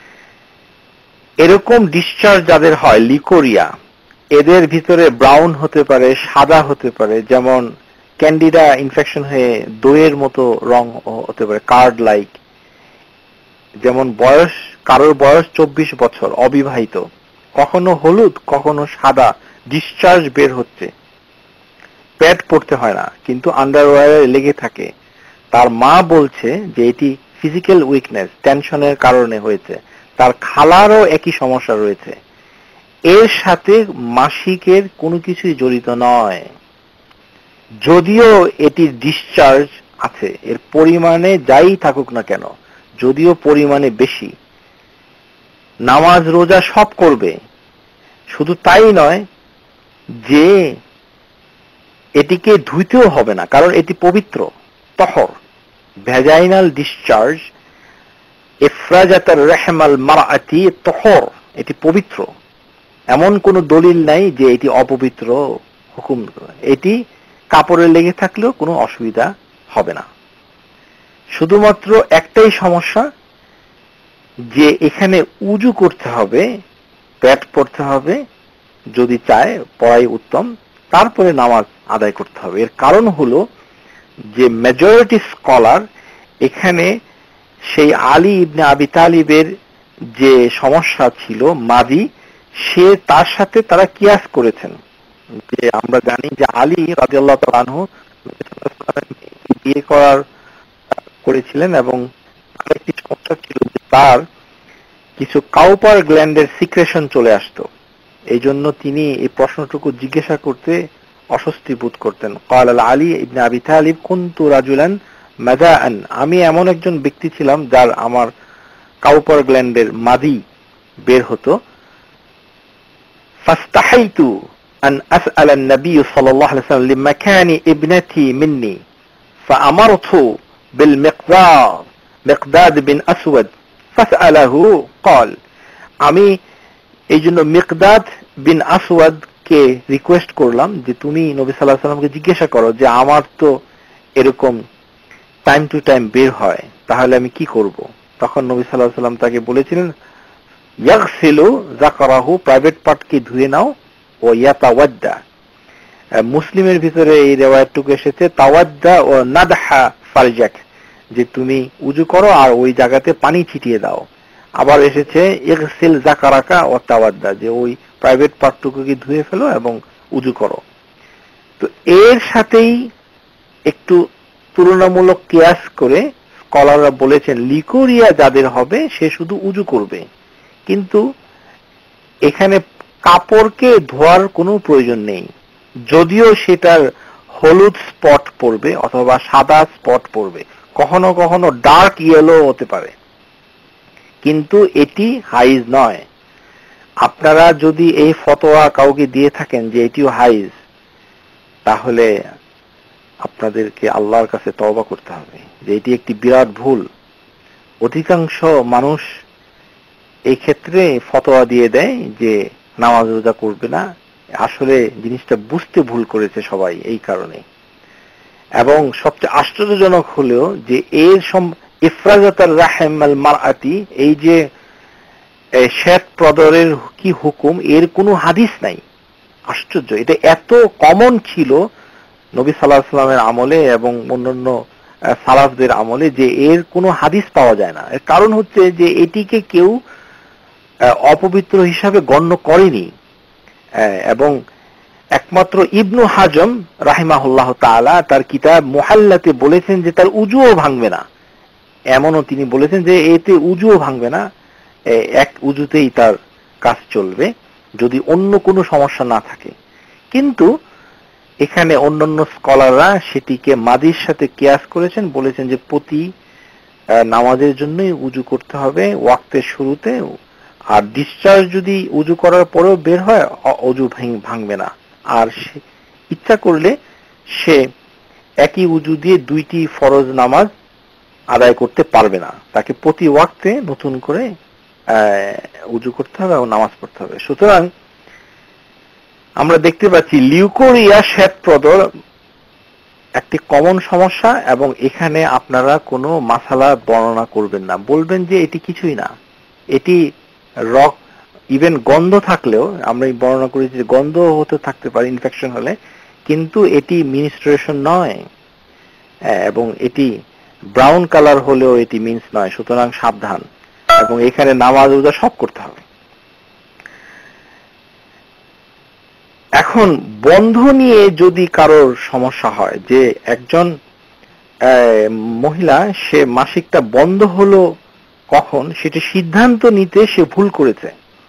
এরকম ডিসচার্জ যাদের হয় লিকোরিয়া, এদের ভিতরে ব্রাউন হতে পারে, সাদা হতে পারে, যেমন ক্যান্ডিডা ইনফেকশন হয়ে দইয়ের মতো রং হতে পারে, কার্ড লাইক। যেমন বয়স, কারোর বয়স 24 বছর, অবিবাহিত, কখনো হলুদ কখনো সাদা ডিসচার্জ বের হচ্ছে, প্যাড পড়তে হয় না কিন্তু আন্ডারওয়্যারে লেগে থাকে। তার মা বলছে যে এটি ফিজিক্যাল উইকনেস, টেনশনের কারণে হয়েছে, তার খালারও একই সমস্যা রয়েছে। এর সাথে মাসিকের কোনো কিছুই জড়িত নয়, যদিও এটি ডিসচার্জ আছে, এর পরিমাণে যাই থাকুক না কেন, যদিও পরিমাণে বেশি, নামাজ রোজা সব করবে। শুধু তাই নয় যে এটিকে ধুইতেও হবে না, কারণ এটি পবিত্র, তহর। ভ্যাজাইনাল ডিসচার্জ ইফরাজাতার রহমাল মারাতি তহর, এটি পবিত্র। এমন কোন দলিল নাই যে এটি অপবিত্র হুকুম। এটি কাপড়ে লেগে থাকলেও কোনো অসুবিধা হবে না। শুধুমাত্র একটাই সমস্যা যে এখানে উজু করতে হবে, প্যাট পড়তে হবে, যদি চায় পড়াই উত্তম, তারপরে নামাজ আদায় করতে হবে। এর কারণ হলো যে মেজরিটি স্কলার এখানে সেই আলী ইবনে আবি তালিবের যে সমস্যা ছিল মাদি, সে তার সাথে তারা কিয়াস করেছেন। যে আমরা জানি যে আলী রাদিয়াল্লাহু তাআলা আনহু বিয়ে করেছিলেন এবং আরেকটি সমস্যা ছিল যে তার কিছু কাউপার গ্ল্যান্ডের সিক্রেশন চলে আসতো। এই জন্য তিনি এই প্রশ্নটুকু জিজ্ঞাসা করতে অস্বস্তি বোধ করতেন। قال আলী ইবনে আবি তালিব কুনতু রাজুলান মাদাআন, আমি এমন একজন ব্যক্তি ছিলাম যার আমার কাউপার গ্ল্যান্ডের মাদি বের হতো। ফাস্তাহাইতু আন আসআল আন-নবী সাল্লাল্লাহু আলাইহি ওয়াসাল্লাম লিমাকানি ইবনাতি মিন্নি ফাআমারতু বিল মিকদাদ বিন আসওয়াদ ফাসআলাহু قال, আমি এই জন্য মিকদাদ বিন আসওয়াদ কে রিকোয়েস্ট করলাম যে তুমি নবী সাল্লাল্লাহু আলাইহি ওয়াসাল্লামকে জিজ্ঞাসা করো যে আমার তো এরকম টাইম টু টাইম বের হয়, তাহলে আমি কি করব। তখন নবী সাল্লাল্লাহু আলাইহি ওয়াসাল্লাম তাকে বলেছিলেন ইয়াগসিলু যাকারাহু, প্রাইভেট পার্টকে ধুয়ে নাও, ও ইয়াতাওয়াদ্দা। মুসলিমের ভিতরে এই রিওয়ায়াতটুকু এসেছে তাওয়াদ্দা ও নাদহা ফারজাক, যে তুমি উজু করো আর ওই জায়গাতে পানি ছিটিয়ে দাও। আবার এসেছে ইগসিল যাকারাকা ও তাওয়াদ্দা, যে ওই প্রাইভেট পার্টটুকুকে ধুয়ে ফেলো এবং উজু করো। তো এর সাথেই একটু তুলনামূলক কিয়াস করে স্কলাররা বলেছেন লিকোরিয়া যাদের হবে সে শুধু উজু করবে, কিন্তু এখানে কাপড়কে ধোয়ার কোনো প্রয়োজন নেই। যদিও সেটার হলুদ স্পট পড়বে অথবা সাদা স্পট পড়বে, কখনো কখনো ডার্ক ইয়েলো হতে পারে, কিন্তু এটি হাইজ নয়। আপনারা যদি এই ফতোয়া কাউকে দিয়ে থাকেন যে এটিও হাইজ, তাহলে আপনাদেরকে আল্লাহর কাছে তওবা করতে হবে যে এটি একটি বিরাট ভুল। অধিকাংশ মানুষ এই ক্ষেত্রে ফতোয়া দিয়ে দেয় যে নামাজ রোজা করবে না, আসলে জিনিসটা বুঝতে ভুল করেছে সবাই এই কারণে। এবং সবচেয়ে আশ্চর্যজনক হলেও যে এর ইফরাজাতার রাহিম আল মারআতি, এই যে শ্বেত প্রদরের কি হুকুম, এর কোনো হাদিস নাই। আশ্চর্য, এটা এত কমন ছিল নবী সাল্লাল্লাহু আলাইহি ওয়াসাল্লামের আমলে এবং অন্যান্য সালাফদের আমলে যে এর কোনো হাদিস পাওয়া যায় না। এর কারণ হচ্ছে যে এটিকে কেউ অপবিত্র হিসাবে গণ্য করেনি, এবং একমাত্র ইবনু হাজম রাহিমাহুল্লাহ তাআলা তার কিতাব মুহাল্লাতে বলেছেন যে তার উজুও ভাঙবে না। এমনও তিনি বলেছেন যে এতে উজুও ভাঙবে না, এক উজুতেই তার কাজ চলবে যদি অন্য কোনো সমস্যা না থাকে। কিন্তু এখানে অন্যান্য স্কলাররা সেটিকে মাদির সাথে কিয়াস করেছেন, বলেছেন যে প্রতি নামাজের জন্যই উজু করতে হবে ওয়াক্তের শুরুতে, আর ডিসচার্জ যদি উজু করার পরেও বের হয় উজু ভাঙবে না। আর সে ইচ্ছা করলে সে একই উজু দিয়ে দুইটি ফরজ নামাজ আদায় করতে পারবে না, তাকে প্রতি ওয়াক্তে নতুন করে উজু করতে হবে এবং নামাজ পড়তে হবে। সুতরাং আমরা দেখতে পাচ্ছি লিউকোরিয়া শ্বেত প্রদর একটি কমন সমস্যা, এবং এখানে আপনারা কোনো মাসালা বর্ণনা করবেন না, বলবেন যে এটি কিছুই না, এটি রক, ইভেন গন্ধ থাকলেও আমরা বর্ণনা করেছি যে গন্ধ হতে থাকতে পারে ইনফেকশন হলে, কিন্তু এটি মিনিস্ট্রেশন নয়, এবং এটি ব্রাউন কালার হলেও এটি মিন্স নয়। সুতরাং সাবধান, এবং এখানে নামাজ রোজা সব করতে হবে। এখন বন্ধ নিয়ে যদি কারোর সমস্যা হয়, যে একজন মহিলা সে মাসিকটা বন্ধ হলো কখন সেটা সিদ্ধান্ত নিতে সে ভুল করেছে।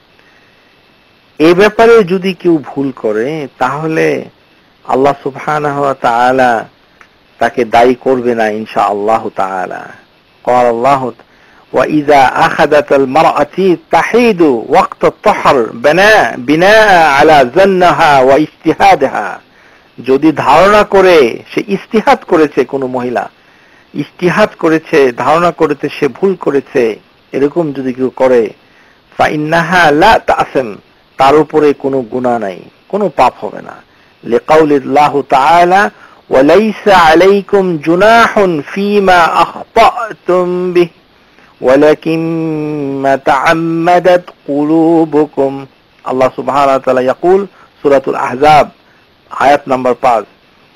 এ ব্যাপারে যদি কেউ ভুল করে তাহলে আল্লাহ সুবহানাহু ওয়া তাআলা তাকে দায়ী করবে না ইনশাআল্লাহ তাআলা। قال الله وإذا أخذت المرأة تحيد وقت الطهر بناء على ظنها واجتهادها, যদি ধারণা করে সে ইজতিহাদ করেছে, কোন মহিলা ইজতিহাদ করেছে, ধারণা করেছে সে ভুল করেছে, এরকম যদি কেউ করে فإنها لا تأثم, তার উপরে কোনো গুনাহ নাই, কোনো পাপ হবে না। لقول الله تعالى وليس عليكم جناح فيما أخطأتم به ولكن ما تعمدت قلوبكم. الله سبحانه وتعالى يقول سورة الأحزاب আয়াত নাম্বার 5,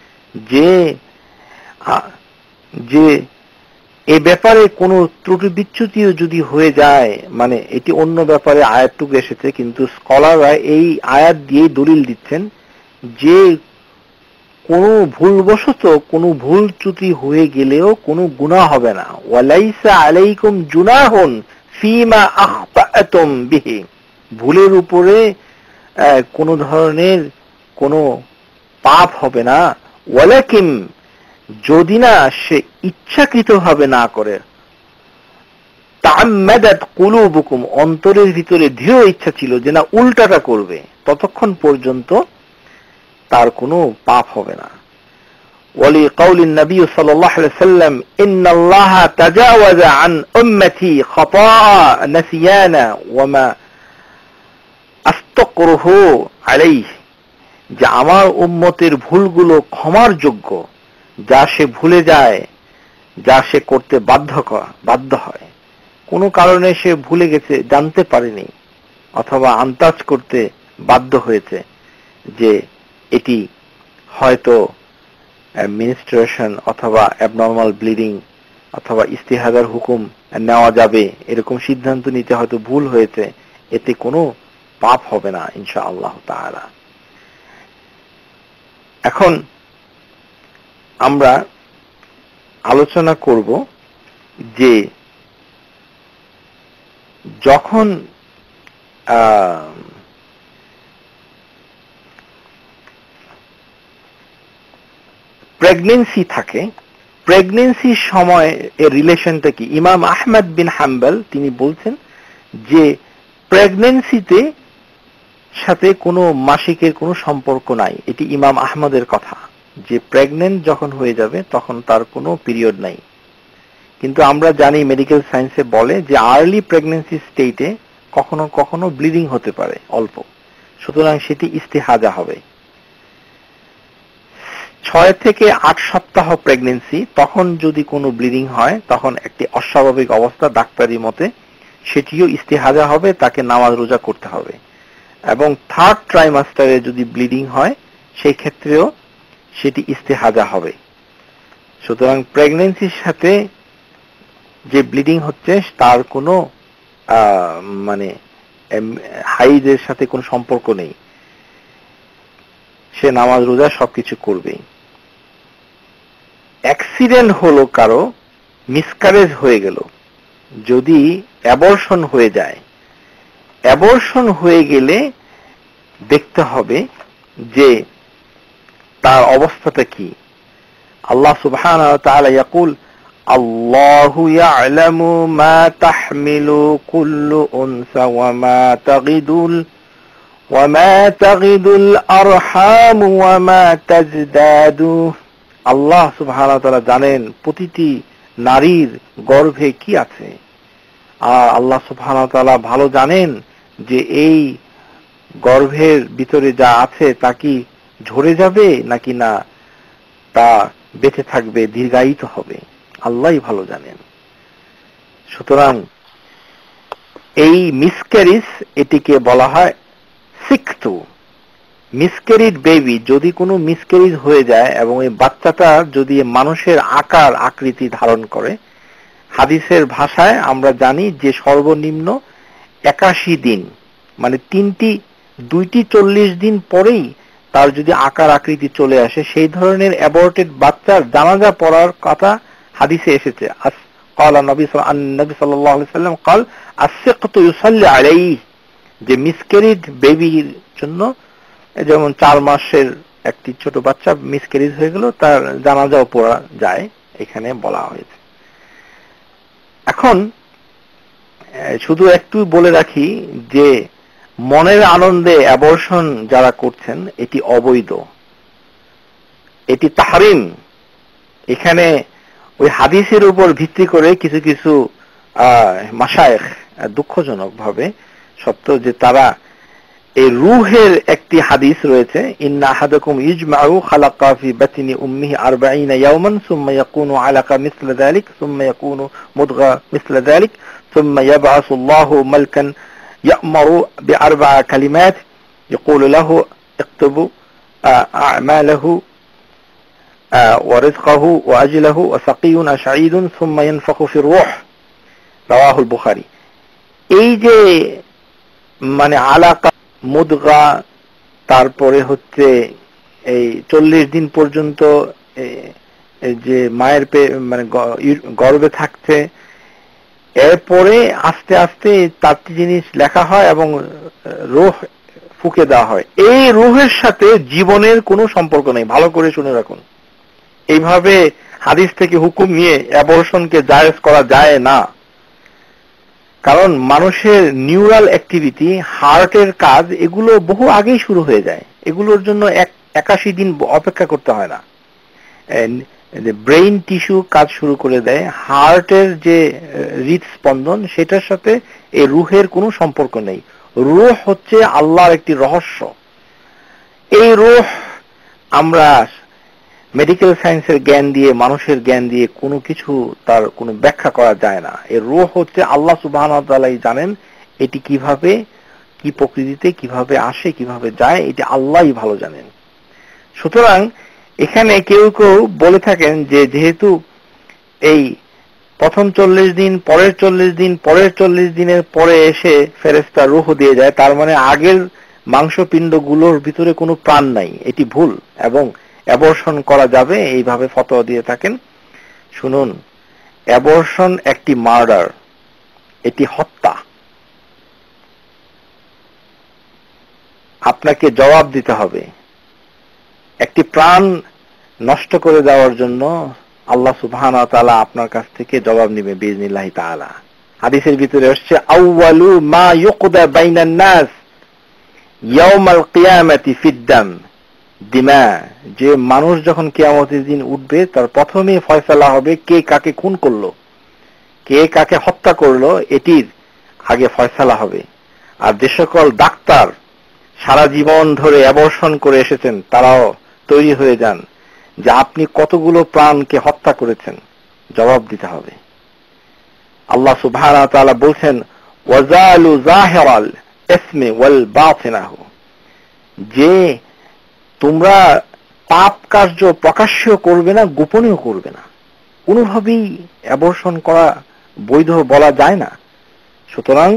যে এই ব্যাপারে কোনো ত্রুটি বিচ্যুতিও যদি হয়ে যায়, মানে এটি অন্য ব্যাপারে আয়াতটুকু এসেছে, কিন্তু স্কলাররা এই আয়াত দিয়ে দলিল দিচ্ছেন যে কোনো ভুলবশত কোনো ভুল ত্রুটি হয়ে গেলেও কোনো গুনাহ হবে না। ওয়ালাইসা আলাইকুম জুনাহুন ফিমা আখতাতুম বিহি, ভুলের উপরে কোনো ধরনের কোনো পাপ হবে না। ওয়ালাকিন, যদি না সে ইচ্ছাকৃতভাবে না করে, তাআম্মাদাত কুলুবুকুম, অন্তরের ভিতরে দৃঢ় ইচ্ছা ছিল যে না উল্টাটা করবে, ততক্ষণ পর্যন্ত তার কোনো পাপ হবে না। ওয়ালি কাউলিন নবী সাল্লাল্লাহু আলাইহি ওয়াসাল্লাম ইন্নাল্লাহা তাজাওয়াজা আন উম্মতি খাতাআ নাসিয়ানা ওয়া মা আস্তাগফিরুহু আলাইহি, যে আমার উম্মতের ভুলগুলো ক্ষমার যোগ্য, যা সে ভুলে যায়, যা সে করতে বাধ্য হয়, কোনো কারণে সে ভুলে গেছে, জানতে পারেনি, অথবা আন্দাজ করতে বাধ্য হয়েছে যে এটি হয়তো মিনিস্ট্রেশন অথবা অ্যাবনর্মাল ব্লিডিং অথবা ইস্তিহাদার হুকুম নেওয়া যাবে, এরকম সিদ্ধান্ত নিতে হয়তো ভুল হয়েছে, এতে কোনো পাপ হবে না ইনশাআল্লাহ তাআলা। এখন আমরা আলোচনা করব যে যখন প্রেগন্যান্সি থাকে, প্রেগন্যান্সির সময় এর রিলেশনটা কি? ইমাম আহমদ বিন হাম্বল তিনি বলছেন যে প্রেগন্যান্সিতে সাথে কোনো মাসিকের কোনো সম্পর্ক নাই। এটি ইমাম আহমদের কথা, যে প্রেগন্যান্ট যখন হয়ে যাবে তখন তার কোনো পিরিয়ড নাই। কিন্তু আমরা জানি মেডিকেল সায়েন্সে বলে যে আর্লি প্রেগন্যান্সি স্টেটে কখনো কখনো ব্লিডিং হতে পারে অল্প, সুতরাং সেটি ইস্তিহাজা হবে। 6 থেকে 8 সপ্তাহ প্রেগন্যান্সি, তখন যদি কোনো ব্লিডিং হয় তখন একটি অস্বাভাবিক অবস্থা ডাক্তারি মতে, সেটিও ইস্তিহাজা হবে, তাকে নামাজ রোজা করতে হবে। এবং 3rd ট্রাইমাস্টারে যদি ব্লিডিং হয় সেই ক্ষেত্রেও সেটি ইস্তিহাজা হবে। সুতরাং প্রেগন্যান্সির সাথে যে ব্লিডিং হচ্ছে তার কোনো মানে হাইজের সাথে কোনো সম্পর্ক নেই, সে নামাজ রোজা সবকিছু করবেই। অ্যাক্সিডেন্ট হলো, কারো মিসক্যারেজ হয়ে গেল, যদি অ্যাবর্শন হয়ে যায়, অ্যাবর্শন হয়ে গেলে দেখতে হবে যে তার অবস্থাটা কি। আল্লাহ সুবহানাহু ওয়া তাআলা ইয়াকুল আল্লাহু ইয়া'লামু মা তাহমিলু কুল্লু উনসা ওয়া মা তাগিদুল আরহাম ওয়া মা তাজদাদু। আল্লাহ সুবহানাহু ওয়া তাআলা জানেন প্রতিটি নারীর গর্ভে কি আছে, আর আল্লাহ সুবহানাহু ওয়া তাআলা ভালো জানেন যে এই গর্ভের ভিতরে যা আছে তা কি ঝরে যাবে নাকি না তা বেঁচে থাকবে, দীর্ঘায়িত হবে, আল্লাহই ভালো জানেন। সুতরাং এই মিসক্যারিজ, এটিকে বলা হয় সিকতু, মিসক্যারিড বেবি। যদি কোনো মিসক্যারিজ হয়ে যায় এবং এই বাচ্চাটা যদি মানুষের আকার আকৃতি ধারণ করে, হাদিসের ভাষায় আমরা জানি যে সর্বনিম্ন 81 দিন, মানে 2টি 40 দিন পরেই তার যদি আকার আকৃতি চলে আসে, সেই ধরনের অ্যাবর্টেড বাচ্চার জানাজা পড়ার কথা হাদিসে এসেছে। قال النبي صلى الله عليه وسلم قال السقط يصلي عليه, যে মিসক্যারিজ বেবির জন্য, যেমন 4 মাসের একটি ছোট বাচ্চা মিসক্যারিজ হয়ে গেল, তার জানাজাও পড়া যায়, এখানে বলা হয়েছে। এখন শুধু একটু বলে রাখি যে মনের আনন্দে অ্যাবর্শন যারা করছেন এটি অবৈধ, এটি তাহরিম। এখানে ওই হাদিসের উপর ভিত্তি করে কিছু কিছু মাশায়েখ দুঃখজনক ভাবে সত্য যে তারা এই রূহের একটি হাদিস রয়েছে, ইন্না আহাদাকুম ইজমাউ খালাকা ফি বাতনি উম্মিহি 40 ইয়াওমান সুম্মা ইয়াকুনু আলাকা মিসলা যালিক সুম্মা ইয়াকুনু মুদগা মিসলা যালিক সুম্মা ইয়াবআসু আল্লাহু মালকান ইয়া'মারু বিআরবা কালিমাত ইয়াকুলু লাহু ইকতুবু আ'মালাহু ওয়া রিজকাহু ওয়া আজলাহু ওয়া সাকিয়ুন শাঈদুন সুম্মা ইয়ানফাখু ফি রূহ, রাওয়াহুল বুখারী। এই যে মানে আলাকা, মুদগা, তারপরে হচ্ছে এই 40 দিন পর্যন্ত যে মায়ের মানে গর্ভে থাকছে, এরপরে আস্তে আস্তে 4টি জিনিস লেখা হয় এবং রূহ ফুঁকে দেওয়া হয়। এই রূহের সাথে জীবনের কোনো সম্পর্ক নেই, ভালো করে শুনে রাখুন। এইভাবে হাদিস থেকে হুকুম নিয়ে অ্যাবর্শনকে জায়েজ করা যায় না, কারণ মানুষের নিউরাল অ্যাক্টিভিটি, হার্টের কাজ, এগুলো বহু আগেই শুরু হয়ে যায়। এগুলোর জন্য 81 দিন অপেক্ষা করতে হয় না। ব্রেইন টিস্যু কাজ শুরু করে দেয়, হার্টের যে হৃদস্পন্দন সেটার সাথে এই রূহের কোনো সম্পর্ক নেই। রূহ হচ্ছে আল্লাহর একটি রহস্য। এই রূহ আমরা মেডিকেল সায়েন্সের জ্ঞান দিয়ে, মানুষের জ্ঞান দিয়ে কোনো কিছু তার কোনো ব্যাখ্যা করা যায় না। এর রূহ হচ্ছে আল্লাহ সুবহানাহু ওয়া তাআলাই জানেন এটি কিভাবে, কি প্রকৃতিতে কিভাবে আসে, কিভাবে যায়, এটি আল্লাহই ভালো জানেন। সুতরাং এখানে কেউ কেউ বলে থাকেন যে যেহেতু এই প্রথম 40 দিন, পরের 40 দিন, পরের 40 দিনের পরে এসে ফেরেশতা রূহ দিয়ে যায়, তার মানে আগের মাংসপিণ্ডগুলোর ভিতরে কোনো প্রাণ নাই, এটি ভুল এবং অ্যাবর্শন করা যাবে, এইভাবে ফতোয়া দিয়ে থাকেন। শুনুন, অ্যাবর্শন একটি মার্ডার, এটি হত্যা। আপনাকে জবাব দিতে হবে। একটি প্রাণ নষ্ট করে দেওয়ার জন্য আল্লাহ সুবহানাহু ওয়া তাআলা আপনার কাছ থেকে জবাব নেবে বিইজনিল্লাহি তাআলা। হাদিসের ভিতরে আসছে আউয়ালু মা ইউকদা বাইনান নাস ইয়াউমাল কিয়ামাতি ফিদ-দাম, দিমা, যে মানুষ যখন কিয়ামতের দিন উঠবে তার প্রথমে ফয়সালা হবে কে কাকে খুন করলো, কে কাকে হত্যা করলো, এটির আগে ফয়সালা হবে। আর যে সকল ডাক্তার সারা জীবন ধরে অ্যাবর্শন করে এসেছেন তারাও তৈরি হয়ে যান যে আপনি কতগুলো প্রাণকে হত্যা করেছেন, জবাব দিতে হবে। আল্লাহ সুবহানাহু ওয়া তাআলা বলছেন ওয়াজালু যাহিরাল ইসমি ওয়াল বাতিনাহু, যে তোমরা পাপ কার্য প্রকাশ্য করবে না, গোপনেও করবে না। কোনোভাবেই অ্যাবর্শন করা বৈধ বলা যায় না। সুতরাং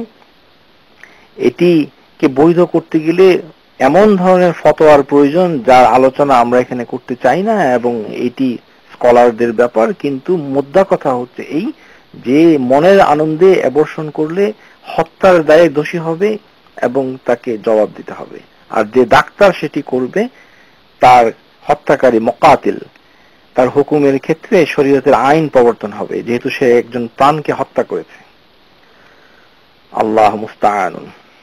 এটিকে বৈধ করতে গেলে এমন ধরনের ফতোয়ার প্রয়োজন যার আলোচনা আমরা এখানে করতে চাই না, এবং এটি স্কলারদের ব্যাপার। কিন্তু মুদ্রা কথা হচ্ছে এই যে মনের আনন্দে অ্যাবর্শন করলে হত্যার দায়ে দোষী হবে এবং তাকে জবাব দিতে হবে। আর যে ডাক্তার সেটি করবে তার হত্যাকারী মুকাতিল, তার হুকুমের ক্ষেত্রে শরীয়তের আইন প্রবর্তন হবে, যেহেতু সে একজন প্রাণকে হত্যা করেছে। আল্লাহ মুস্তাআন।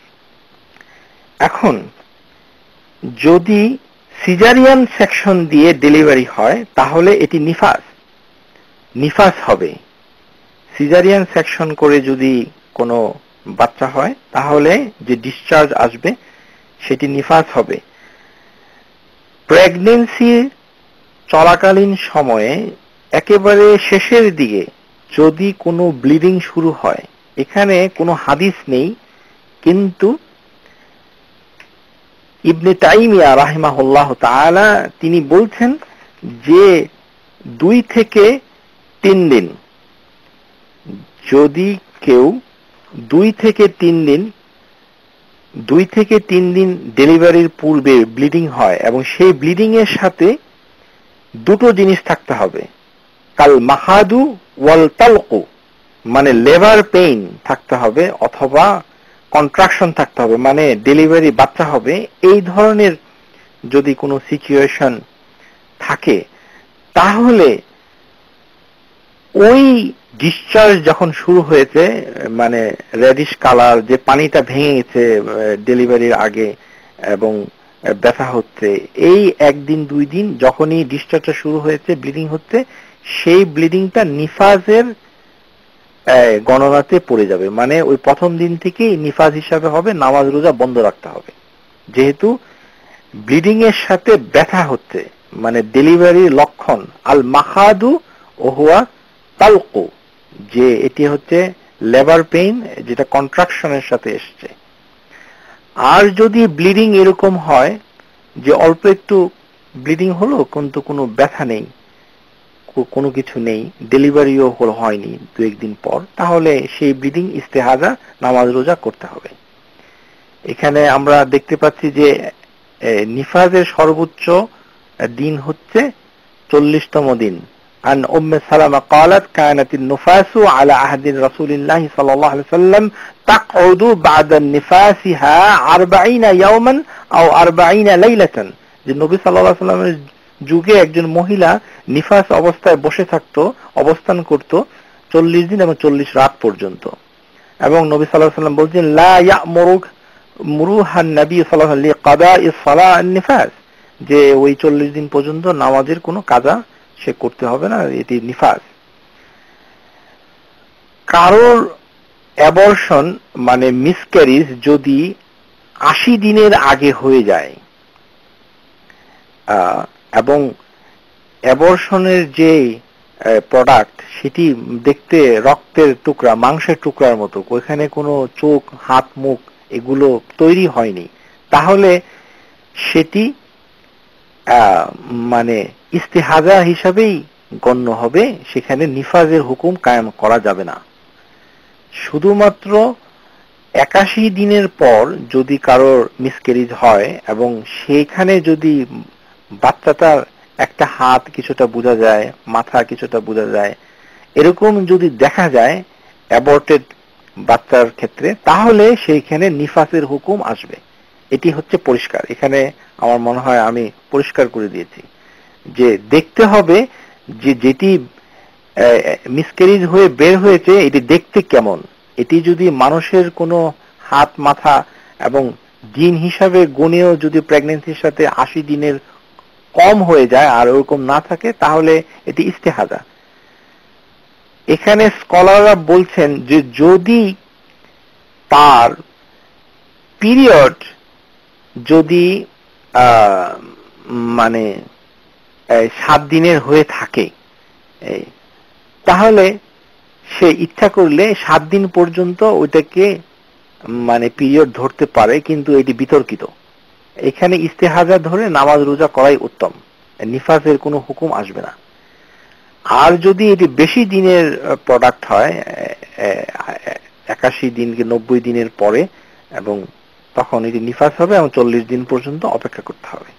এখন যদি সিজারিয়ান সেকশন দিয়ে ডেলিভারি হয় তাহলে এটি নিফাস হবে। সিজারিয়ান সেকশন করে যদি কোনো বাচ্চা হয় তাহলে যে ডিসচার্জ আসবে সেটি নিফাস হবে। প্রেগন্যান্সি চলাকালীন সময়ে একেবারে শেষের দিকে যদি কোনো ব্লিডিং শুরু হয়, এখানে কোনো হাদিস নেই, কিন্তু ইবনে তাইমিয়া রাহিমাহুল্লাহ তাআলা তিনি বলছেন যে 2 থেকে 3 দিন, যদি কেউ 2 থেকে 3 দিন ডেলিভারির পূর্বে ব্লিডিং হয় এবং সেই ব্লিডিং এর সাথে দুটো জিনিস থাকতে হবে, কাল মাহাদু ওয়াল তালকু, মানে লেবার পেইন থাকতে হবে অথবা কন্ট্রাকশন থাকতে হবে, মানে ডেলিভারি বাচ্চা হবে, এই ধরনের যদি কোনো সিচুয়েশন থাকে তাহলে ওই ডিসচার্জ যখন শুরু হয়েছে, মানে রেডিশ কালার যে পানিটা ভেঙে গেছে ডেলিভারির আগে এবং ব্যথা হচ্ছে, এই একদিন 2 দিন যখনই ডিসচার্জটা শুরু হয়েছে, ব্লিডিং হচ্ছে, সেই ব্লিডিংটা নিফাজের গণনাতে পড়ে যাবে। মানে ওই প্রথম দিন থেকেই নিফাজ হিসাবে হবে, নামাজ রোজা বন্ধ রাখতে হবে। যেহেতু ব্লিডিং এর সাথে ব্যথা হচ্ছে, মানে ডেলিভারির লক্ষণ, আল মাখাদু ওহুয়া তালকু, যে এটি হচ্ছে লেবার পেইন যেটা কন্ট্রাকশনের সাথে এসছে। আর যদি ব্লিডিং এরকম হয় যে অল্প একটু ব্লিডিং হলো কিন্তু কোনো ব্যথা নেই, কোনো কিছু নেই, ডেলিভারিও হয়নি 2-1 দিন পর, তাহলে সেই ব্লিডিং ইস্তেহাজা নামাজ রোজা করতে হবে। এখানে আমরা দেখতে পাচ্ছি যে নিফাজের সর্বোচ্চ দিন হচ্ছে 40তম দিন। عن أم سلمة قالت كانت النفاس على عهد رسول الله صلى الله عليه وسلم تقعد بعد نفاسها 40 يوما أو 40 ليلة। যে নবী সাল্লাল্লাহু আলাইহি ওয়াসাল্লামের যুগে একজন মহিলা নিফাস অবস্থায় বসে থাকতো, অবস্থান করত 40 দিন এবং 40 রাত পর্যন্ত। এবং নবী সাল্লাল্লাহু আলাইহি ওয়াসাল্লাম বলছেন লা ইয়া'মুরুহান নবী সাল্লাল্লাহু আলাইহি ওয়াসাল্লাম লিকাদা'i সালাহ নিফাস, যে ওই 40 দিন পর্যন্ত নামাজের কোনো কাজা সে করতে হবে না, এটি নিফাস। কারোর অ্যাবর্শন মানে মিসক্যারিজ যদি 80 দিনের আগে হয়ে যায় এবং অ্যাবর্শনের যে প্রোডাক্ট সেটি দেখতে রক্তের টুকরা, মাংসের টুকরার মতো, ওইখানে কোনো চোখ, হাত, মুখ এগুলো তৈরি হয়নি, তাহলে সেটি মানে ইস্তেহাজা হিসাবেই গণ্য হবে, সেখানে নিফাজের হুকুম কায়েম করা যাবে না। শুধুমাত্র 81 দিনের পর যদি কারোর মিসক্যারেজ হয় এবং সেইখানে যদি বাচ্চাটার একটা হাত কিছুটা বোঝা যায়, মাথা কিছুটা বোঝা যায়, এরকম যদি দেখা যায় অ্যাবর্টেড বাচ্চার ক্ষেত্রে, তাহলে সেইখানে নিফাসের হুকুম আসবে। এটি হচ্ছে পরিষ্কার। এখানে আমার মনে হয় আমি পরিষ্কার করে দিয়েছি যে দেখতে হবে যে যেটি মিসক্যারেজ হয়ে বের হয়েছে এটি দেখতে কেমন। এটি যদি মানুষের কোনো হাত, মাথা এবং দিন হিসাবে গুণেও যদি প্রেগন্যান্সির সাথে 80 দিনের কম হয়ে যায় আর ওরকম না থাকে, তাহলে এটি ইস্তেহাজা। এখানে স্কলাররা বলছেন যে যদি তার পিরিয়ড যদি মানে 7 দিনের হয়ে থাকে, তাহলে সে ইচ্ছা করলে 7 দিন পর্যন্ত ওইটাকে মানে পিরিয়ড ধরতে পারে, কিন্তু এটি বিতর্কিত। এখানে ইস্তেহাজা ধরে নামাজ রোজা করাই উত্তম, নিফাসের কোনো হুকুম আসবে না। আর যদি এটি বেশি দিনের প্রোডাক্ট হয়, 81 দিন কি 90 দিনের পরে, এবং তখন এটি নিফাস হবে এবং 40 দিন পর্যন্ত অপেক্ষা করতে হবে।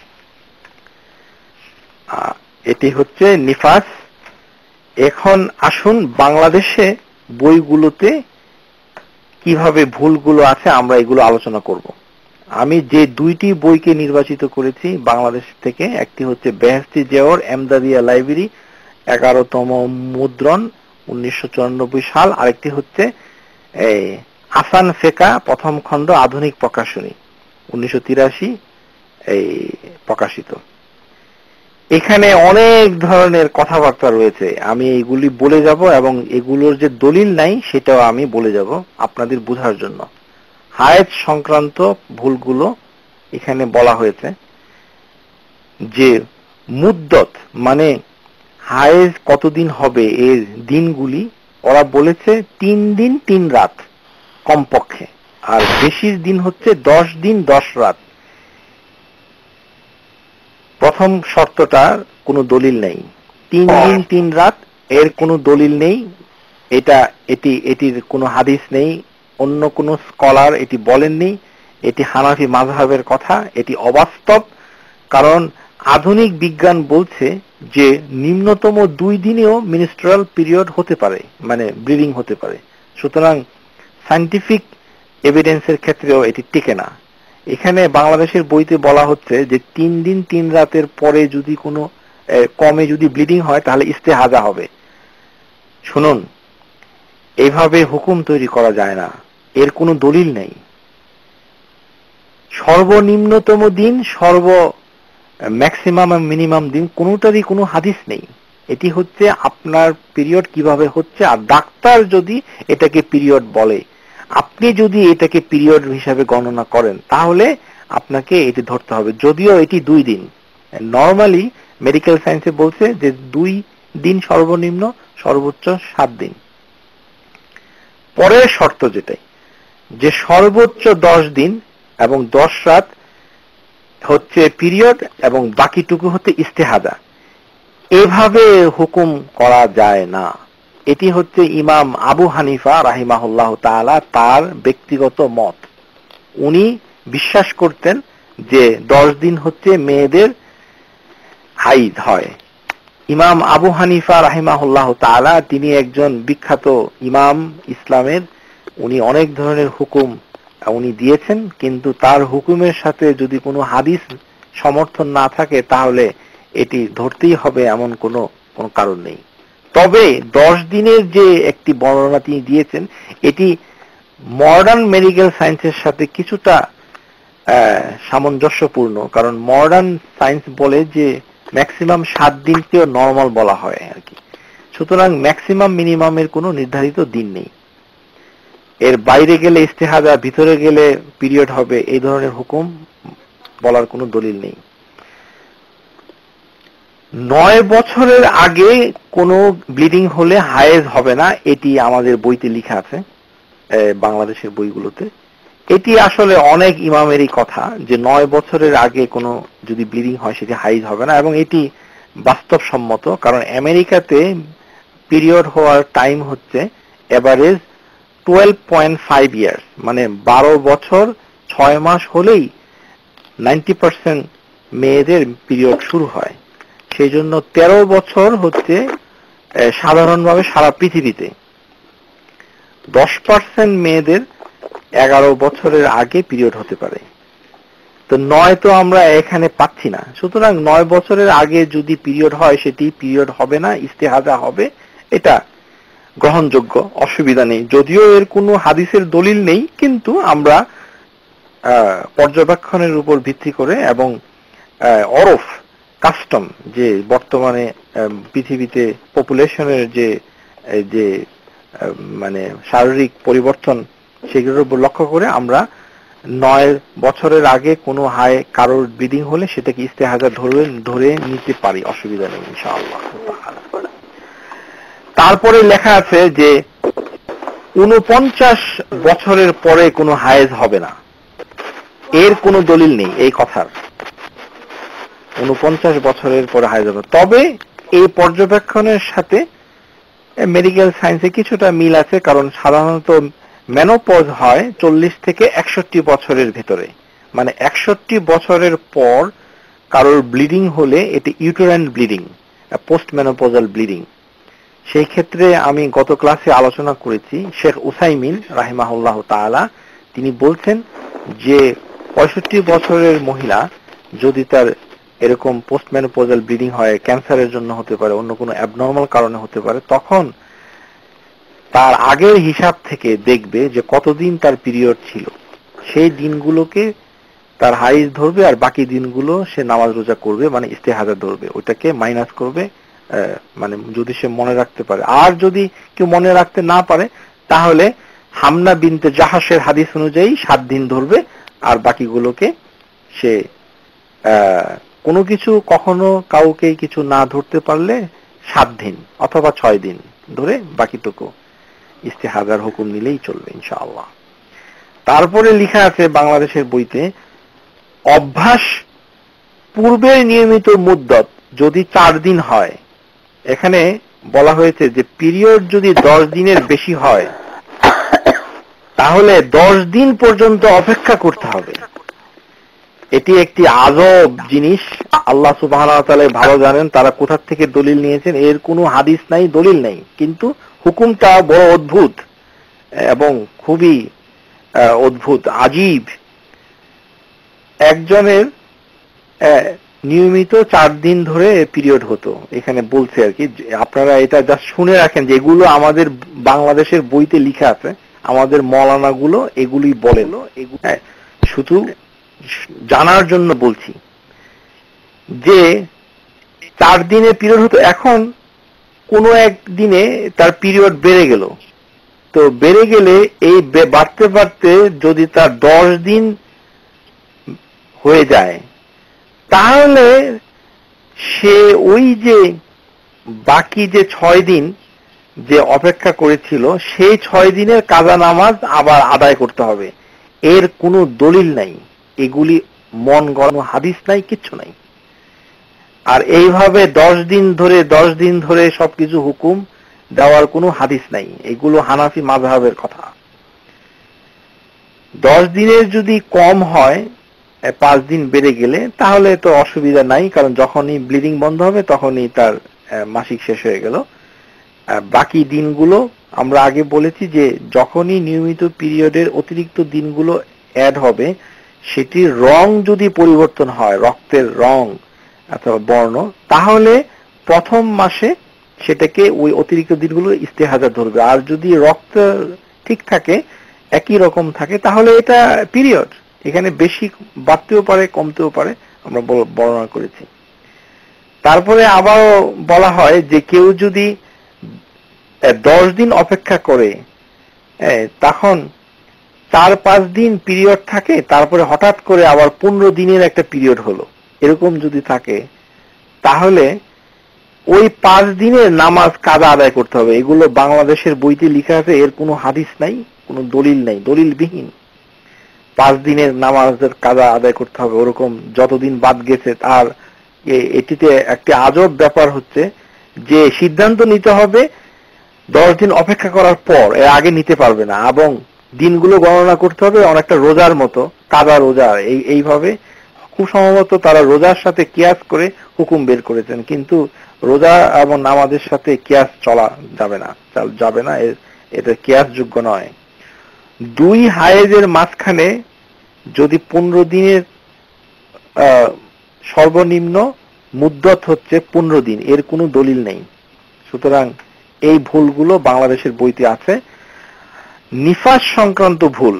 এটি হচ্ছে নিফাস। এখন আসুন বাংলাদেশে বইগুলোতে কিভাবে ভুলগুলো আছে আমরা এগুলো আলোচনা করব। আমি যে 2টি বইকে নির্বাচিত করেছি বাংলাদেশ থেকে, একটি হচ্ছে বেহেশতি জিয়াউর এমদাদিয়া লাইব্রেরি 11তম মুদ্রণ 1994 সাল, আরেকটি হচ্ছে আসান ফেকা প্রথম খণ্ড আধুনিক প্রকাশনী 1983 প্রকাশিত। এখানে অনেক ধরনের কথাবার্তা রয়েছে, আমি এগুলি বলে যাব এবং এগুলোর যে দলিল নাই সেটাও আমি বলে যাব আপনাদের বোঝার জন্য। হায়েজ সংক্রান্ত ভুলগুলো এখানে বলা হয়েছে যে মুদ্দত মানে হায়েজ কতদিন হবে এর দিনগুলি ওরা বলেছে 3 দিন 3 রাত কমপক্ষে, আর বেশির দিন হচ্ছে 10 দিন 10 রাত। প্রথম শর্তটার কোনো দলিল নেই, 3 দিন 3 রাত এর কোনো দলিল নেই, এটির কোনো হাদিস নেই, অন্য কোনো স্কলার এটি বলেননি, এটি হানাফি মাযহাবের কথা, এটি অবাস্তব। কারণ আধুনিক বিজ্ঞান বলছে যে নিম্নতম 2 দিনেও মিনিস্ট্রাল পিরিয়ড হতে পারে, মানে ব্লিডিং হতে পারে। সুতরাং সায়েন্টিফিক এভিডেন্সের ক্ষেত্রেও এটি টিকে না। এখানে বাংলাদেশের বইতে বলা হচ্ছে যে 3 দিন 3 রাতের পরে যদি কোনো কমে যদি ব্লিডিং হয় তাহলে ইস্তেহাজা হবে। শুনুন, এইভাবে হুকুম তৈরি করা যায় না, এর কোনো দলিল নেই। সর্বনিম্নতম দিন, ম্যাক্সিমাম আর মিনিমাম দিন, কোনোটারই কোনো হাদিস নেই। এটি হচ্ছে আপনার পিরিয়ড কিভাবে হচ্ছে, আর ডাক্তার যদি এটাকে পিরিয়ড বলে, আপনি যদি এটাকে পিরিয়ড হিসাবে গণনা করেন তাহলে আপনাকে এটি ধরতে হবে, যদিও এটি 2 দিন। নর্মালি মেডিকেল সায়েন্সে বলছে যে 2 দিন সর্বনিম্ন, সর্বোচ্চ 7 দিন। পরের শর্ত যেটাই, যে সর্বোচ্চ 10 দিন এবং 10 রাত হচ্ছে পিরিয়ড এবং বাকিটুকু হচ্ছে ইস্তেহাজা। এভাবে হুকুম করা যায় না। এটি হচ্ছে ইমাম আবু হানিফা রাহিমাহুল্লাহ তাআলা তার ব্যক্তিগত মত। উনি বিশ্বাস করতেন যে 10 দিন হচ্ছে মেয়েদের হাইজ হয়। ইমাম আবু হানিফা রাহিমাহুল্লাহ তাআলা তিনি একজন বিখ্যাত ইমাম ইসলামের। উনি অনেক ধরনের হুকুম উনি দিয়েছেন, কিন্তু তার হুকুমের সাথে যদি কোনো হাদিস সমর্থন না থাকে তাহলে এটি ধরতেই হবে এমন কোনো কারণ নেই। তবে 10 দিনের যে একটি বর্ণনা তিনি দিয়েছেন এটি মডার্ন মেডিকেল সায়েন্সের সাথে কিছুটা সামঞ্জস্যপূর্ণ, কারণ মডার্ন সায়েন্স বলে যে ম্যাক্সিমাম 7 দিনকেও নরমাল বলা হয় আর কি। সুতরাং ম্যাক্সিমাম মিনিমামের কোনো নির্ধারিত দিন নেই। এর বাইরে গেলে ইস্তেহাজা, ভিতরে গেলে পিরিয়ড হবে, এই ধরনের হুকুম বলার কোনো দলিল নেই। 9 বছরের আগে কোনো ব্লিডিং হলে হায়েজ হবে না, এটি আমাদের বইতে লেখা আছে, বাংলাদেশের বইগুলোতে। এটি আসলে অনেক ইমামেরই কথা যে 9 বছরের আগে কোনো যদি ব্লিডিং হয় সেটি হাইজ হবে না, এবং এটি বাস্তবসম্মত। কারণ আমেরিকাতে পিরিয়ড হওয়ার টাইম হচ্ছে এভারেজ 12.5 ইয়ার্স, মানে 12 বছর 6 মাস হলেই 90% মেয়েদের পিরিয়ড শুরু হয়। সেই জন্য 13 বছর হচ্ছে সাধারণভাবে সারা পৃথিবীতে। 10% মেয়েদের 11 বছরের আগে পিরিয়ড হতে পারে। তো 9 তো আমরা এখানে পাচ্ছি না। সুতরাং 9 বছরের আগে যদি পিরিয়ড হয় সেটি পিরিয়ড হবে না, ইস্তেহাজা হবে, এটা গ্রহণযোগ্য, অসুবিধা নেই। যদিও এর কোনো হাদিসের দলিল নেই, কিন্তু আমরা পর্যবেক্ষণের উপর ভিত্তি করে এবং অরফ কাস্টম, যে বর্তমানে পৃথিবীতে পপুলেশনের যে মানে শারীরিক পরিবর্তন, সেগুলোর উপর লক্ষ্য করে আমরা 9 বছরের আগে কোনো কারোর ব্লিডিং হলে সেটাকে ইস্তেহাজা ধরে নিতে পারি, অসুবিধা নেই ইনশাআল্লাহ। তারপরে লেখা আছে যে 49 বছরের পরে কোনো হায়েজ হবে না। এর কোনো দলিল নেই এই কথার, 49 বছরের পরে হায়েজ হবে। তবে এই পর্যবেক্ষণের সাথে মেডিকেল সায়েন্সে কিছুটা মিল আছে, কারণ সাধারণত মেনোপজ হয় 40 থেকে 61 বছরের ভেতরে, মানে 61 বছরের পর কারোর ব্লিডিং হলে এটি uterine bleeding, post menopausal bleeding. সেই ক্ষেত্রে আমি গত ক্লাসে আলোচনা করেছি, শেখ উসাইমিন রাহিমাহুল্লাহ তাআলা তিনি বলছেন যে 65 বছরের মহিলা যদি তার এরকম পোস্ট মেনোপজাল ব্লিডিং হয়, ক্যান্সারের জন্য হতে পারে, অন্য কোনো অ্যাবনর্মাল কারণে হতে পারে, তখন তার আগের হিসাব থেকে দেখবে যে কতদিন তার পিরিয়ড ছিল, সেই দিনগুলোকে তার হাইজ ধরবে, আর বাকি দিনগুলো সে নামাজ রোজা করবে, মানে ইস্তেহাজা ধরবে, ওইটাকে মাইনাস করবে, মানে যদি সে মনে রাখতে পারে। আর যদি কেউ মনে রাখতে না পারে তাহলে হামনা বিনতে জাহাসের হাদিস অনুযায়ী 7 দিন ধরবে, আর বাকিগুলোকে সে কোনো কিছু কখনো কাউকে কিছু না ধরতে পারলে 7 দিন অথবা 6 দিন ধরে বাকিটুকু ইস্তেহাজার হুকুম নিলেই চলবে ইনশাআল্লাহ। তারপরে লেখা আছে বাংলাদেশের বইতে, অভ্যাস পূর্বের নিয়মিত মুদ্দত যদি 4 দিন হয়, এখানে বলা হয়েছে যে পিরিয়ড যদি 10 দিনের বেশি হয় তাহলে 10 দিন পর্যন্ত অপেক্ষা করতে হবে। এটি একটি আজব জিনিস। আল্লাহ সুবহানাহু ওয়া তাআলা ভালো জানেন তারা কোথা থেকে দলিল নিয়েছেন। এর কোনো হাদিস নাই, দলিল নাই, কিন্তু হুকুমটা বড় অদ্ভুত এবং খুবই অদ্ভুত, আজীব। একজনের নিয়মিত 4 দিন ধরে পিরিয়ড হতো, এখানে বলছে আর কি। আপনারা এটা জাস্ট শুনে রাখেন যে এগুলো আমাদের বাংলাদেশের বইতে লেখা আছে, আমাদের মৌলানা গুলো এগুলি বলেন, শুধু জানার জন্য বলছি যে 4 দিনে পিরিয়ড হতো। এখন কোনো এক দিনে তার পিরিয়ড বেড়ে গেল, তো বেড়ে গেলে এই বাড়তে বাড়তে যদি তার 10 দিন হয়ে যায়, তাহলে সে ওই যে বাকি যে 6 দিন যে অপেক্ষা করেছিল সেই 6 দিনের কাজা নামাজ আবার আদায় করতে হবে। এর কোনো দলিল নাই, এগুলি মন গড়ানো হাদিস নাই, কিচ্ছু নাই। আর এইভাবে 10 দিন ধরে সবকিছু হুকুম দেওয়ার কোনো হাদিস নাই। এগুলো হানাফি মাযহাবের কথা। 10 দিনের যদি কম হয়, 5 দিন বেড়ে গেলে, তাহলে তো অসুবিধা নাই, কারণ যখনই ব্লিডিং বন্ধ হবে তখনই তার মাসিক শেষ হয়ে গেল। বাকি দিনগুলো আমরা আগে বলেছি যে যখনই নিয়মিত পিরিয়ডের অতিরিক্ত দিনগুলো অ্যাড হবে, সেটির রং যদি পরিবর্তন হয়, রক্তের রং অথবা বর্ণ, তাহলে প্রথম মাসে সেটাকে ওই অতিরিক্ত দিনগুলো ইস্তেহাজা ধরবে। আর যদি রক্ত ঠিক থাকে, একই রকম থাকে, তাহলে এটা পিরিয়ড। এখানে বেশি বাড়তেও পারে, কমতেও পারে, আমরা বর্ণনা করেছি। তারপরে আবারও বলা হয় যে কেউ যদি 10 দিন অপেক্ষা করে, তখন 4-5 দিন পিরিয়ড থাকে, তারপরে হঠাৎ করে আবার 15 দিনের একটা পিরিয়ড হলো, এরকম যদি থাকে, তাহলে ওই 5 দিনের নামাজ কাজা আদায় করতে হবে। এগুলো বাংলাদেশের বইতে লেখা আছে, এর কোনো হাদিস নাই, কোনো দলিল নাই, দলিলবিহীন। 5 দিনের নামাজের কাজা আদায় করতে হবে, ওরকম যতদিন বাদ গেছে। আর এটিতে একটি আজব ব্যাপার হচ্ছে যে সিদ্ধান্ত নিতে হবে 10 দিন অপেক্ষা করার পর, এর আগে নিতে পারবে না, এবং দিনগুলো গণনা করতে হবে অনেকটা রোজার মতো, কাজা রোজা। এইভাবে খুব সম্ভবত তারা রোজার সাথে কিয়াস করে হুকুম বের করেছেন, কিন্তু রোজা এবং নামাজের সাথে কিয়াস চলা যাবে না, এটা কিয়াস যোগ্য নয়। 2 হায়েজের মাঝখানে যদি 15 দিনের সর্বনিম্ন মুদ্দত হচ্ছে 15 দিন, এর কোনো দলিল নেই। সুতরাং এই ভুলগুলো বাংলাদেশের বইতে আছে। নিফাস সংক্রান্ত ভুল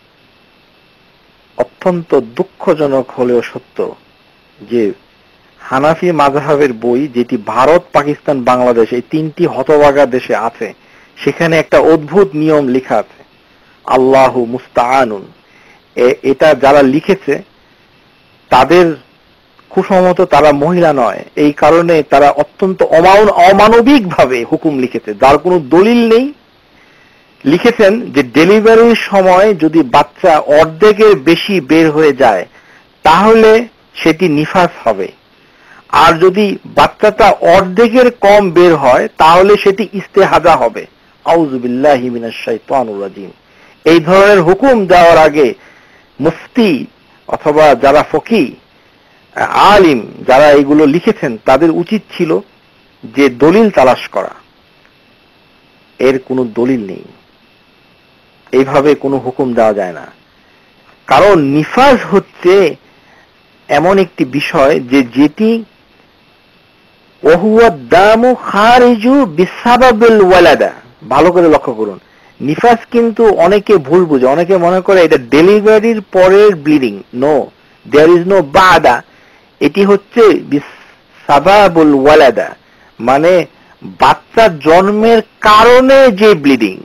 অত্যন্ত দুঃখজনক হলেও সত্য যে হানাফি মাযহাবের বই, যেটি ভারত, পাকিস্তান, বাংলাদেশ এই 3টি হতভাগা দেশে আছে, সেখানে একটা অদ্ভুত নিয়ম লেখা আছে, আল্লাহু মুস্তাআনুন। এটা যারা লিখেছে তাদের খুব সম্ভবত তারা মহিলা নয়, এই কারণে তারা অত্যন্ত অমানবিক ভাবে হুকুম লিখেছে, যার কোনো দলিল নেই। লিখেছেন যে ডেলিভারির সময় যদি বাচ্চা অর্ধেকের বেশি বের হয়ে যায়, তাহলে সেটি নিফাস হবে, আর যদি বাচ্চাটা অর্ধেকের কম বের হয়, তাহলে সেটি ইস্তেহাজা হবে। আউযু বিল্লাহি মিনাশ শাইতানির রাজিম। এই ধরনের হুকুম দেওয়ার আগে মুফতি অথবা যারা ফকি আলিম যারা এগুলো লিখেছেন, তাদের উচিত ছিল যে দলিল তালাশ করা। এর কোনো দলিল নেই, এইভাবে কোনো হুকুম দেওয়া যায় না। কারণ নিফাজ হচ্ছে এমন একটি বিষয় যে যেটি ওহুয়া দামু খারিজু বিসাবাবিল ওয়ালাদা। ভালো করে লক্ষ্য করুন, নিফাস কিন্তু অনেকে ভুল বুঝে, অনেকে মনে করে এটা ডেলিভারির পরের ব্লিডিং। নো, দেয়ার ইজ নো বাদা। এটি হচ্ছে বিসাবাবুল ওয়ালাদা, মানে বাচ্চা জন্মের কারণে যে ব্লিডিং,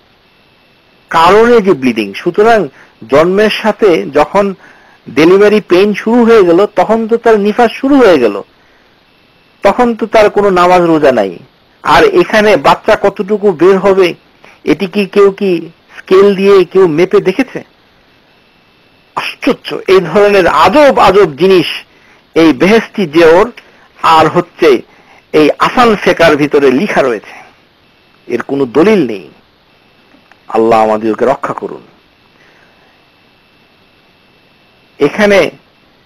সুতরাং জন্মের সাথে যখন ডেলিভারি পেইন শুরু হয়ে গেল, তখন তো তার নিফাস শুরু হয়ে গেল, তখন তো তার কোনো নামাজ রোজা নাই। আর এখানে বাচ্চা কতটুকু বের হবে, এটি কি কেউ কি স্কেল দিয়ে কেউ মেপে দেখেছে? আশ্চর্য! এই ধরনের আজব জিনিস এই বেহেশতি জেওর আর হচ্ছে এই আসান ফেকার ভিতরে লেখা রয়েছে, এর কোনো দলিল নেই। আল্লাহ আমাদেরকে রক্ষা করুন। এখানে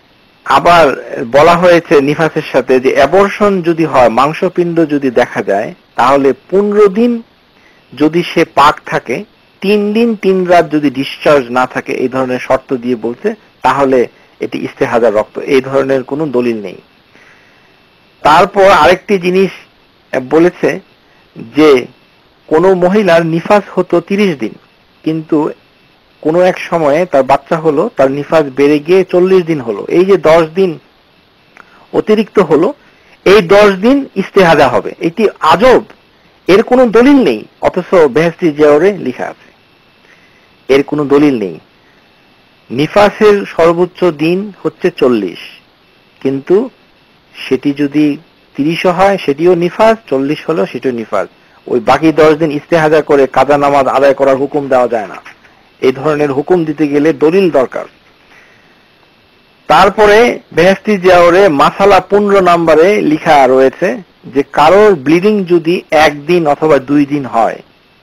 আবার বলা হয়েছে নিফাসের সাথে যে অ্যাবর্শন যদি হয়, মাংসপিণ্ড যদি দেখা যায়, তাহলে 15 দিন যদি সে পাক থাকে, 3 দিন 3 রাত যদি ডিসচার্জ না থাকে, এই ধরনের শর্ত দিয়ে বলছে, তাহলে এটি ইস্তেহাজার রক্ত। এই ধরনের কোনো দলিল নেই। তারপর আরেকটি জিনিস বলেছে যে কোন মহিলার নিফাস হতো 30 দিন, কিন্তু কোন এক সময়ে তার বাচ্চা হলো, তার নিফাস বেড়ে গিয়ে 40 দিন হলো। এই যে 10 দিন অতিরিক্ত হলো, এই 10 দিন ইস্তেহাজা হবে। এটি আজব, এর কোনো দলিল নেই, অথচ বেহেশতি জিয়ারে লেখা আছে। এর কোনো দলিল নেই। নিফাসের সর্বোচ্চ দিন হচ্ছে 40, কিন্তু সেটি যদি 30 হয় সেটিও নিফাস, 40 হলো সেটিও নিফাস। ওই বাকি 10 দিন ইস্তেহাজা করে কাজা নামাজ আদায় করার হুকুম দেওয়া যায় না। এই ধরনের হুকুম দিতে গেলে দলিল দরকার। তারপরে বেহেশতি জিয়ারে মাসালা 15 নম্বরে লেখা রয়েছে যে কারোর ব্লিডিং যদি 1 দিন অথবা 2 দিন হয়,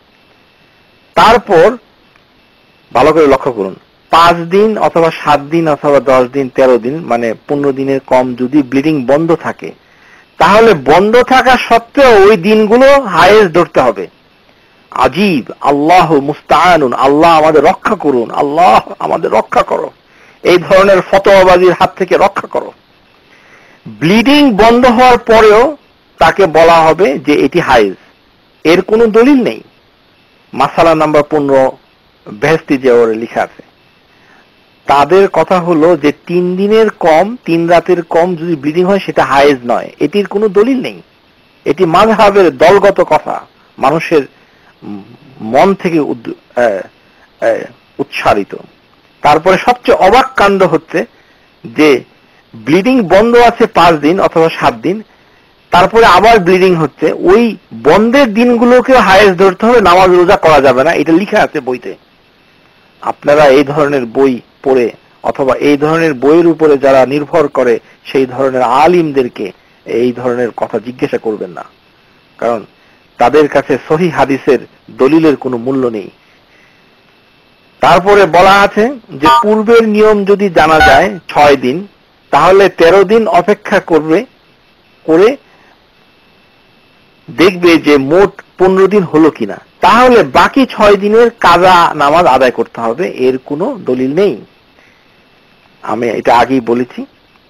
তারপর ভালো করে লক্ষ্য করুন, 5 দিন অথবা 7 দিন অথবা 10 দিন 13 দিন, মানে 15 দিনের কম যদি ব্লিডিং বন্ধ থাকে, তাহলে বন্ধ থাকা সত্ত্বেও ওই দিনগুলো হায়েজ ধরতে হবে। আজীব, আল্লাহ মুস্তাআনুন, আল্লাহ আমাদের রক্ষা করুন, আল্লাহ আমাদের রক্ষা করো, এই ধরনের ফতোয়াবাজির হাত থেকে রক্ষা করো। ব্লিডিং বন্ধ হওয়ার পরেও তাকে বলা হবে যে এটি হায়েজ, এর কোনো দলিল নেই। মাসালা নাম্বার 15 বেহেশতি জিয়ারে লেখা আছে। তাদের কথা হলো যে 3 দিনের কম, 3 রাতের কম যদি ব্লিডিং হয় সেটা হায়েজ নয়, এটির কোনো দলিল নেই। এটি মাযহাবের দলগত কথা, মানুষের মন থেকে উচ্চারিত। তারপরে সবচেয়ে অবাক কাণ্ড হচ্ছে যে ব্লিডিং বন্ধ আছে 5 দিন অথবা 7 দিন, তারপরে আবার ব্লিডিং হচ্ছে, ওই বন্ধের দিনগুলোকে হায়েজ ধরতে হবে, নামাজ রোজা করা যাবে না, এটা লেখা আছে বইতে। আপনারা এই ধরনের বই পড়ে অথবা এই ধরনের বইয়ের উপরে যারা নির্ভর করে সেই ধরনের আলিমদেরকে এই ধরনের কথা জিজ্ঞাসা করবেন না, কারণ তাদের কাছে সহিহ হাদিসের দলিলের কোনো মূল্য নেই। তারপরে বলা আছে যে পূর্বের নিয়ম যদি জানা যায় 6 দিন, তাহলে 13 দিন অপেক্ষা করে দেখবে যে মোট 15 দিন হলো কিনা, তাহলে বাকি 6 দিনের কাজা নামাজ আদায় করতে হবে। এর কোনো দলিল নেই, আমি এটা আগেই বলেছি।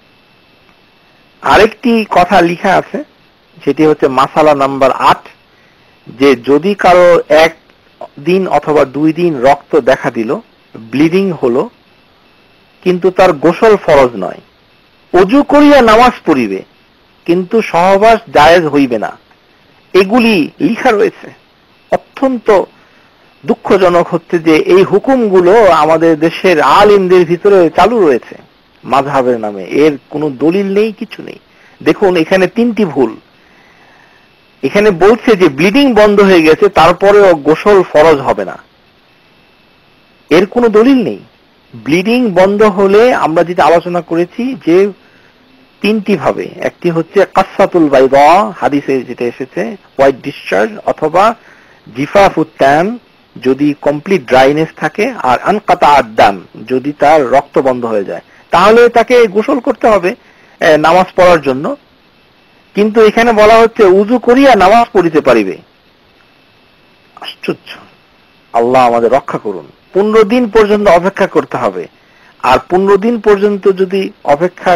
আরেকটি কথা লেখা আছে, সেটি হচ্ছে মাসালা নাম্বার 8, যে যদি কারো 1 দিন অথবা 2 দিন রক্ত দেখা দিল, ব্লিডিং হলো, কিন্তু তার গোসল ফরজ নয়, ওযু করিয়া নামাজ পড়িবে, কিন্তু সহবাস জায়েজ হইবে না, এগুলি লেখা রয়েছে। অত্যন্ত দুঃখজনক হচ্ছে যে এই হুকুমগুলো আমাদের দেশের আলিমদের ভিতরে চালু রয়েছে মাযহাবের নামে, এর কোনো দলিল নেই, কিছু নেই। দেখুন এখানে 3টি ভুল। এখানে বলছে যে ব্লিডিং বন্ধ হয়ে গেছে, তারপরেও গোসল ফরজ হবে না, এর কোনো দলিল নেই। ব্লিডিং বন্ধ হলে আমরা যেটা আলোচনা করেছি যে 3টি ভাবে, একটি হচ্ছে কাসসাতুল বাইদা, হাদিসে যেটা এসেছে, হোয়াইট ডিসচার্জ, অথবা জিফাফুত তাম, যদি কমপ্লিট ড্রাইনেস থাকে, আর আনকাতা আদ-দাম, যদি তার রক্ত বন্ধ হয়ে যায়, তাহলে তাকে গোসল করতে হবে নামাজ পড়ার জন্য। কিন্তু এখানে বলা হচ্ছে উযু করিয়া নামাজ পড়িতে পারিবে। আশ্চর্য, আল্লাহ আমাদের রক্ষা করুন। 15 দিন পর্যন্ত অপেক্ষা করতে হবে, আর 15 দিন পর্যন্ত যদি অপেক্ষা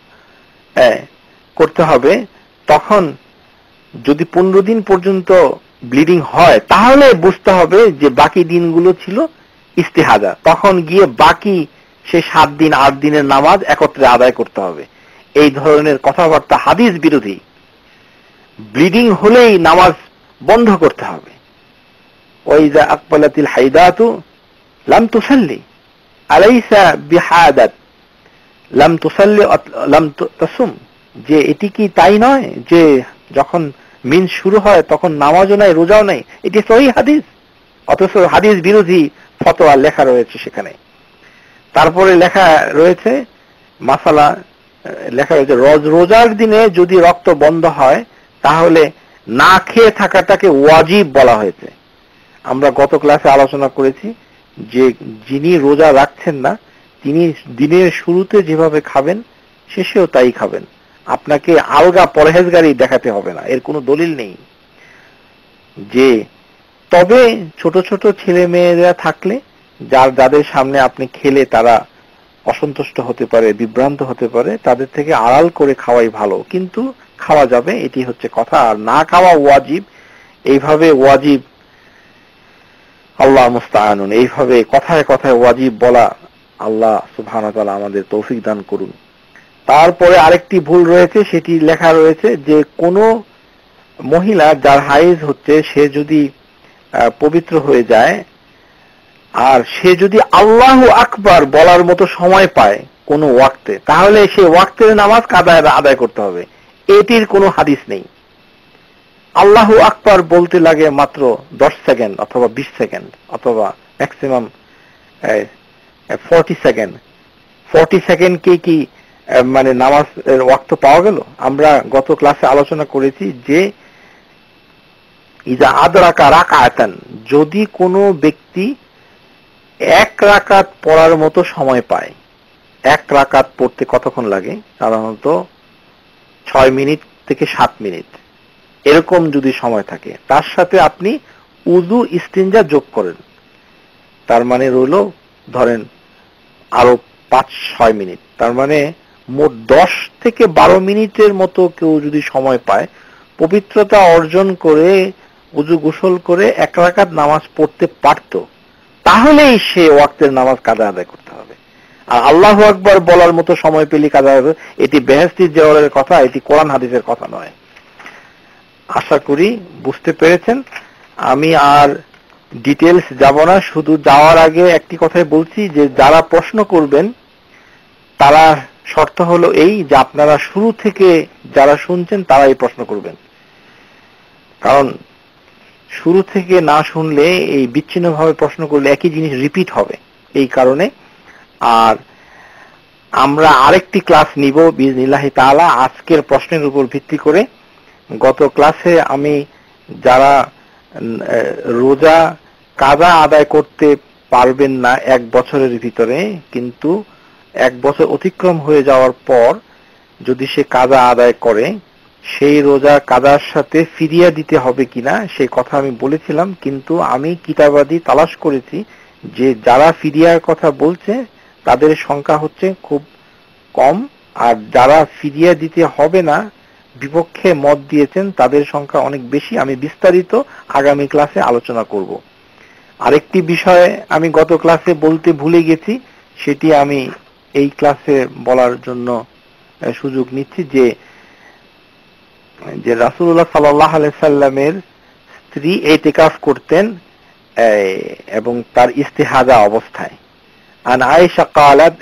করতে হবে, তখন যদি 15 দিন পর্যন্ত ব্লিডিং হয়, তাহলে বুঝতে হবে যে বাকি দিনগুলো ছিল ইস্তেহাজা, তখন গিয়ে বাকি সে 7 দিন 8 দিনের নামাজ একত্রে আদায় করতে হবে। এই ধরনের কথাবার্তা হাদিস বিরোধী। ব্লিডিং হলেই নামাজ বন্ধ করতে হবে। ওয়াইজা আকবালাতিল হাইদাতু লাম তুসাল্লি আলাইসা বিহাদাত লাম তুসাল্লি লাম তাসুম, যে এটি কি তাই নয় যে যখন মিন শুরু হয় তখন নামাজও নাই, রোজাও নাই? এটি সহিহ হাদিস, অথচ হাদিস বিরোধী ফতোয়া লেখা রয়েছে সেখানে। তারপরে লেখা রয়েছে মাসালা, লেখা রয়েছে রোজার দিনে যদি রক্ত বন্ধ হয় তাহলে না খেয়ে থাকাটাকে ওয়াজিব বলা হয়েছে। আমরা গত ক্লাসে আলোচনা করেছি যে যিনি রোজা রাখছেন না তিনি দিনের শুরুতে যেভাবে খাবেন শেষেও তাই খাবেন। আপনাকে আলগা পরহেজগারি দেখাতে হবে না, এর কোনো দলিল নেই। যে তবে ছোট ছোট ছেলে মেয়েরা থাকলে যাদের সামনে আপনি খেলে তারা অসন্তুষ্ট হতে পারে, বিভ্রান্ত হতে পারে, তাদের থেকে আড়াল করে খাওয়াই ভালো, কিন্তু খাওয়া যাবে, এটি হচ্ছে কথা। আর না খাওয়া ওয়াজিব, এইভাবে ওয়াজিব, আল্লাহ মুস্তাআনুন, এইভাবে কথায় কথায় ওয়াজিব বলা, আল্লাহ সুবহানাহু ওয়া তাআলা আমাদের তৌফিক দান করুন। তারপরে আরেকটি ভুল রয়েছে, সেটি লেখা রয়েছে যে কোন মহিলা যার হাইজ হচ্ছে সে যদি পবিত্র হয়ে যায় আর সে যদি আল্লাহু আকবার বলার মতো সময় পায় কোন ওয়াক্তে, তাহলে সে ওয়াক্তের নামাজ আদায় করতে হবে। এটির কোনো হাদিস নেই। আল্লাহু আকবার বলতে লাগে মাত্র 10 সেকেন্ড অথবা 20 সেকেন্ড অথবা ম্যাক্সিমাম 40 সেকেন্ড। 40 সেকেন্ড কি মানে নামাজের ওয়াক্ত পাওয়া গেল? আমরা গত ক্লাসে আলোচনা করেছি যে ইজা আদরাকা রাকাতান, যদি কোনো ব্যক্তি এক রাকাত পড়ার মতো সময় পায়, এক রাকাত পড়তে কতক্ষণ লাগে? সাধারণত 6 মিনিট থেকে 7 মিনিট, এরকম যদি সময় থাকে, তার সাথে আপনি উযু ইস্তিনজা যোগ করেন, তার মানে রইল ধরেন আরো 5-6 মিনিট, তার মানে মোট 10 থেকে 12 মিনিটের মতো কেউ যদি সময় পায় পবিত্রতা অর্জন করে উযু গোসল করে এক রাকাত নামাজ পড়তে পারত, তাহলেই সে ওয়াক্তের নামাজ কাজা আদায় করতে হবে। আর আল্লাহু আকবার বলার মতো সময় পেলে কাজা হবে, এটি বেহেশতি যাওয়ার কথা, এটি কোরআন হাদিসের কথা নয়। আশা করি বুঝতে পেরেছেন। আমি আর ডিটেলস যাব না, শুধু যাওয়ার আগে একটি কথাই বলছি যে যারা প্রশ্ন করবেন তারা শর্ত হলো এই যে আপনারা শুরু থেকে যারা শুনছেন তারা এই প্রশ্ন করবেন, কারণ শুরু থেকে না শুনলে এই বিচ্ছিন্নভাবে প্রশ্ন করলে একই জিনিস রিপিট হবে, এই কারণে। আর আমরা আরেকটি ক্লাস নিব বিইজনিল্লাহি তাআলা আজকের প্রশ্নের উপর ভিত্তি করে। গত ক্লাসে আমি যারা রোজা কাজা আদায় করতে পারবেন না 1 বছরের ভিতরে, কিন্তু 1 বছর অতিক্রম হয়ে যাওয়ার পর যদি সে কাজা আদায় করে, সেই রোজা কাজার সাথে ফিরিয়া দিতে হবে কিনা সেই কথা আমি বলেছিলাম, কিন্তু আমি কিতাবাদি তালাশ করেছি যে যারা ফিরিয়ার কথা বলছে তাদের সংখ্যা হচ্ছে খুব কম, আর যারা ফিরিয়া দিতে হবে না বিপক্ষে মত দিয়েছেন তাদের সংখ্যা অনেক বেশি। আমি বিস্তারিত আগামী ক্লাসে আলোচনা করব। আরেকটি বিষয় আমি গত ক্লাসে বলতে ভুলে গেছি, সেটি আমি এই ক্লাসে বলার জন্য সুযোগ নিচ্ছি যে রাসূলুল্লাহ সাল্লাল্লাহু আলাইহি সাল্লামের স্ত্রী ইতিকাফ করতেন এবং তার ইস্তিহাজা অবস্থায়। আন আয়েশা قالت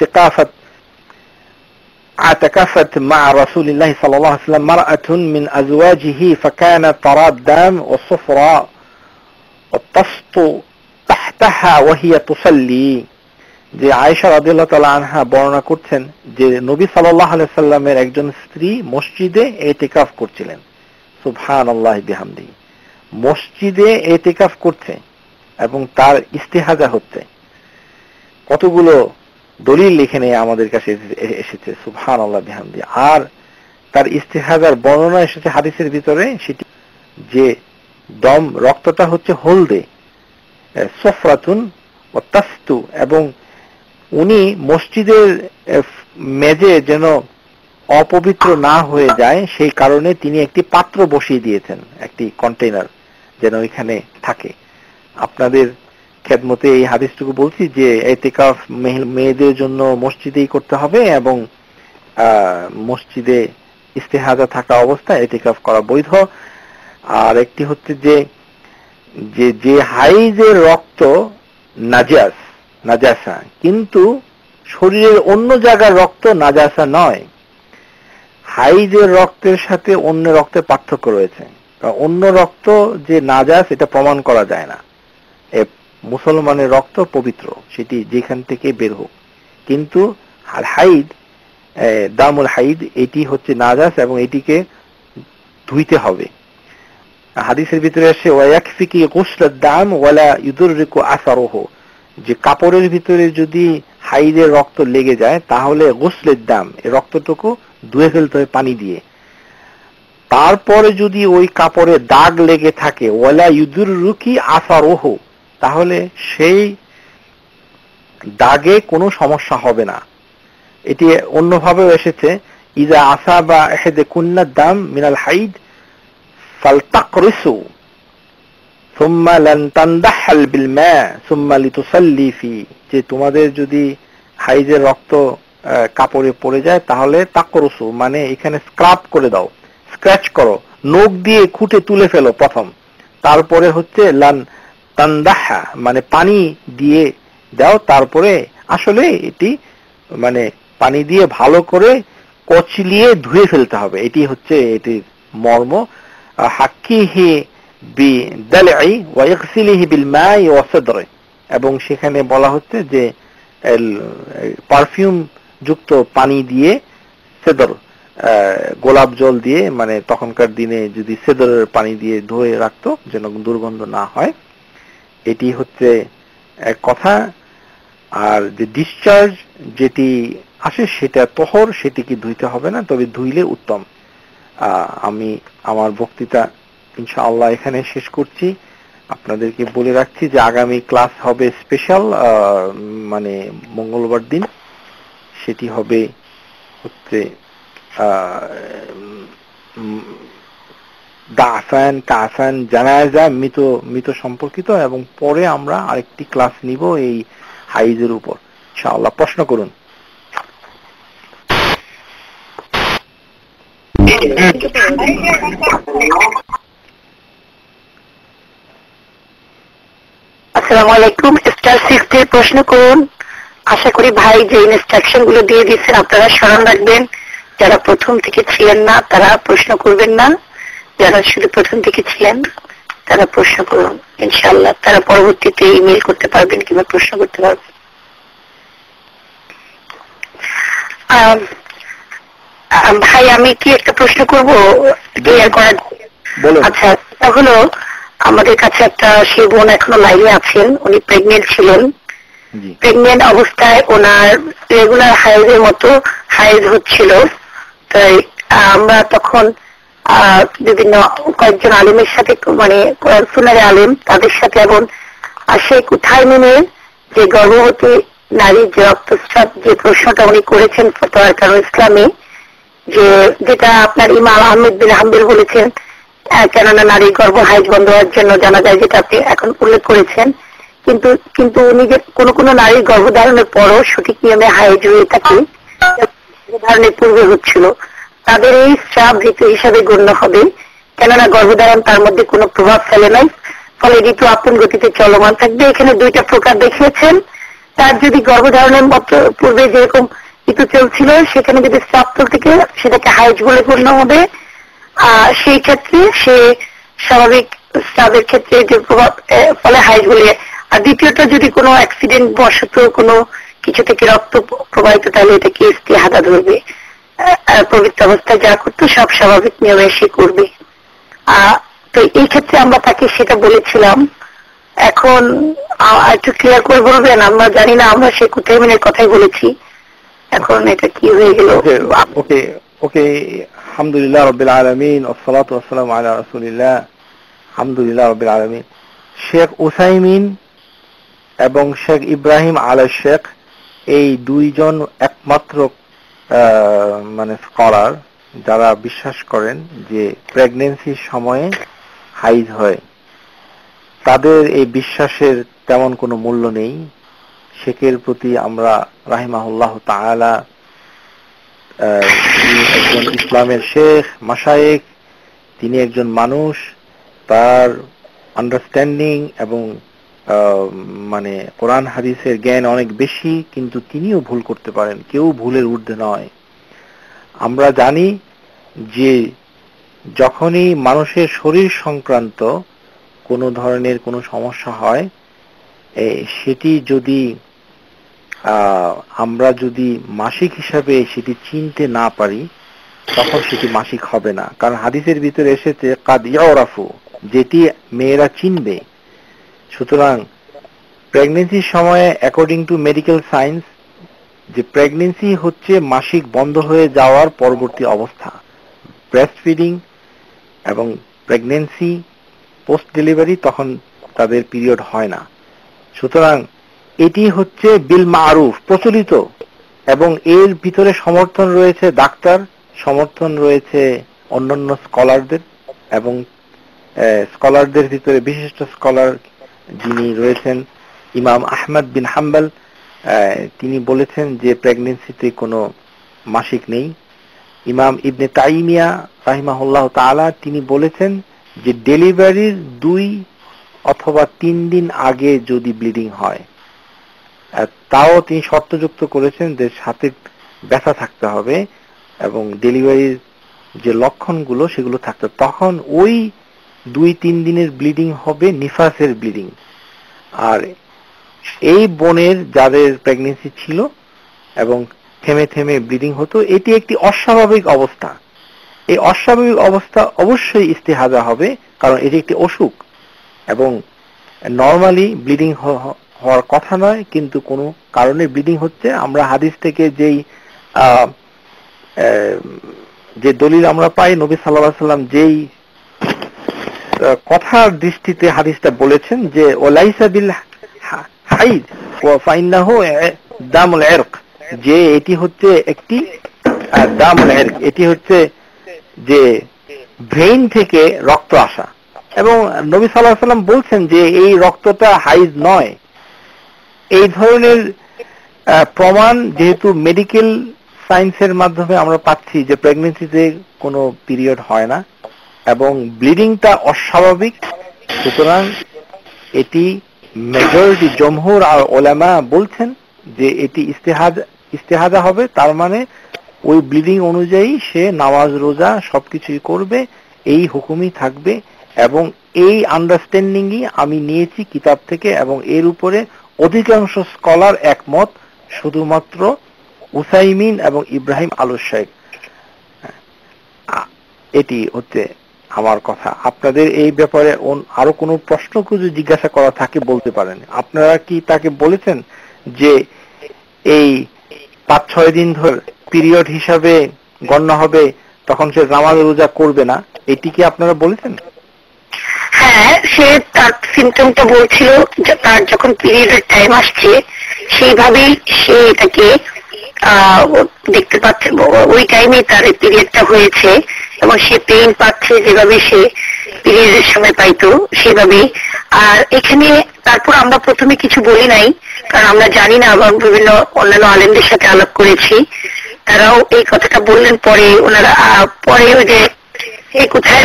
اعتكفت مع رسول الله صلى الله عليه وسلم مرأة من أزواجه فكانت ترى الدم والصفراء والتسط تحتها وهي تصلي। যে আয়েশা রাদিয়াল্লাহু তাআলা আনহা বর্ণনা করছেন যে নবী সাল্লাল্লাহু আলাইহি সাল্লামের একজন স্ত্রী মসজিদে ইতিকাফ করছিলেন। সুবহানাল্লাহি বিহামদিহি, মসজিদে ইতিকাফ করছে এবং তার ইস্তিহাজা হচ্ছে। কতগুলো দলিল এখানে আমাদের কাছে এসেছে, সুবহানাল্লাহি বিহামদিহি। আর তার ইস্তিহাজার বর্ণনা এসেছে হাদিসের ভিতরে, সেটি যে দম রক্তটা হচ্ছে হলদে, সফরাতুন ওয়া তাস্তু, এবং উনি মসজিদের মেঝে যেন অপবিত্র না হয়ে যায় সেই কারণে তিনি একটি পাত্র বসিয়ে দিয়েছেন, একটি কন্টেইনার যেন ওইখানে থাকে। আপনাদের খেদমতে এই হাদিসটুকু বলছি যে ইতিকাফ মেয়েদের জন্য মসজিদেই করতে হবে এবং মসজিদে ইস্তেহাজা থাকা অবস্থায় ইতিকাফ করা বৈধ। আর একটি হচ্ছে যে হাইজের রক্ত নাজাসা, কিন্তু শরীরের অন্য জায়গার রক্ত নাজাসা নয়। হাইজের রক্তের সাথে অন্য রক্তের পার্থক্য রয়েছে, অন্য রক্ত যে নাজাস এটা প্রমাণ করা যায় না। মুসলমানের রক্ত পবিত্র, সেটি যেখান থেকে বের হোক, কিন্তু হাইদ, দামুল হাইদ, এটি হচ্ছে নাজাস এবং এটিকে ধুইতে হবে। হাদিসের ভিতরে আসে ওয়ায়াকফিকি গুসলাদ দাম ওয়ালা ইউদরিকু আসারুহু, যে কাপড়ের ভিতরে যদি হাইজের রক্ত লেগে যায় তাহলে গোসলের দাম, এই রক্তটুকু ধুয়ে ফেলতে হয় পানি দিয়ে। তারপরে যদি ওই কাপড়ে দাগ লেগে থাকে ওয়ালা ইউদুররুকি আসারুহু, তাহলে সেই দাগে কোনো সমস্যা হবে না। এটি অন্যভাবেও এসেছে, ইজা আসাবা ইহদাকুন্না দাম মিনাল হাইদ ফালতাকরিসু সুম্মা লান তানদাহাল বিল মা সুম্মা লিতুসাল্লি ফি, যে তোমাদের যদি হাইজের রক্ত কাপড়ে পড়ে যায় তাহলে তাকরুসু মানে এখানে স্ক্রাব করে দাও, স্ক্র্যাচ করো, নখ দিয়ে খুঁটে তুলে ফেলো প্রথম, তারপরে হচ্ছে লান তানদাহা মানে পানি দিয়ে দাও, তারপরে আসলে এটি মানে পানি দিয়ে ভালো করে কচলিয়ে ধুয়ে ফেলতে হবে, এটি হচ্ছে এটির মর্ম। হাক্কিহি বিদালই ওয়া ইগসিলিহি বিল মাই ওয়া সাদরি, এবং সেখানে বলা হচ্ছে যে পারফিউম যুক্ত পানি দিয়ে সেদর গোলাপ জল দিয়ে, মানে তখনকার দিনে যদি সেদরের পানি দিয়ে ধুয়ে রাখতো যেন দুর্গন্ধ না হয়, এটি হচ্ছে এক কথা। আর যে ডিসচার্জ যেটি আসে সেটা তোহর, সেটিকে ধুইতে হবে না, তবে ধুইলে উত্তম। আমি আমার বক্তৃতা ইনশাআল্লাহ এখানে শেষ করছি। আপনাদেরকে বলে রাখছি যে আগামী ক্লাস হবে স্পেশাল, মানে মঙ্গলবার দিন, সেটি হবে হচ্ছে দাফান কাফান জানাজা মৃত সম্পর্কিত, এবং পরে আমরা আরেকটি ক্লাস নিব এই হাইজের উপর ইনশাআল্লাহ। প্রশ্ন করুন। আসসালামু আলাইকুম। স্টার 6 দিয়ে প্রশ্ন করুন। আশা করি ভাই যে ইনস্ট্রাকশন গুলো দিয়ে দিচ্ছেন আপনারা স্মরণ রাখবেন। যারা প্রথম থেকে ছিলেন না তারা প্রশ্ন করবেন না, যারা শুধু প্রথম থেকে ছিলেন তারা প্রশ্ন করুন। ইনশাআল্লাহ তারা পরবর্তীতে ইমেল করতে পারবেন কিংবা প্রশ্ন করতে পারবেন। ভাই আমি কি একটা প্রশ্ন করবো ক্লিয়ার করার? আচ্ছা, তা হলো আমাদের কাছে একটা সেই বোন এখনো লাইনে আছেন, উনি প্রেগনেন্ট ছিলেন। প্রেগনেন্ট অবস্থায় ওনার রেগুলার হাইজের মতো হাইজ হচ্ছিল। তাই আমরা তখন বিভিন্ন কয়েকজন আলিমের সাথে, মানে সুনারে আলিম তাদের সাথে, এবং শেখ উথাইমিনের যে গর্ভবতী নারীর যে রক্তস্রাব যে প্রশ্নটা উনি করেছেন ফতোয়ার কারণ ইসলামে, যেটা আপনার ইমাম আহমেদ বিন হাম্বল বলেছেন, কেননা নারীর গর্ভ হাইজ বন্ধ হওয়ার জন্য জানা যায়, যেটা আপনি এখন উল্লেখ করেছেন। কিন্তু উনি যে কোনো নারীর গর্ভধারণের পরও সঠিক নিয়মে হাইজ হয়ে থাকে, গর্ভধারণের পূর্বে হচ্ছিল, তাদের এই স্রাব ঋতু হিসাবে গণ্য হবে, কেননা গর্ভধারণ তার মধ্যে কোনো প্রভাব ফেলে নাই, ফলে ঋতু আপন গতিতে চলমান থাকবে। এখানে দুইটা প্রকার দেখিয়েছেন। তার যদি গর্ভধারণের মতো পূর্বে যেরকম ঋতু চলছিল সেখানে যদি স্রাব থেকে সেটাকে হাইজ বলে গণ্য হবে, সেই ক্ষেত্রে সে স্বাভাবিক স্রাবের ক্ষেত্রে যে প্রভাব ফলে হাইজ বলে। আর দ্বিতীয়টা যদি কোনো অ্যাক্সিডেন্ট বশত কোনো কিছু থেকে রক্ত প্রবাহিত, তাহলে এটাকে ইস্তিহাদা ধরবে। পবিত্র অবস্থায় যা করতো সব স্বাভাবিক নিয়মে সে করবে। তো এই ক্ষেত্রে আমরা তাকে সেটা বলেছিলাম। এখন একটু ক্লিয়ার করে বলবেন? আমরা জানি না, আমরা সে কুতাইমিনের কথাই বলেছি, এখন এটা কি হয়ে গেল? ওকে ওকে, আলহামদুলিল্লাহ রাব্বিল আলামিন ওয়াসসালাতু ওয়াসসালামু আলা রাসূলিল্লাহ, আলহামদুলিল্লাহ রাব্বিল আলামিন। শেখ উসাইমিন এবং শেখ ইব্রাহিম আলাইহিস শেখ এই দুইজন একমাত্র মানে স্কলার যারা বিশ্বাস করেন যে প্রেগন্যান্সির সময়ে হাইজ হয়। তাদের এই বিশ্বাসের তেমন কোনো মূল্য নেই। শেখের প্রতি আমরা রাহিমাহুল্লাহ তাআলা, তিনি একজন ইসলামের শেখ মাশায়েখ, তিনি একজন মানুষ, তার আন্ডারস্ট্যান্ডিং এবং মানে কোরআন হাদিসের জ্ঞান অনেক বেশি, কিন্তু তিনিও ভুল করতে পারেন, কেউ ভুলের ঊর্ধ্বে নয়। আমরা জানি যে যখনই মানুষের শরীর সংক্রান্ত কোনো ধরনের কোনো সমস্যা হয়, সেটি যদি আমরা যদি মাসিক হিসাবে সেটি চিনতে না পারি, তখন সেটি মাসিক হবে না। কারণ হাদিসের ভিতরে এসেছে কাদ ইয়ারাফু, যেটি মেয়েরা চিনবে। সুতরাং প্রেগন্যান্সির সময়ে অ্যাকর্ডিং টু মেডিকেল সায়েন্স যে প্রেগন্যান্সি হচ্ছে মাসিক বন্ধ হয়ে যাওয়ার পরবর্তী অবস্থা। ব্রেস্ট ফিডিং এবং প্রেগন্যান্সি পোস্ট ডেলিভারি তখন তাদের পিরিয়ড হয় না। সুতরাং এটি হচ্ছে বিল মারুফ, প্রচলিত, এবং এর ভিতরে সমর্থন রয়েছে ডাক্তার, সমর্থন রয়েছে অন্যান্য স্কলারদের, এবং স্কলারদের ভিতরে বিশিষ্ট স্কলার যিনি রয়েছেন ইমাম আহমদ বিন হাম্বল, তিনি বলেছেন যে প্রেগন্যান্সিতে কোনো মাসিক নেই। ইমাম ইবনে তাইমিয়া রাহিমাহুল্লাহ তাআলা তিনি বলেছেন যে ডেলিভারির 2 অথবা 3 দিন আগে যদি ব্লিডিং হয়, তাও তিনি শর্তযুক্ত করেছেন যে সাথে ব্যথা থাকতে হবে এবং ডেলিভারির যে লক্ষণগুলো সেগুলো থাকতে, তখন ওই 2-3 দিনের ব্লিডিং হবে নিফাসের ব্লিডিং। আর এই বোনের যাদের প্রেগন্যান্সি ছিল এবং থেমে থেমে ব্লিডিং হতো, এটি একটি অস্বাভাবিক অবস্থা। এই অস্বাভাবিক অবস্থা অবশ্যই ইস্তেহাজা হবে, কারণ এটি একটি অসুখ এবং নরমালি ব্লিডিং হওয়ার কথা নয়, কিন্তু কোনো কারণে ব্লিডিং হচ্ছে। আমরা হাদিস থেকে যে দলিল আমরা পাই, নবী সাল্লাল্লাহু আলাইহি ওয়াসাল্লাম যেই কথার দৃষ্টিতে হাদিসটা বলেছেন যে ওয়ালাইসা বিল হাইদ ওয়া ফাইন্নাহু দামুল ইরক, যে এটি হচ্ছে একটি দামুল ইরক, এটি হচ্ছে যে ভেইন থেকে রক্ত আসা, এবং নবী সাল্লাল্লাহু আলাইহি ওয়াসাল্লাম বলছেন যে এই রক্তটা হাইজ নয়। এই ধরনের প্রমাণ যেহেতু মেডিকেল সায়েন্সের মাধ্যমে আমরা পাচ্ছি যে প্রেগন্যান্সিতে কোনো পিরিয়ড হয় না এবং ব্লিডিংটা অস্বাভাবিক, সুতরাং এটি মেজরিটি জমহুর আর উলামা বলছেন যে এটি ইস্তেহাজা হবে। তার মানে ওই ব্লিডিং অনুযায়ী সে নামাজ রোজা সবকিছুই করবে, এই হুকুমই থাকবে, এবং এই আন্ডারস্ট্যান্ডিংই আমি নিয়েছি কিতাব থেকে, এবং এর উপরে অধিকাংশ স্কলার একমত, শুধুমাত্র উসাইমিন এবং ইব্রাহিম আল-শাইখ। এটি হচ্ছে আমার কথা। আপনাদের এই ব্যাপারে আরো কোনো প্রশ্ন যদি জিজ্ঞাসা করা থাকে বলতে পারেন। আপনারা কি তাকে বলেছেন যে এই 5-6 দিন ধরে পিরিয়ড হিসাবে গণ্য হবে, তখন সে নামাজ রোজা করবে না, এটি কি আপনারা বলেছেন? হ্যাঁ, সে তার সিমটমটা বলছিল যে তার যখন পিরিয়ডের টাইম আসছে সেইভাবেই সে এটাকে দেখতে পাচ্ছে, ওই টাইমে তার পিরিয়ডটা হয়েছে এবং সে পেইন পাচ্ছে যেভাবে সে পিরিয়ডের সময় পাইতো সেভাবেই। আর এখানে তারপর আমরা প্রথমে কিছু বলি নাই, কারণ আমরা জানি না, এবং বিভিন্ন অন্যান্য আলেমদের সাথে আলাপ করেছি, তারাও এই কথাটা বললেন। পরে ওনারা পরে ওই যে এই কোথায়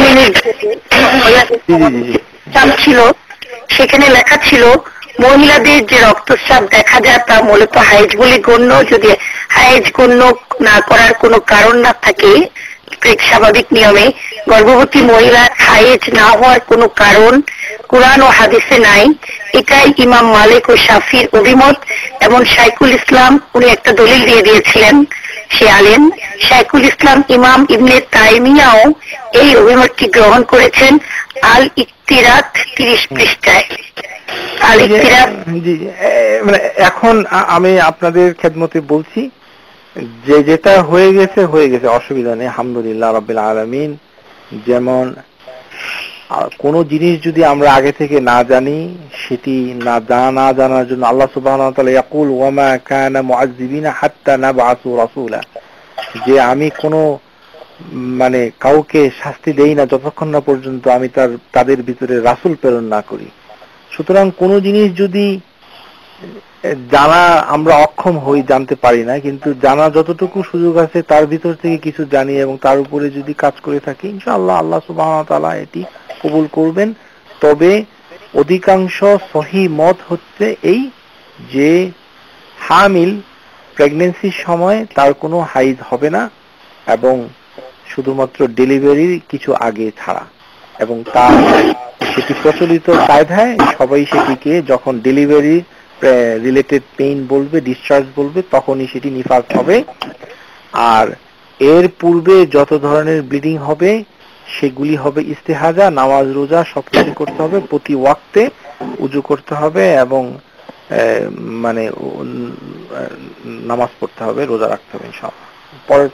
ছিল সেখানে লেখা ছিল মহিলাদের যে রক্তস্রাব দেখা যায় তা মূলত হাইজ বলে গণ্য, যদি হাইজ গণ্য না করার কোনো কারণ না থাকে স্বাভাবিক নিয়মে, গর্ভবতী মহিলার হাইজ না হওয়ার কোনো কারণ কুরআন ও হাদিসে নাই। এটাই ইমাম মালিক ও শাফির অভিমত, এবং শাইখুল ইসলাম উনি একটা দলিল দিয়ে দিয়েছিলেন, সে আলেম শাইখুল ইসলাম ইমাম ইবনে তাইমিয়াও এই অভিমতটি গ্রহণ করেছেন আল ইকতিরাত 30 পৃষ্ঠায়। আল ইকতিরাত। এখন আমি আপনাদের খেদমতে বলছি যে যেটা হয়ে গেছে হয়ে গেছে, অসুবিধা নেই, আলহামদুলিল্লাহ রাব্বিল আলামিন। যেমন কোন জিনিস যদি আমরা আগে থেকে না জানি, সেটি না জানার জন্য আল্লাহ সুবহানাহু ওয়া তাআলা ইয়াকুল ওয়া মা কানা মুআযযিবিনা হাত্তা নাবআসু রাসূলা, যে আমি কোনো কাউকে শাস্তি দেই না যতক্ষণ না পর্যন্ত আমি তাদের ভিতরে রাসূল প্রেরণ না করি। সুতরাং কোন জিনিস যদি জানা আমরা অক্ষম হই, জানতে পারি না, কিন্তু জানা যতটুকু সুযোগ আছে তার ভিতর থেকে কিছু জানি এবং তার উপরে যদি কাজ করে থাকি, ইনশাআল্লাহ আল্লাহ সুবহানাহু ওয়া তাআলা এটি কবুল করবেন। তবে অধিকাংশ সহিহ মত হচ্ছে এই যে হামিল প্রেগন্যান্সির সময় তার কোনো হাইজ হবে না, এবং শুধুমাত্র ডেলিভারির কিছু আগে ছাড়া, এবং তার সেটি প্রচলিত কায়দায় সবাই সেটিকে যখন ডেলিভারি রিলেটেড পেইন বলবে, ডিসচার্জ বলবে, তখনই সেটি নিফাস হবে। আর এর পূর্বে যত ধরনের ব্লিডিং হবে সেগুলি হবে ইস্তেহাজা, নামাজ রোজা সবকিছু করতে হবে, প্রতি ওয়াক্তে উযু করতে হবে, এবং মানে নামাজ পড়তে হবে, রোজা রাখতে হবে ইনশাআল্লাহ। পরের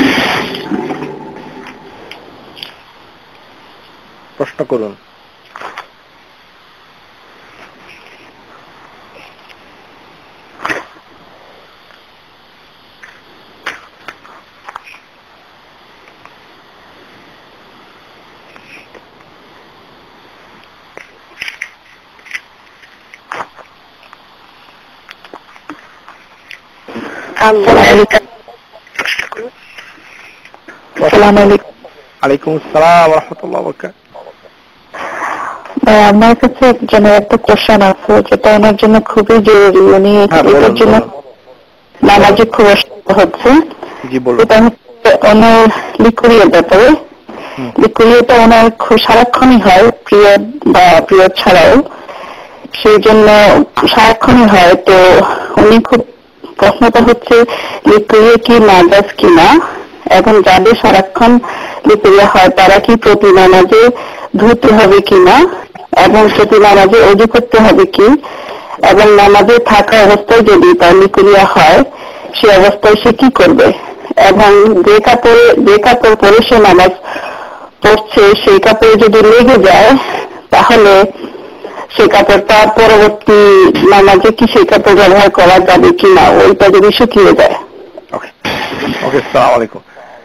প্রশ্ন করুন। আলাইকুম আসসালাম ওয়া রাহমাতুল্লাহি ওয়া বারাকাতুহু। আমার কাছে একজনের একটা কোশ্চেন আছে যেটা ওনার জন্য খুবই জরুরি। উনি এটার জন্য নামাজে খুব অসুবিধা হচ্ছে। এটা হচ্ছে ওনার লিকুরিয়ার ব্যাপারে। লিকুরিয়াটা ওনার খুব সারাক্ষণই হয়, পিরিয়ড বা পিরিয়ড ছাড়াও, সেই জন্য সারাক্ষণই হয়। তো উনি খুব প্রশ্নটা হচ্ছে লিকুরিয়া কি নাজাস কিনা, এবং যাদের সারাক্ষণ লিকুরিয়া হয় তারা কি প্রতি নামাজে ধুতে হবে কিনা, এবং প্রতি নামাজে ওযু করতে হবে কি, এবং নামাজে থাকা অবস্থায় যদি তার লিকুরিয়া হয় সে অবস্থায় সে কি করবে, এবং যে কাপড় পরে সে নামাজ পড়ছে সেই কাপড়ে যদি লেগে যায় তাহলে সে কাপড়টা পরবর্তী নামাজে কি সেই কাপড় ব্যবহার করা যাবে কিনা, ওইটা যদি শুকিয়ে যায়। ওকে, আসসালামু আলাইকুম।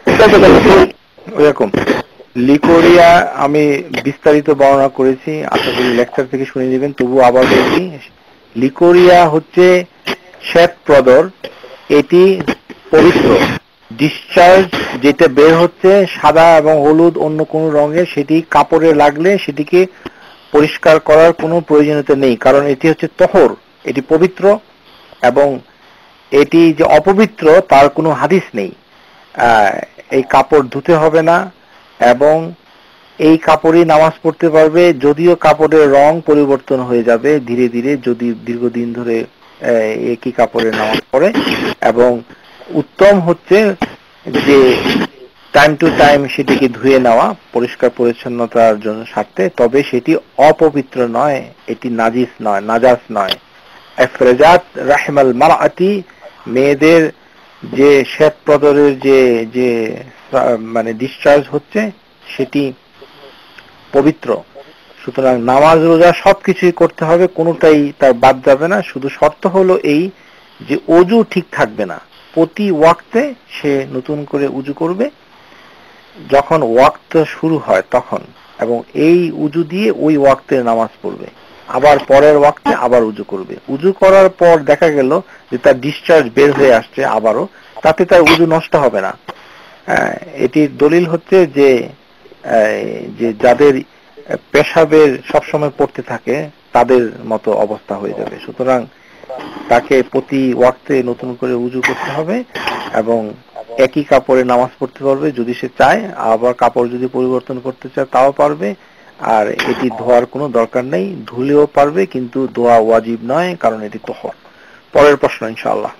ওরকম লিকোরিয়া আমি বিস্তারিত বর্ণনা করেছি, আশা করি লেকচার থেকে শুনে নেবেন, তবু আবার বলছি। লিকোরিয়া হচ্ছে শ্বেত প্রদর, এটি পবিত্র। ডিসচার্জ যেটা বের হচ্ছে সাদা এবং হলুদ অন্য কোন রঙের, সেটি কাপড়ে লাগলে সেটিকে পরিষ্কার করার কোনো প্রয়োজনীয়তা নেই, কারণ এটি হচ্ছে তহর, এটি পবিত্র, এবং এটি যে অপবিত্র তার কোনো হাদিস নেই। এই কাপড় ধুতে হবে না, এবং এই কাপড়েই নামাজ পড়তে পারবে, যদিও কাপড়ের রং পরিবর্তন হয়ে যাবে ধীরে ধীরে যদি দীর্ঘদিন ধরে একই কাপড়ে নামাজ পড়ে। এবং উত্তম হচ্ছে যে টাইম টু টাইম সেটিকে ধুয়ে নেওয়া পরিষ্কার পরিচ্ছন্নতার জন্য স্বার্থে, তবে সেটি অপবিত্র নয়, এটি নাজিস নয়, নাজাস নয়। ইফরাজাত রাহমাল মারআতি, মেয়েদের যে শ্বেত প্রদরের যে মানে ডিসচার্জ হচ্ছে সেটি পবিত্র। সুতরাং নামাজ রোজা সবকিছুই করতে হবে, কোনোটাই তার বাদ যাবে না। শুধু শর্ত হলো এই যে ওযু ঠিক থাকবে না, প্রতি ওয়াক্তে সে নতুন করে উযু করবে যখন ওয়াক্ত শুরু হয় তখন, এবং এই উযু দিয়ে ওই ওয়াক্তে নামাজ পড়বে, আবার পরের ওয়াক্তে আবার উযু করবে। উযু করার পর দেখা গেল যে তার ডিসচার্জ বের হয়ে আসছে আবারও, তাতে তার উযু নষ্ট হবে না। এটির দলিল হচ্ছে যে যাদের পেশাবের সবসময় পড়তে থাকে তাদের মতো অবস্থা হয়ে যাবে। সুতরাং তাকে প্রতি ওয়াক্তে নতুন করে উযু করতে হবে, এবং একই কাপড়ে নামাজ পড়তে পারবে যদি সে চায়, আবার কাপড় যদি পরিবর্তন করতে চায় তাও পারবে। আর এটি ধোয়ার কোনো দরকার নেই, ধুলেও পারবে, কিন্তু ধোয়া ওয়াজিব নয়, কারণ এটি তহর। পরের প্রশ্ন ইনশাআল্লাহ।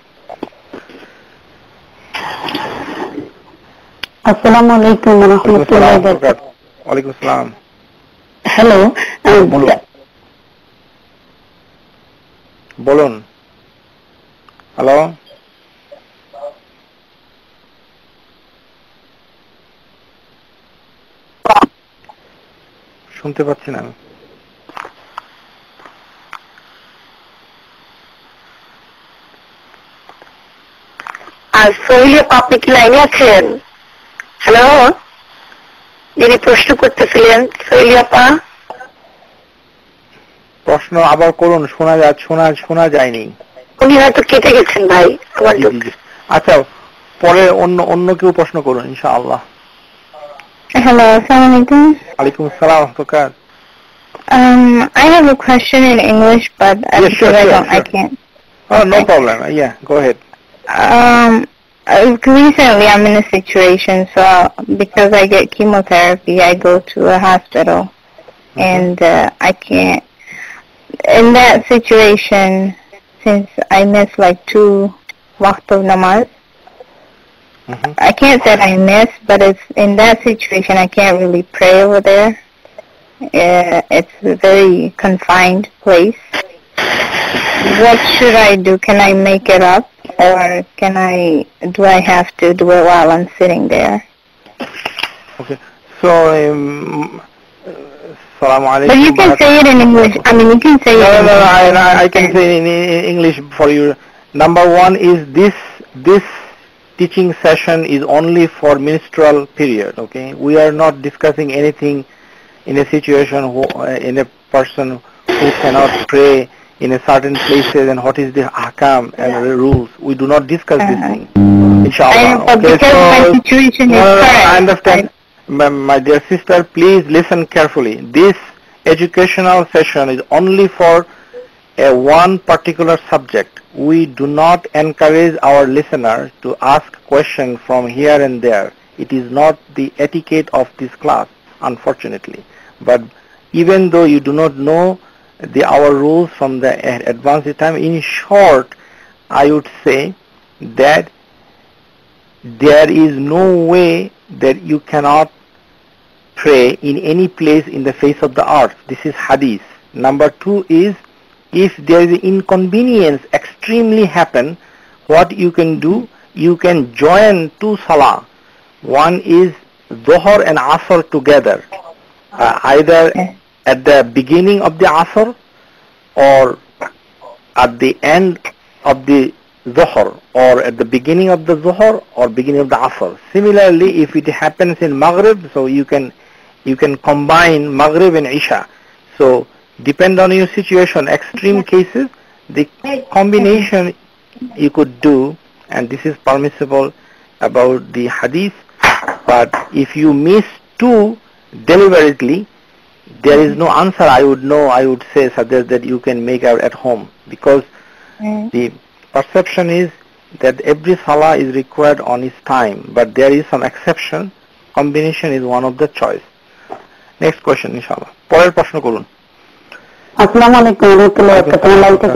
আসসালামু আলাইকুম ওয়া রাহমাতুল্লাহি ওয়া বারাকাতুহু। ওয়ালাইকুম আসসালাম। হ্যালো, বলুন। হ্যালো, শুনতে পাচ্ছি না। আর সোহেল আপনি কি লাইনে আছেন? হ্যালো, যিনি প্রশ্ন করতেছিলেন সোহেল আপা। প্রশ্ন আবার করুন, শোনা যায়নি। উনি হয়তো কেটে গেছেন ভাই। আচ্ছা, পরে অন্য কেউ প্রশ্ন করুন ইনশাআল্লাহ। Hello, assalamu alaikum. Alaikum assalam wa rahmatullah. I have a question in English, but Sure. I can't. Oh, no problem. Yeah, go ahead. Recently I'm in a situation, so because I get chemotherapy, I go to a hospital, and I can't. In that situation, since I miss like 2 waqt of namaz, I can't say I miss, but it's in that situation I can't really pray over there. It's a very confined place, what should I do? Can I make it up, or do I have to do it while I'm sitting there? Okay. So, Assalamu alaikum. But you can say it in English. I mean, you can say it in English. I can say in English for you. Number one is this teaching session is only for menstrual period, okay? We are not discussing anything in a situation in a person who cannot pray in a certain places and what is the ahkam and the rules. We do not discuss this thing. Inshallah. But because my situation is current. I understand. My dear sister, please listen carefully. This educational session is only for one particular subject. We do not encourage our listeners to ask questions from here and there. It is not the etiquette of this class, unfortunately. But even though you do not know our rules from the advanced time, in short, I would say that there is no way that you cannot pray in any place in the face of the earth. This is hadith. Number two is, if there is inconvenience extremely happen, what you can do, you can join two salah. One is Dhuhr and Asr together, either at the beginning of the Asr or at the end of the Dhuhr, or at the beginning of the Dhuhr or beginning of the Asr. Similarly, if it happens in Maghrib, so you can combine Maghrib and Isha. So depend on your situation. Extreme cases, the combination you could do, and this is permissible about the hadith. But if you miss two deliberately, there is no answer. I would say suggest that you can make out at home, because the perception is that every salah is required on its time, but there is some exception. Combination is one of the choice. Next question, inshallah. পরের প্রশ্ন করুন। আসসালামু আলাইকুম ওয়া রাহমাতুল্লাহি ওয়া বারাকাতুহু। Line থেকে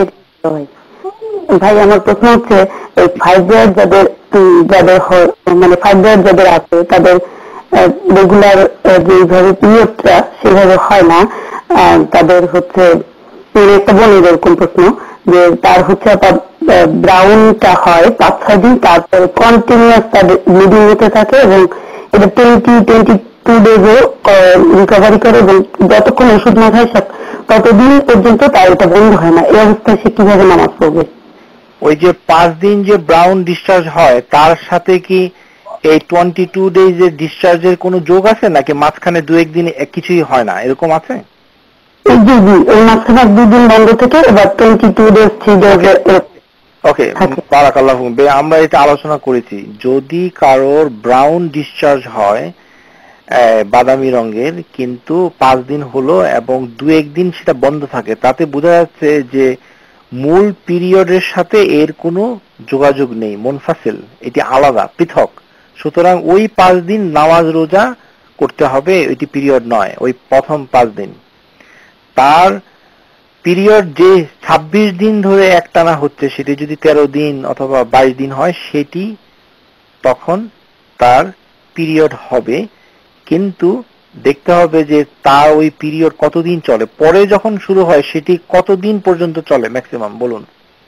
ভাই, আমার প্রশ্ন হচ্ছে এই ফাইব্রয়েড যাদের মানে ফাইব্রয়েড যাদের আছে তাদের রেগুলার যেভাবে পিরিয়ডটা সেভাবে হয় না, তাদের হচ্ছে একটা বোনের এরকম প্রশ্ন যে তার হচ্ছে ব্রাউনটা হয় 5-6 দিন, তারপরে কন্টিনিউয়াস তাদের ব্লিডিং হতে থাকে এবং এটা 22 ডেজও রিকভারি করে, এবং যতক্ষণ ওষুধ না খায় ততদিন পর্যন্ত তার এটা বন্ধ হয় না। এই অবস্থায় সে কিভাবে নামাজ পড়বে? ওই যে 5 দিন যে ব্রাউন ডিসচার্জ হয় তার সাথে কি এই 22 ডেজের ডিসচার্জের কোনো যোগ আছে, নাকি মাঝখানে 2-1 দিন কিছুই হয় না, এরকম আছে? জি জি, এই মাঝখানে 2 দিন বন্ধ থেকে এবার 22 ডেজ 3 ডেজ। ওকে, বারাকাল্লাহু। আমরা এটা আলোচনা করেছি, যদি কারোর ব্রাউন ডিসচার্জ হয় বাদামি রঙের, কিন্তু 5 দিন হলো এবং 2-1 দিন সেটা বন্ধ থাকে, তাতে বোঝা যাচ্ছে যে মূল পিরিয়ডের সাথে এর কোনো যোগাযোগ নেই, মুনফাসিল, এটি আলাদা, পৃথক। সুতরাং ওই 5 দিন নামাজ রোজা করতে হবে, এটি পিরিয়ড নয়, ওই প্রথম 5 দিন। তার পিরিয়ড যে 26 দিন ধরে একটানা হচ্ছে, সেটি যদি 13 দিন অথবা 22 দিন হয়, সেটি তখন তার পিরিয়ড হবে। কিন্তু দেখতে হবে যে তার ওই পিরিয়ড কতদিন চলে, পরে যখন শুরু হয় সেটি কতদিন পর্যন্ত চলে ম্যাক্সিমাম, বলুন।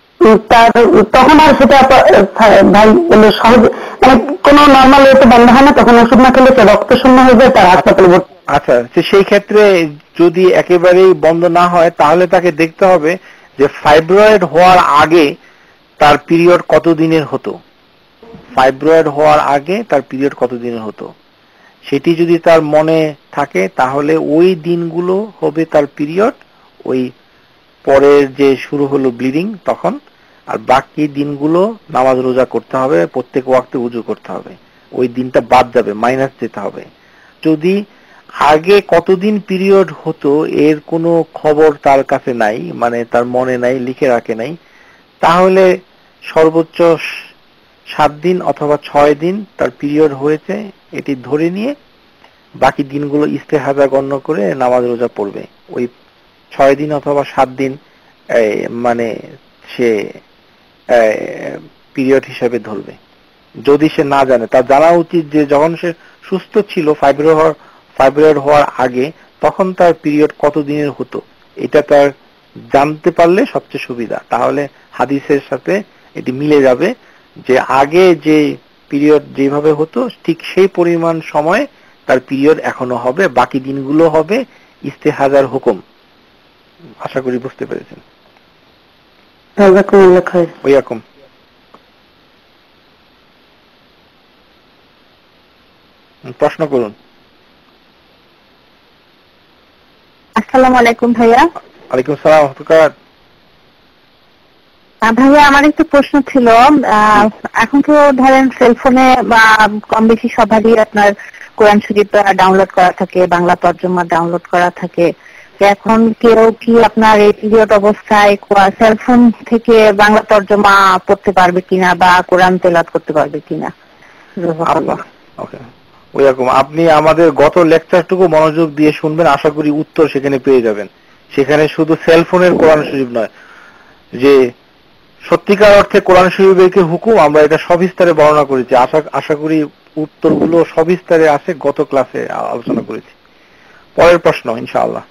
তখন আর সেটা ভাই সহজ, মানে কোনো নর্মাল ওয়েতে বন্ধ হয় না, তখন ওষুধ না খেলে রক্ত শূন্য হয়ে যায়, তার হাসপাতালে ভর্তি। আচ্ছা, সেই ক্ষেত্রে যদি একেবারেই বন্ধ না হয় তাহলে তাকে দেখতে হবে যে ফাইব্রয়েড হওয়ার আগে তার পিরিয়ড কতদিনের হতো, ফাইব্রয়েড হওয়ার আগে তার পিরিয়ড কতদিনের হতো, সেটি যদি তার মনে থাকে তাহলে ওই দিনগুলো হবে তার পিরিয়ড, ওই পরের যে শুরু হলো ব্লিডিং তখন। আর বাকি দিনগুলো নামাজ রোজা করতে হবে, প্রত্যেক ওয়াক্তে উযু করতে হবে, ওই দিনটা বাদ যাবে, মাইনাস যেতে হবে। যদি আগে কতদিন পিরিয়ড হতো এর কোনো খবর তার কাছে নাই, মানে তার মনে নাই, লিখে রাখে নাই, তাহলে সর্বোচ্চ 7 দিন অথবা 6 দিন তার পিরিয়ড হয়েছে এটি ধরে নিয়ে বাকি দিনগুলো ইস্তেহাজা গণ্য করে নামাজ রোজা পড়বে। ওই 6 দিন অথবা 7 দিন মানে সে পিরিয়ড হিসাবে ধরবে। যদি সে না জানে, তার জানা উচিত যে যখন সে সুস্থ ছিল ফাইব্রয়েড হওয়ার আগে তখন তার পিরিয়ড কত দিনের হতো, এটা তার জানতে পারলে সবচেয়ে সুবিধা। তাহলে হাদিসের সাথে এটি মিলে যাবে যে আগে যে পিরিয়ড যেভাবে হতো ঠিক সেই পরিমাণ সময় তার পিরিয়ড এখনো হবে, বাকি দিনগুলো হবে ইস্তেহাজার হুকুম। আশা করি বুঝতে পেরেছেন। ওইরকম প্রশ্ন করুন। আসসালামু আলাইকুম ভাইয়া। ওয়ালাইকুম আসসালাম। ভাইয়া আমার একটা প্রশ্ন ছিল, এখন তো ধরেন সেলফোনে বা কম বেশি সবারই আপনার কোরআন শরীফ ডাউনলোড করা থাকে, বাংলা তর্জমা ডাউনলোড করা থাকে। এখন কেউ কি আপনার এই পিরিয়ড অবস্থায় সেলফোন থেকে বাংলা তর্জমা পড়তে পারবে কিনা বা কোরআন তেলাওয়াত করতে পারবে কিনা? ওইরকম আপনি আমাদের গত লেকচারটুকু মনোযোগ দিয়ে শুনবেন, আশা করি উত্তর সেখানে পেয়ে যাবেন। সেখানে শুধু সেলফোনের কোরআন শরীফ নয়, যে সত্যিকার অর্থে কোরআন শরীফের হুকুম আমরা এটা সবিস্তারে বর্ণনা করেছি। আশা করি উত্তরগুলো সবিস্তারে আছে, গত ক্লাসে আলোচনা করেছি। পরের প্রশ্ন ইনশাআল্লাহ।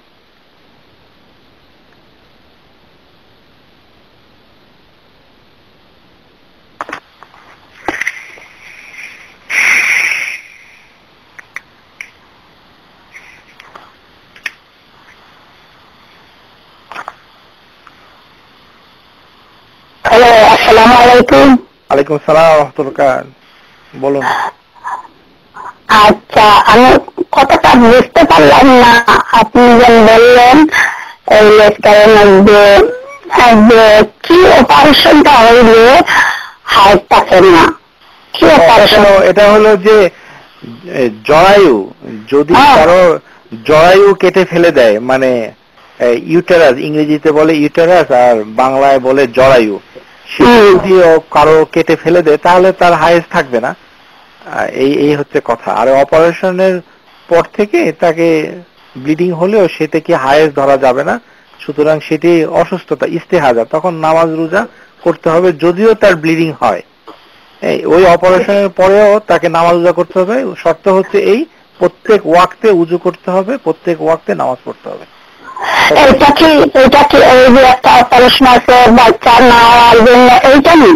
হ্যালো, আসসালামু আলাইকুম। ওয়ালাইকুম আসসালাম ওয়া রাহমাতুল্লাহ। বলুন। আচ্ছা, আমি কথাটা বুঝতে পারলাম না। আপনি যেন বললেন এই লেকচারের মধ্যে কি অপারেশনটা হইলে হাইট থাকে না, কি অপারেশন? এটা হলো যে জরায়ু, যদি কারো জরায়ু কেটে ফেলে দেয়, মানে ইউটেরাস, ইংরেজিতে বলে ইউটেরাস আর বাংলায় বলে জরায়ু, যদি কারো কেটে ফেলে দেয় তাহলে তার হাইজ থাকবে না। এই হচ্ছে কথা। আর অপারেশনের পর থেকে তাকে ব্লিডিং হলেও সে থেকে হাইজ ধরা যাবে না। সুতরাং সেটি অসুস্থতা, ইস্তেহাজা, তখন নামাজ রোজা করতে হবে যদিও তার ব্লিডিং হয়। ওই অপারেশনের পরেও তাকে নামাজ রোজা করতে হবে। শর্ত হচ্ছে এই, প্রত্যেক ওয়াক্তে উযু করতে হবে, প্রত্যেক ওয়াক্তে নামাজ পড়তে হবে। এটা কি এই যে একটা অপারেশন আছে বাচ্চা নেওয়ার জন্য, এইটা নেই?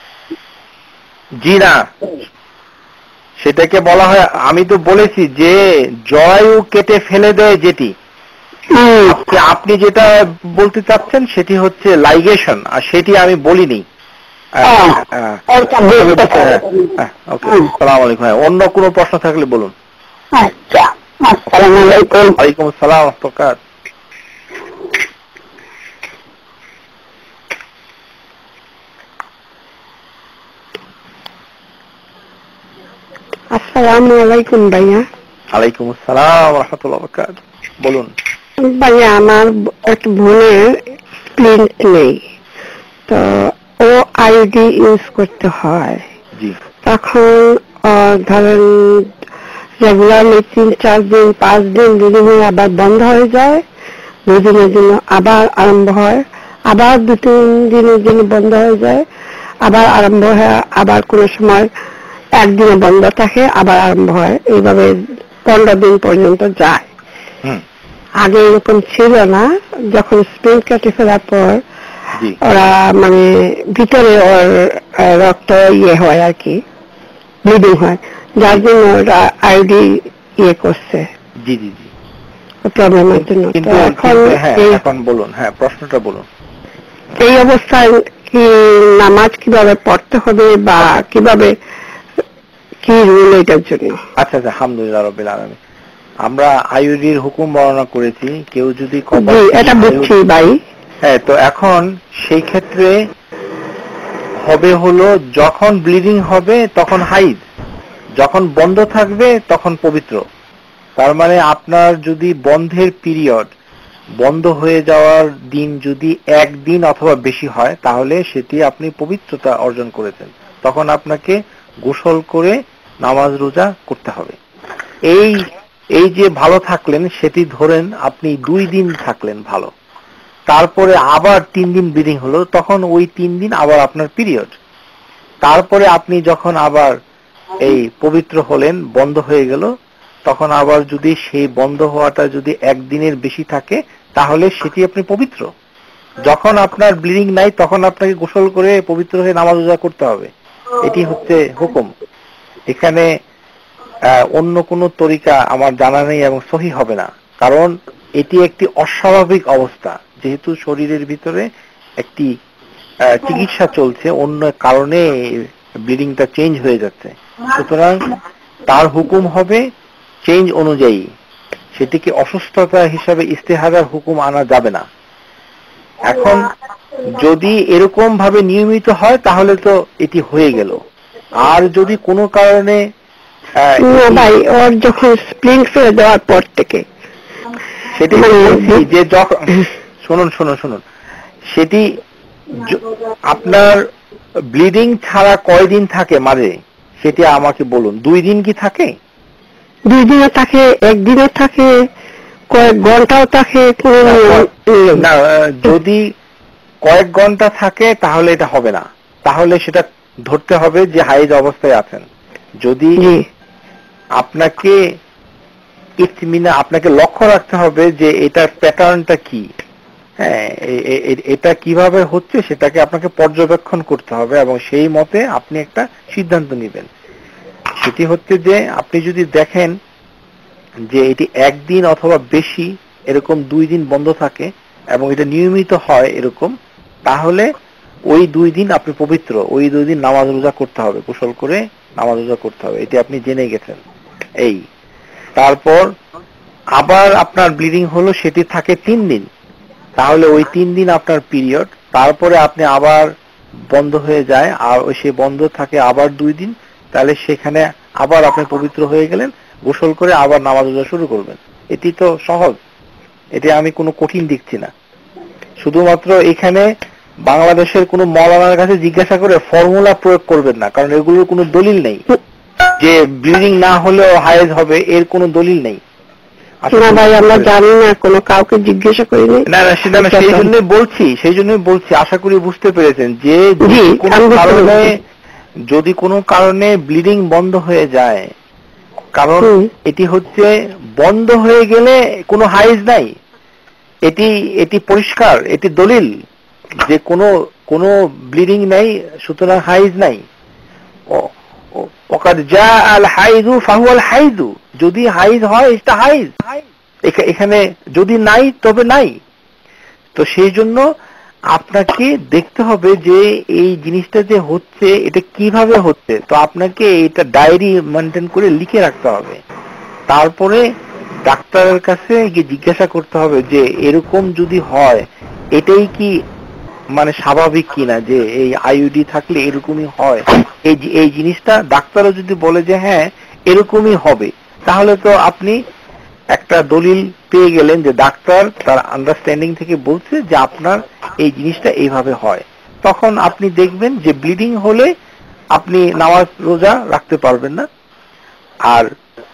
জি না, সেটাকে বলা হয়, আমি তো বলেছি যে জরায়ু কেটে ফেলে দেয় যেটি, আপনি যেটা বলতে চাচ্ছেন সেটি হচ্ছে লাইগেশন, আর সেটি আমি বলিনি। আসসালামু আলাইকুম। অন্য কোনো প্রশ্ন থাকলে বলুন। আচ্ছা, আসসালামু আলাইকুম। ওয়ালাইকুম আসসালাম ওয়া রাহমাতুল্লাহ। আসসালামু আলাইকুম ভাইয়া। ওয়ালাইকুম আসসালাম ওয়া রাহমাতুল্লাহি ওয়া বারাকাতুহু। বলুন। ভাইয়া, আমার এক বোনের স্প্লিন্ট নেই, তো ও আইডি ইউজ করতে হয়। জি। তখন ধরেন রেগুলারলি 3-4 দিন 5 দিন ব্লিডিং আবার বন্ধ হয়ে যায়, 2 দিনের জন্য আবার আরম্ভ হয়, আবার 2-3 দিনের জন্য বন্ধ হয়ে যায়, আবার আরম্ভ হয়, আবার কোনো সময় একদিনে বন্ধ থাকে, আবার আরম্ভ হয়। এইভাবে 15 দিন পর্যন্ত যায়। আগে এরকম ছিল না। যখন স্প্লিন্ট কেটে ফেলার পর ওরা মানে ভিতরে ওর রক্ত হয় আর কি, ব্লিডিং হয়, যার জন্য ওরা আইডি করছে। জি জি জি, প্রবলেমের জন্য। এখন বলুন, হ্যাঁ প্রশ্নটা বলুন। এই অবস্থায় কি নামাজ কিভাবে পড়তে হবে বা কিভাবে কি রুল এটার জন্য? আচ্ছা আচ্ছা, আলহামদুলিল্লাহ রাব্বিল আলামিন। আমরা আইউডির হুকুম বর্ণনা করেছি। কেউ যদি এটা বুঝছি ভাই। হ্যাঁ, তো এখন সেই ক্ষেত্রে হবে হলো যখন ব্লিডিং হবে তখন হাইদ, যখন বন্ধ থাকবে তখন পবিত্র। তার মানে আপনার যদি বন্ধের পিরিয়ড, বন্ধ হয়ে যাওয়ার দিন যদি 1 দিন অথবা বেশি হয় তাহলে সেটি আপনি পবিত্রতা অর্জন করেছেন। তখন আপনাকে গোসল করে নামাজ রোজা করতে হবে। এই যে ভালো থাকলেন সেটি ধরেন আপনি 2 দিন থাকলেন ভালো, তারপরে আবার 3 দিন ব্লিডিং হলো, তখন ওই 3 দিন আবার আপনার পিরিয়ড। তারপরে আপনি যখন আবার এই পবিত্র হলেন, বন্ধ হয়ে গেল, তখন আবার যদি সেই বন্ধ হওয়াটা যদি 1 দিনের বেশি থাকে তাহলে সেটি আপনি পবিত্র। যখন আপনার ব্লিডিং নাই তখন আপনাকে গোসল করে পবিত্র হয়ে নামাজ রোজা করতে হবে, এটি হচ্ছে হুকুম। এখানে অন্য কোনো তরিকা আমার জানা নেই এবং সহি হবে না, কারণ এটি একটি অস্বাভাবিক অবস্থা, যেহেতু শরীরের ভিতরে একটি চিকিৎসা চলছে, অন্য কারণে ব্লিডিংটা চেঞ্জ হয়ে যাচ্ছে, সুতরাং তার হুকুম হবে চেঞ্জ অনুযায়ী, সেটিকে অসুস্থতা হিসাবে ইস্তেহাদার হুকুম আনা যাবে না। এখন যদি এরকম ভাবে নিয়মিত হয় তাহলে তো এটি হয়ে গেল, আর যদি কোনো কারণে ভাই ওর যখন স্প্লিন্ট ফেলে দেওয়ার পর থেকে সেটি বলছি যে যখন শুনুন শুনুন শুনুন সেটি আপনার ব্লিডিং ছাড়া কয়দিন থাকে মাঝে সেটি আমাকে বলুন। 2 দিন কি থাকে? 2 দিনও থাকে, 1 দিনও থাকে, কয়েক ঘন্টাও থাকে। না, যদি কয়েক ঘন্টা থাকে তাহলে এটা হবে না, তাহলে সেটা ধরতে হবে যে হাইজ অবস্থায় আছেন। যদি আপনাকে আপনাকে লক্ষ্য রাখতে হবে যে এটার প্যাটার্নটা কি, হ্যাঁ এটা কিভাবে হচ্ছে সেটাকে আপনাকে পর্যবেক্ষণ করতে হবে এবং সেই মতে আপনি একটা সিদ্ধান্ত নেবেন। সেটি হচ্ছে যে আপনি যদি দেখেন যে এটি 1 দিন অথবা বেশি এরকম 2 দিন বন্ধ থাকে এবং এটা নিয়মিত হয় এরকম, তাহলে ওই 2 দিন আপনি পবিত্র, ওই 2 দিন নামাজ রোজা করতে হবে, গোসল করে নামাজ রোজা করতে হবে, এটি আপনি জেনে গেছেন। এই তারপর আবার আপনার ব্লিডিং হলো, সেটি থাকে 3 দিন, তাহলে ওই 3 দিন আপনার পিরিয়ড, তারপরে আপনি আবার বন্ধ হয়ে যায় আর ওই সে বন্ধ থাকে আবার 2 দিন, তাহলে সেখানে আবার আপনি পবিত্র হয়ে গেলেন, গোসল করে আবার নামাজ রোজা শুরু করবেন। এটি তো সহজ, এটি আমি কোনো কঠিন দেখছি না। শুধুমাত্র এখানে বাংলাদেশের কোনো মওলানার কাছে জিজ্ঞাসা করে ফর্মুলা প্রয়োগ করবেন না, কারণ এগুলোর কোনো দলিল নেই যে ব্লিডিং না হলেও হায়েজ হবে, এর কোনো দলিল নেই। ভাই আমরা জানি না, কোনো কাউকে জিজ্ঞাসা করিনি। না না সেটা না, সেই জন্যই বলছি, আশা করি বুঝতে পেরেছেন যে যদি কোনো কারণে ব্লিডিং বন্ধ হয়ে যায়, কারণ এটি হচ্ছে বন্ধ হয়ে গেলে কোনো হাইজ নাই, এটি পরিষ্কার, এটি দলিল যে কোনো ব্লিডিং নাই, সুতরাং হাইজ নাই। যদি হাইজ হয় এটা হাইজ, এখানে যদি নাই তবে নাই। তো সেই জন্য আপনাকে দেখতে হবে যে এই জিনিসটা যে হচ্ছে এটা কিভাবে হচ্ছে, তো আপনাকে এটা ডায়েরি মেনটেন করে লিখে রাখতে হবে। তারপরে ডাক্তারের কাছে গিয়ে জিজ্ঞাসা করতে হবে যে এরকম যদি হয় এটাই কি মানে স্বাভাবিক কিনা, যে এই আইইউডি থাকলে এরকমই হয়, এই জিনিসটা ডাক্তারও যদি বলে যে হ্যাঁ এরকমই হবে, তাহলে তো আপনি একটা দলিল পেয়ে গেলেন যে ডাক্তার তার আন্ডারস্ট্যান্ডিং থেকে বলছে যে আপনার এই জিনিসটা এইভাবে হয়। তখন আপনি দেখবেন যে ব্লিডিং হলে আপনি নামাজ রোজা রাখতে পারবেন না, আর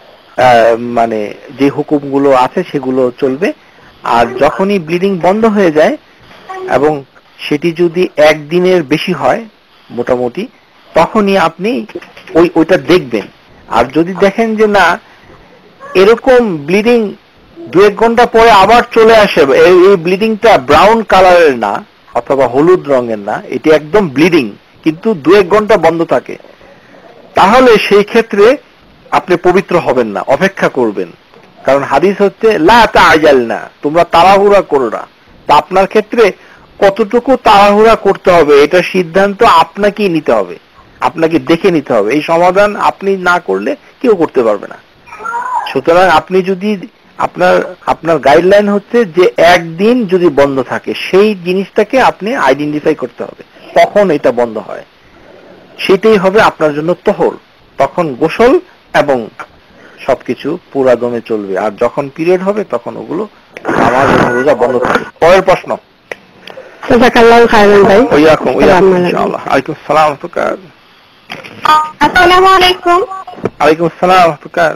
মানে যে হুকুমগুলো আছে সেগুলো চলবে। আর যখনই ব্লিডিং বন্ধ হয়ে যায় এবং সেটি যদি 1 দিনের বেশি হয় মোটামুটি, তখনই আপনি ওইটা দেখবেন। আর যদি দেখেন যে না এরকম ব্লিডিং 2-1 ঘন্টা পরে আবার চলে আসে, এই ব্লিডিংটা ব্রাউন কালারের না অথবা হলুদ রঙের না, এটি একদম ব্লিডিং কিন্তু 2-1 ঘন্টা বন্ধ থাকে, তাহলে সেই ক্ষেত্রে আপনি পবিত্র হবেন না, অপেক্ষা করবেন। কারণ হাদিস হচ্ছে লা তাআজালনা, তোমরা তাড়াহুড়া করো না। তা আপনার ক্ষেত্রে কতটুকু তাড়াহুড়া করতে হবে এটা সিদ্ধান্ত আপনাকেই নিতে হবে, আপনাকে দেখে নিতে হবে। এই সমাধান আপনি না করলে কেউ করতে পারবে না। সুতরাং আপনি যদি আপনার গাইডলাইন হচ্ছে যে 1 দিন যদি বন্ধ থাকে, সেই জিনিসটাকে আপনি আইডেন্টিফাই করতে হবে, তখন এটা বন্ধ হয়, সেটাই হবে আপনার জন্য তোহর। তখন গোসল এবং সবকিছু পুরা দমে চলবে। আর যখন পিরিয়ড হবে তখন ওগুলো নামাজ এবং রোজা বন্ধ থাকবে। পরের প্রশ্ন। জাযাকাল্লাহু খায়রান ভাই। ইনশাআল্লাহ। আলাইকুম আসসালাম ওয়া রাহমাতুল্লাহ। আসসালামু আলাইকুম। ওয়ালাইকুম আসসালাম ওয়া রাহমাতুল্লাহ।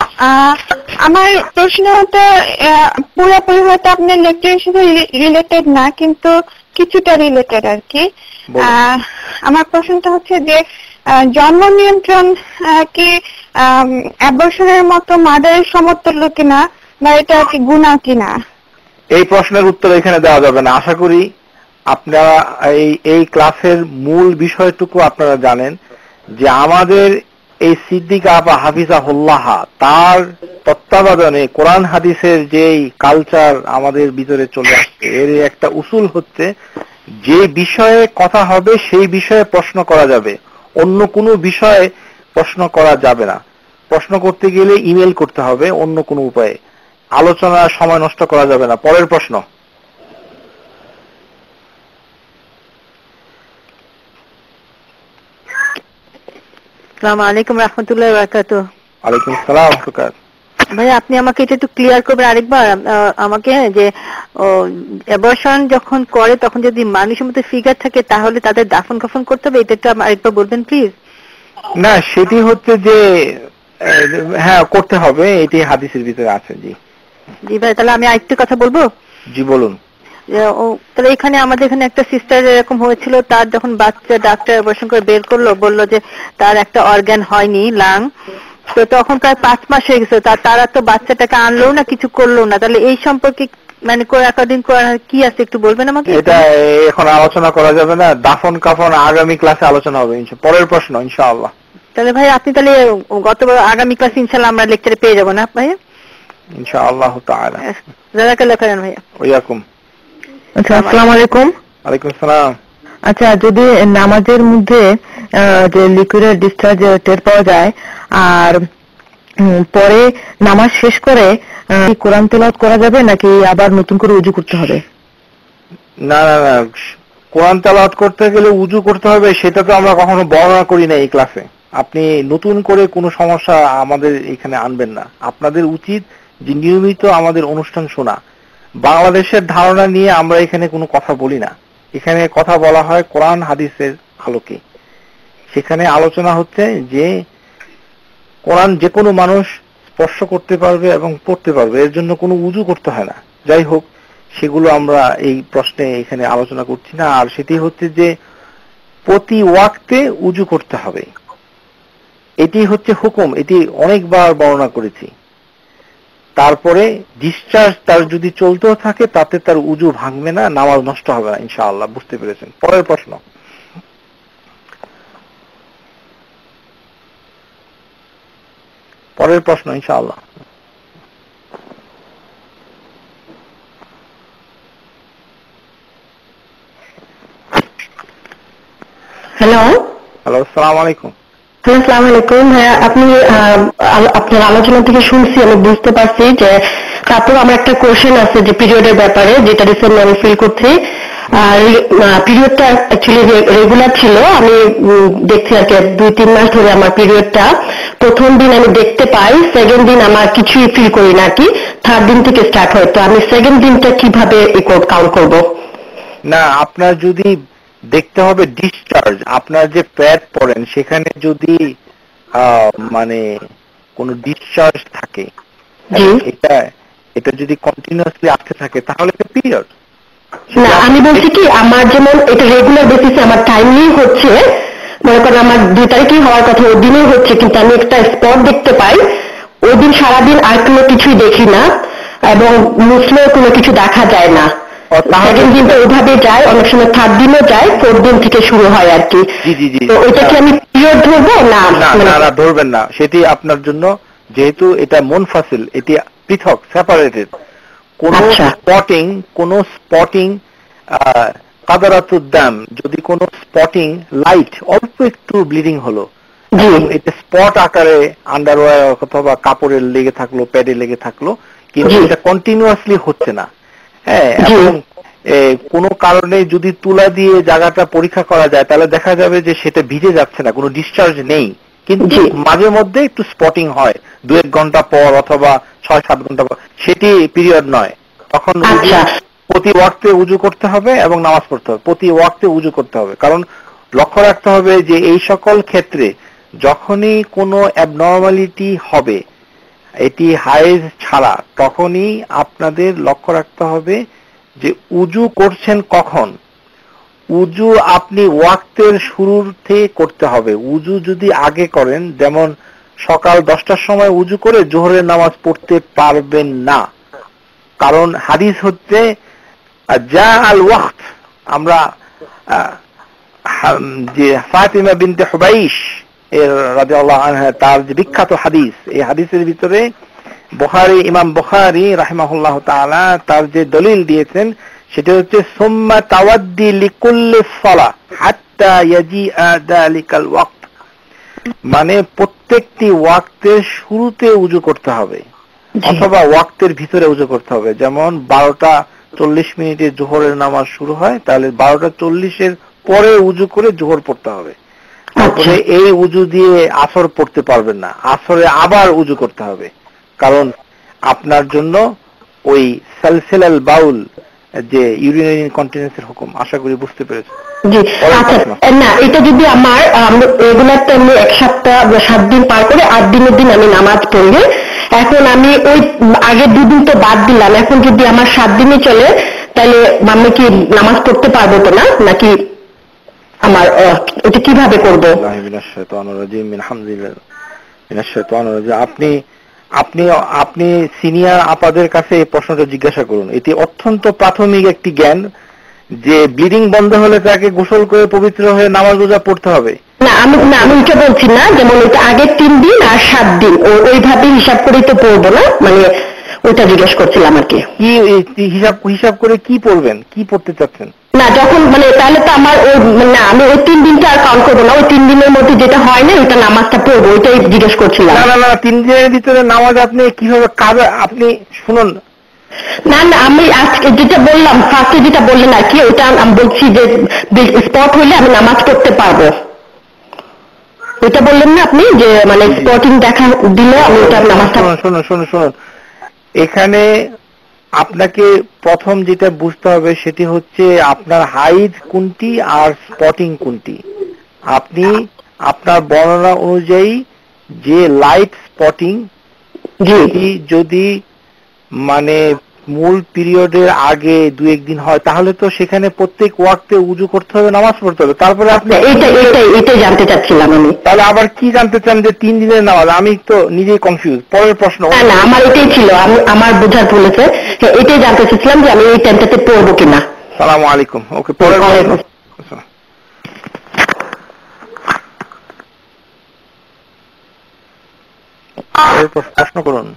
আমার প্রশ্নটা পুরোপুরি হয়তো আপনার লেকচারের সাথে রিলেটেড না, কিন্তু কিছুটা রিলেটেড আর কি। আমার প্রশ্নটা হচ্ছে যে জন্ম নিয়ন্ত্রণ কি অ্যাবর্শনের মতো মাদারের সমতুল্য কিনা, বা এটা কি গুনাহ কিনা? এই প্রশ্নের উত্তর এখানে দেওয়া যাবে না। আশা করি আপনারা এই ক্লাসের মূল বিষয়টুকু আপনারা জানেন যে আমাদের এই সিদ্দিকা আপা হাফিজাহুল্লাহ তার তত্ত্বাবধানে কোরআন হাদিসের যেই কালচার আমাদের ভিতরে চলে আসছে এর একটা উসুল হচ্ছে যে বিষয়ে কথা হবে সেই বিষয়ে প্রশ্ন করা যাবে, অন্য কোনো বিষয়ে প্রশ্ন করা যাবে না। প্রশ্ন করতে গেলে ইমেল করতে হবে, অন্য কোনো উপায়ে আলোচনার সময় নষ্ট করা যাবে না। পরের প্রশ্ন। আসসালামু আলাইকুম রাহমাতুল্লাহি ওয়া বারাকাতুহু। ওয়ালাইকুম আসসালাম ওয়া রাহমাতুল্লাহ। ভাই আপনি আমাকে এটা একটু ক্লিয়ার করবেন আরেকবার আমাকে, যে অ্যাবর্শন যখন করে তখন যদি মানুষের মধ্যে ফিগার থাকে তাহলে তাদের দাফন কাফন করতে হবে, এটা একটু আরেকবার বলবেন প্লিজ। না, সেটি হচ্ছে যে হ্যাঁ করতে হবে, এটি হাদিসের ভিতরে আছে। জি জি ভাই, তাহলে আমি আরেকটু কথা বলবো। জি বলুন। তাহলে এখানে আমাদের এখানে একটা সিস্টার এরকম হয়েছিল, তার যখন বাচ্চা ডাক্তার অপারেশন করে বের করলো, বললো যে তার একটা অর্গান হয়নি, লাং, তো তখন প্রায় 5 মাস হয়ে গেছে, তারা তো বাচ্চাটাকে আনলো না, কিছু করলো না। তাহলে এই সম্পর্কে মানে অ্যাকর্ডিং কি আছে একটু বলবেন আমাকে? এটা এখন আলোচনা করা যাবে না, দাফন কাফন আগামী ক্লাসে আলোচনা হবে। পরের প্রশ্ন ইনশাআল্লাহ। তাহলে ভাই আপনি তাহলে আগামী ক্লাস ইনশাআল্লাহ আমরা লেকচারে পেয়ে যাবো না ভাই? ইনশাআল্লাহ তাআলা। জাযাকাল্লাহ খাইরান ভাইয়া। ওয়ালাইকুম। আচ্ছা, আসসালামু আলাইকুম। ওয়ালাইকুম আসসালাম। আচ্ছা, যদি নামাজের মধ্যে যে লিকুইডের ডিসচার্জ টের পাওয়া যায় আর পরে নামাজ শেষ করে কোরআন তেলাওয়াত করা যাবে নাকি আবার নতুন করে উযু করতে হবে? না না না, কোরআন তেলাওয়াত করতে গেলে উযু করতে হবে সেটা তো আমরা কখনো বর্ণনা করি না এই ক্লাসে। আপনি নতুন করে কোনো সমস্যা আমাদের এখানে আনবেন না। আপনাদের উচিত যে নিয়মিত আমাদের অনুষ্ঠান শোনা। বাংলাদেশের ধারণা নিয়ে আমরা এখানে কোনো কথা বলি না, এখানে কথা বলা হয় কোরআন হাদিসের আলোকে। সেখানে আলোচনা হচ্ছে যে কোরআন যে কোনো মানুষ স্পর্শ করতে পারবে এবং পড়তে পারবে, এর জন্য কোনো উযু করতে হয় না। যাই হোক, সেগুলো আমরা এই প্রশ্নে এখানে আলোচনা করছি না। আর সেটি হচ্ছে যে প্রতি ওয়াক্তে উযু করতে হবে, এটি হচ্ছে হুকুম, এটি অনেকবার বর্ণনা করেছি। তারপরে ডিসচার্জ তার যদি চলতেও থাকে তাতে তার উযু ভাঙবে না, নামাজ নষ্ট হবে না ইনশাআল্লাহ। বুঝতে পেরেছেন? পরের প্রশ্ন। পরের প্রশ্ন ইনশাআল্লাহ। হ্যালো হ্যালো, আসসালামু আলাইকুম। আসসালামু আলাইকুম ভাইয়া, আপনি আপনার আলোচনা থেকে শুনছি, আমি বুঝতে পারছি যে তারপর আমার একটা কোয়েশ্চেন আছে যে পিরিয়ডের ব্যাপারে, যেটা রিসেন্টলি আমি ফিল করছি। পিরিয়ডটা অ্যাকচুয়ালি রেগুলার ছিল, আমি দেখছি আর কি 2-3 মাস ধরে আমার পিরিয়ডটা প্রথম দিন আমি দেখতে পাই, সেকেন্ড দিন আমার কিছুই ফিল করি না, কি থার্ড দিন থেকে স্টার্ট হয়। তো আমি সেকেন্ড দিনটা কিভাবে কাউন্ট করব? না, আপনার যদি দেখতে হবে ডিসচার্জ, আপনার যে প্যাড পড়েন সেখানে যদি মানে কোনো ডিসচার্জ থাকে, এটা যদি কন্টিনিউয়াসলি আসতে থাকে তাহলে এটা পিরিয়ড। না, আমি বলছি কি আমার যেমন এটা রেগুলার বেসিসে আমার টাইমলি হচ্ছে, মনে করেন আমার 2 তারিখেই হওয়ার কথা, ওই দিনই হচ্ছে, কিন্তু আমি একটা স্পট দেখতে পাই, ওই দিন সারাদিন আর কোনো কিছুই দেখি না এবং মুসলেও কোনো কিছু দেখা যায় না। সেকেন্ড দিনটা ওইভাবে যায়, অনেক সময় থার্ড দিনও যায়, ফোর্থ দিন থেকে শুরু হয় আর কি। তো ওইটা কি আমি পিরিয়ড ধরবো? না না, ধরবেন না। সেটি আপনার জন্য, যেহেতু এটা মুনফাসিল, এটি পৃথক, সেপারেটেড। কোন স্পটিং কাদারাতুদ্দাম, যদি কোনো স্পটিং লাইট অল্প একটু ব্লিডিং হলো, এটা স্পট আকারে আন্ডারওয়্যার অথবা কাপড়ের লেগে থাকলো, প্যাডে লেগে থাকলো, কিন্তু এটা কন্টিনিউয়াসলি হচ্ছে না। হ্যাঁ, এবং কোনো কারণে যদি তুলা দিয়ে জায়গাটা পরীক্ষা করা যায় তাহলে দেখা যাবে যে সেটা ভিজে যাচ্ছে না, কোনো ডিসচার্জ নেই, কিন্তু মাঝে মধ্যে একটু স্পটিং হয় 2-1 ঘন্টা পর অথবা 6-7 ঘন্টা পর, সেটি পিরিয়ড নয়। তখন প্রতি ওয়াক্তে উযু করতে হবে এবং নামাজ পড়তে হবে, প্রতি ওয়াক্তে উযু করতে হবে। কারণ লক্ষ্য রাখতে হবে যে এই সকল ক্ষেত্রে যখনই কোনো অ্যাবনর্মালিটি হবে, এটি হাইজ ছাড়া, তখনই আপনাদের লক্ষ্য রাখতে হবে যে উযু করছেন কখন। উযু আপনি ওয়াক্তের শুরুতে করতে হবে। উযু যদি আগে করেন, যেমন সকাল 10টার সময় উযু করে জোহরের নামাজ পড়তে পারবেন না, কারণ হাদিস হচ্ছে যা আল ওয়াক্ত আমরা যে ফাতিমা বিনতে হুবাইশ এর রাদিয়াল্লাহু আনহা তার যে বিখ্যাত হাদিস, এই হাদিসের ভিতরে ইমাম বুখারী রাহিমাহুল্লাহু তাআলা তার যে দলিল দিয়েছেন সেটা হচ্ছে সুম্মা তাওয়াদ্দি লিকুল্লি সালাহ হাত্তা ইয়াজিআ যালিকাল ওয়াক্ত, মানে প্রত্যেকটি ওয়াক্তের শুরুতে উযু করতে হবে অথবা ওয়াক্তের ভিতরে উযু করতে হবে। যেমন 12:40 জোহরের নামাজ শুরু হয়, তাহলে 12:40 পরে উযু করে জোহর পড়তে হবে। তারপরে এই উযু দিয়ে আসর পড়তে পারবেন না, আসরে আবার উযু করতে হবে, কারণ আপনার জন্য ওই সালসিলাল বাউল যে ইউরিনারি ইনকন্টিনেন্সের হুকুম। আশা করি বুঝতে পেরেছেন। জি, আচ্ছা না, এটা যদি আমার রেগুলার টাইমে 1 সপ্তাহ 7 দিন পার করে 8 দিনের দিন আমি নামাজ পড়লে, এখন আমি ওই আগে 2 দিন তো বাদ দিলাম, এখন যদি আমার 7 দিনে চলে তাহলে আমি কি নামাজ পড়তে পারবো তো না, নাকি আমার এটা কিভাবে করবো? আপনি সিনিয়র আপাদের কাছে এই প্রশ্নটা জিজ্ঞাসা করুন। এটি অত্যন্ত প্রাথমিক একটি জ্ঞান যে ব্লিডিং বন্ধ হলে তাকে গোসল করে পবিত্র হয়ে নামাজ রোজা পড়তে হবে। না আমি এটা বলছি না, যেমন ওইটা আগে 3 দিন আর 7 দিন ওইভাবে হিসাব করেই তো পড়বো না, মানে ওইটা জিজ্ঞেস করছিলাম আর কি। হিসাব করে কি পড়বেন, কি পড়তে চাচ্ছেন? না যখন মানে তাহলে তো আমার না, আমি ওই 3 দিনটা আর কাউন্ট করবো না, ওই 3 দিনের মধ্যে যেটা হয় না ওইটা নামাজটা পড়বো, ওইটাই জিজ্ঞেস করছিলাম। না 3 দিনের ভিতরে নামাজ আপনি কিভাবে আপনি শুনুন না আমি আজকে যেটা বললাম, ফার্স্টে যেটা বললেন আর কি, ওইটা আমি বলছি যে স্পট হইলে আমি নামাজ পড়তে পারবো, ওইটা বললেন না আপনি যে মানে স্পটিং দেখা দিলে আমি ওটা নামাজটা। শুনুন এখানে আপনাকে প্রথম যেটা বুঝতে হবে সেটি হচ্ছে আপনার হাইজ কোনটি আর স্পটিং কোনটি। আপনি আপনার বর্ণনা অনুযায়ী যে লাইট স্পটিং যদি মানে মূল পিরিয়ডের আগে 2-1 দিন হয়, তাহলে তো সেখানে প্রত্যেক ওয়াক্তে উযু করতে হবে, নামাজ পড়তে হবে। তারপরে আপনি এইটাই জানতে চাচ্ছিলাম আমি। তাহলে আবার কি জানতে চান যে 3 দিনের নামাজ? আমি তো নিজেই কনফিউজ। পরের প্রশ্ন। না আমার এটাই ছিল, আমার বোঝার বলেছে, এটাই জানতে চাচ্ছিলাম যে আমি এই টাইমটাতে পড়বো কিনা। সালামু আলাইকুম। ওকে, পরের প্রশ্ন করুন।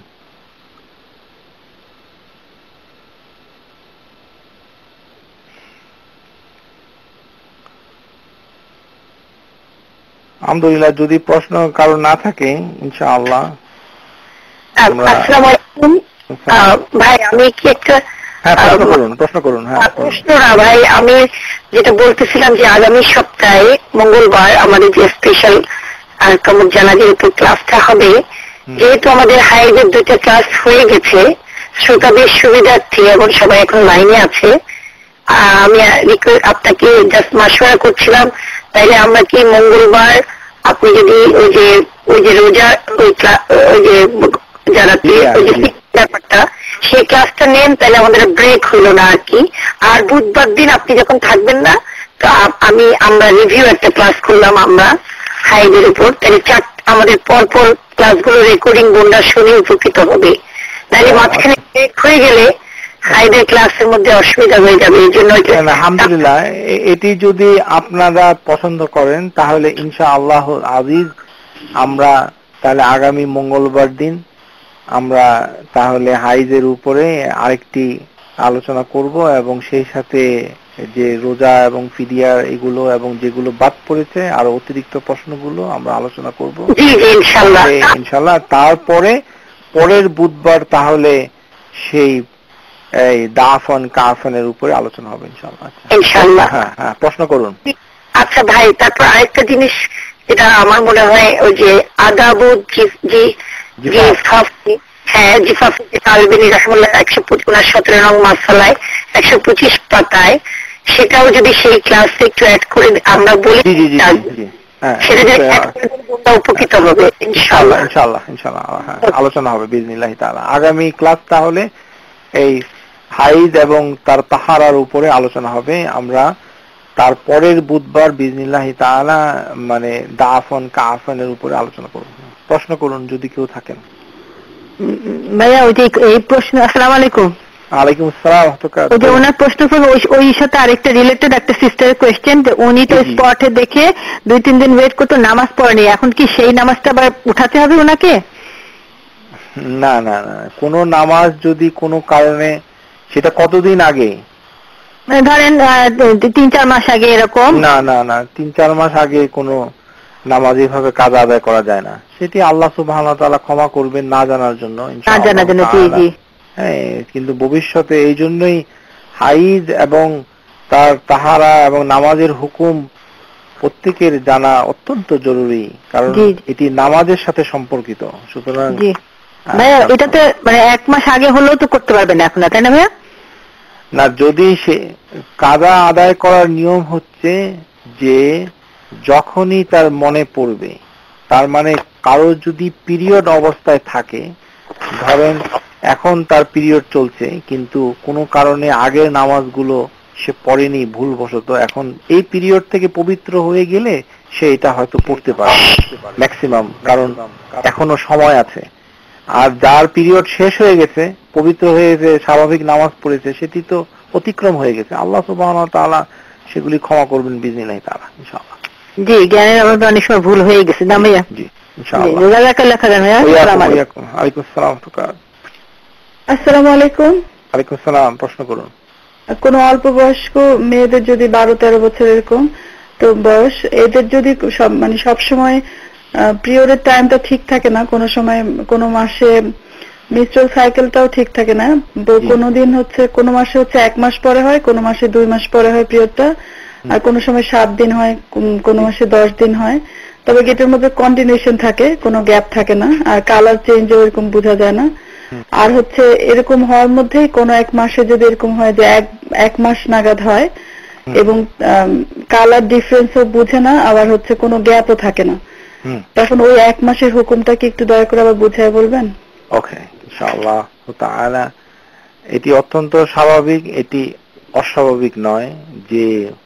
আলহামদুলিল্লাহ, যদি প্রশ্ন কারো না থাকে ইনশাআল্লাহ। আসসালামু আলাইকুম ভাই, আমি কি একটা প্রশ্ন করুন। প্রশ্ন না ভাই, আমি যেটা বলতেছিলাম যে আগামী সপ্তাহে মঙ্গলবার আমাদের যে স্পেশাল কামত জানাজার উপর ক্লাসটা হবে, যেহেতু আমাদের হাইডের 2টা ক্লাস হয়ে গেছে, শ্রোতাদের সুবিধার্থে এবং সবাই এখন লাইনে আছে, আমি আপনাকে জাস্ট মাশওয়ারা করছিলাম, তাইলে আমরা কি মঙ্গলবার আপনি যদি ওই যে রোজা ওই যে যারা ব্যাপারটা সেই ক্লাসটা নেন, তাহলে আমাদের ব্রেক হইল না আর কি। আর বুধবার দিন আপনি যখন থাকবেন না, তো আমরা রিভিউ একটা ক্লাস করলাম আমরা হাইডের উপর, তাহলে আমাদের পরপর ক্লাসগুলো রেকর্ডিং বোনরা শুনে উপকৃত হবে। তাহলে মাঝখানে ব্রেক হয়ে গেলে হাইডের ক্লাসের মধ্যে অসুবিধা হয়ে যাবে, এই জন্য। আলহামদুলিল্লাহ, এটি যদি আপনারা পছন্দ করেন তাহলে ইনশাআল্লাহ আজিজ আমরা তাহলে আগামী মঙ্গলবার দিন আমরা তাহলে হাইজের উপরে আরেকটি আলোচনা করব, এবং সেই সাথে যে রোজা এবং ফিদিয়া এগুলো এবং যেগুলো বাদ পড়েছে আরো অতিরিক্ত প্রশ্নগুলো আমরা আলোচনা করব ইনশাআল্লাহ। তারপরে পরের বুধবার তাহলে সেই এই দাফন কাফনের উপরে আলোচনা হবে ইনশাআল্লাহ। হ্যাঁ, প্রশ্ন করুন। আচ্ছা ভাই, তারপর আরেকটা জিনিস যেটা আমার মনে হয়, ওই যে আদাবু জিফাফি তালবিনী রাহমাতুল্লাহ 117 নং মাসালায় 125 পাতায়, সেটাও যদি সেই ক্লাসে একটু অ্যাড করে আমরা বলি সেটা উপকৃত হবে ইনশাআল্লাহ। আলোচনা হবে বিইজনিল্লাহি তাআলা। আগামী ক্লাস তাহলে এই হাইজ এবং তার তাহারার উপরে আলোচনা হবে। আমরা তারপরের বুধবার বিইজনিল্লাহি তাআলা মানে দাফন কাফনের উপরে আলোচনা করব। প্রশ্ন করুন যদি কেউ থাকেন। ভাইয়া ওই যে এই প্রশ্ন। আসসালামু আলাইকুম। আলাইকুম আসসালাম। ওই যে ওনার প্রশ্ন করবো ওই সাথে আরেকটা রিলেটেড একটা সিস্টারের কোয়েশ্চেন, যে উনি তো স্পটে দেখে 2-3 দিন ওয়েট করতে নামাজ পড়েনি, এখন কি সেই নামাজটা আবার উঠাতে হবে ওনাকে? না না না, কোনো নামাজ যদি কোনো কারণে, সেটা কতদিন আগে, ধরেন 3-4 মাস আগে এরকম? না না না, 3-4 মাস আগে কোনো নামাজ এইভাবে কাজা আদায় করা যায় না। সেটি আল্লাহ সুবহানাহু ওয়া তাআলা ক্ষমা করবেন না জানার জন্য, ইনশাআল্লাহ। হ্যাঁ, কিন্তু ভবিষ্যতে এই জন্যই হাইজ এবং তার তাহারা এবং নামাজের হুকুম প্রত্যেকের জানা অত্যন্ত জরুরি, কারণ এটি নামাজের সাথে সম্পর্কিত। সুতরাং ভাইয়া এটাতে মানে 1 মাস আগে হলেও তো করতে পারবেন এখন, তাই না ভাইয়া? না, যদি সে কাজা আদায় করার নিয়ম হচ্ছে যে যখনই তার মনে পড়বে, তার মানে কারো যদি পিরিয়ড অবস্থায় থাকে, ধরেন এখন তার পিরিয়ড চলছে কিন্তু কোনো কারণে আগের নামাজগুলো সে পড়েনি ভুলবশত, এখন এই পিরিয়ড থেকে পবিত্র হয়ে গেলে সে এটা হয়তো পড়তে পারে ম্যাক্সিমাম, কারণ এখনো সময় আছে। আর যার পিরিয়ড শেষ হয়ে গেছে, পবিত্র হয়ে গেছে, স্বাভাবিক নামাজ পড়েছে, সেটি তো অতিক্রম হয়ে গেছে। আল্লাহ সুবহানাহু ওয়া তাআলা সেগুলি ক্ষমা করবেন বিইজনিল্লাহ তাআলা, ইনশাআল্লাহ। জি, জ্ঞানের আমার অনেক সময় ভুল হয়ে গেছে না ভাইয়া? জি ইনশাআল্লাহ। আলাইকুম আসসালাম। আসসালামু আলাইকুম। ওয়ালাইকুম আসসালাম, প্রশ্ন করুন। কোন অল্প বয়স্ক মেয়েদের যদি 12-13 বছর এরকম তো বয়স, এদের যদি মানে সবসময় পিরিয়ডের টাইমটা ঠিক থাকে না, কোনো সময় কোনো মাসে মিস্ট্রাল সাইকেলটাও ঠিক থাকে না, কোনো দিন হচ্ছে কোনো মাসে হচ্ছে 1 মাস পরে হয়, কোনো মাসে 2 মাস পরে হয় পিরিয়ডটা, আর কোনো সময় 7 দিন হয়, কোনো মাসে 10 দিন হয়, তবে এটার মধ্যে কন্টিনিউশন থাকে, কোনো গ্যাপ থাকে না, আর কালার চেঞ্জও এরকম বোঝা যায় না। আর হচ্ছে এরকম হওয়ার মধ্যেই কোনো 1 মাসে যদি এরকম হয় যে 1 মাস নাগাদ হয় এবং কালার ডিফারেন্সও বুঝে না, আবার হচ্ছে কোনো গ্যাপও থাকে না, তখন ওই 1 মাসের হুকুমটা কি একটু দয়া করে আবার বুঝায় বলবেন? ওকে, ইনশাআল্লাহ তাআলা। এটি অত্যন্ত স্বাভাবিক, এটি অস্বাভাবিক নয় যে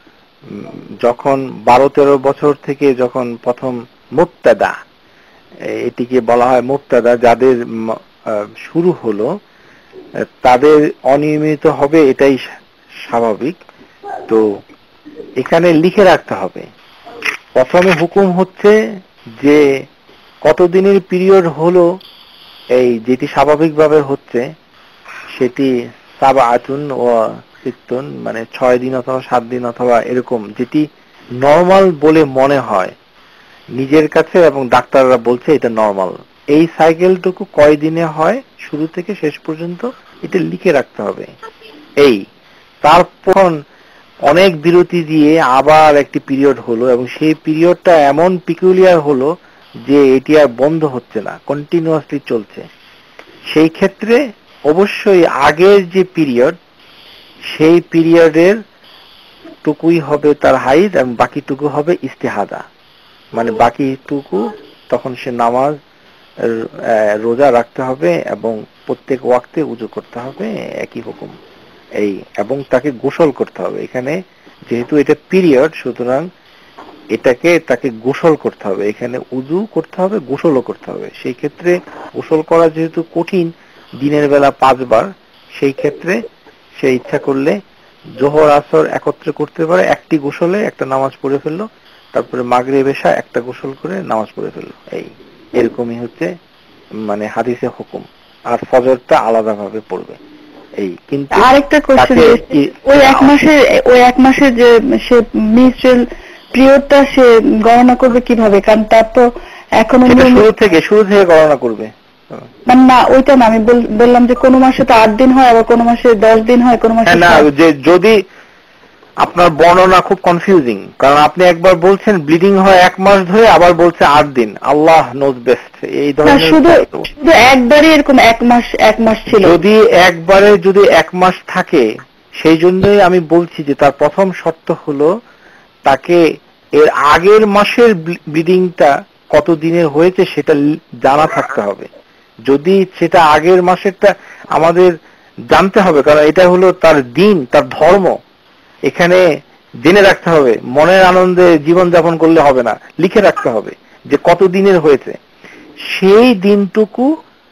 যখন 12-13 বছর থেকে যখন প্রথম মুবতাদা, এটিকে বলা হয় মুবতাদা, যাদের শুরু হলো তাদের অনিয়মিত হবে, এটাই স্বাভাবিক। তো এখানে লিখে রাখতে হবে, প্রথমে হুকুম হচ্ছে যে কতদিনের পিরিয়ড হলো, এই যেটি স্বাভাবিকভাবে হচ্ছে সেটি সাবআতুন ওয়া সিত্তুন, মানে 6 দিন অথবা 7 দিন অথবা এরকম, যেটি নরমাল বলে মনে হয় নিজের কাছে এবং ডাক্তাররা বলছে এটা নরমাল। এই সাইকেলটুকু কয় দিনে হয় শুরু থেকে শেষ পর্যন্ত এটা লিখে রাখতে হবে। এই তারপর অনেক বিরতি দিয়ে আবার একটি পিরিয়ড হলো এবং সেই পিরিয়ডটা এমন পিকুলিয়ার হলো যে এটি আর বন্ধ হচ্ছে না, কন্টিনিউয়াসলি চলছে। সেই ক্ষেত্রে অবশ্যই আগের যে পিরিয়ড, সেই পিরিয়ডের টুকুই হবে তার হাইজ এবং বাকিটুকু হবে ইস্তেহাদা, মানে বাকিটুকু তখন সে নামাজ রোজা রাখতে হবে এবং প্রত্যেক ওয়াক্তে উযু করতে হবে, একই হুকুম। এই এবং তাকে গোসল করতে হবে। এখানে যেহেতু এটা পিরিয়ড, সুতরাং তাকে গোসল করতে হবে। এখানে উযু করতে হবে, গোসলও করতে হবে। সেই ক্ষেত্রে গোসল করা যেহেতু কঠিন, দিনের বেলা 5 বার, সেই ক্ষেত্রে সে ইচ্ছা করলে জোহর আসর একত্রে করতে পারে, একটি গোসলে একটা নামাজ পড়ে ফেললো, তারপরে মাগরিব এশা একটা গোসল করে নামাজ পড়ে ফেললো। এরকমই হচ্ছে মানে হাদিসে হুকুম। আর ফজরটা আলাদাভাবে পড়বে। এই কিন্তু আরেকটা কোশ্চেন, ওই 1 মাসের যে সে মিস্ট্রাল পিরিয়ডটা সে গণনা করবে কিভাবে? কারণ তার তো এখনো শুরু থেকে গণনা করবে না, ওইটা না, আমি বললাম যে কোন মাসে তো 8 দিন হয়, আবার কোন মাসে 10 দিন হয়, কোন মাসে না। যে যদি আপনার বর্ণনা খুব কনফিউজিং, কারণ আপনি একবার বলছেন ব্লিডিং হয় 1 মাস ধরে, আবার বলছে 8 দিন। Allah knows best. এই ধরনের শুধু একবারই এরকম 1 মাস ছিল। যদি একবারে 1 মাস থাকে, সেই জন্যই আমি বলছি যে তার প্রথম শর্ত হলো তাকে এর আগের মাসের ব্লিডিংটা কত দিনের হয়েছে সেটা জানা থাকতে হবে। যদি সেটা আগের মাসেরটা আমাদের জানতে হবে, কারণ এটা হলো তার দিন, তার ধর্ম, এখানে জেনে রাখতে হবে। মনের আনন্দে জীবন যাপন করলে হবে না, লিখে রাখতে হবে যে কত দিনের হয়েছে। সেই দিনটুকু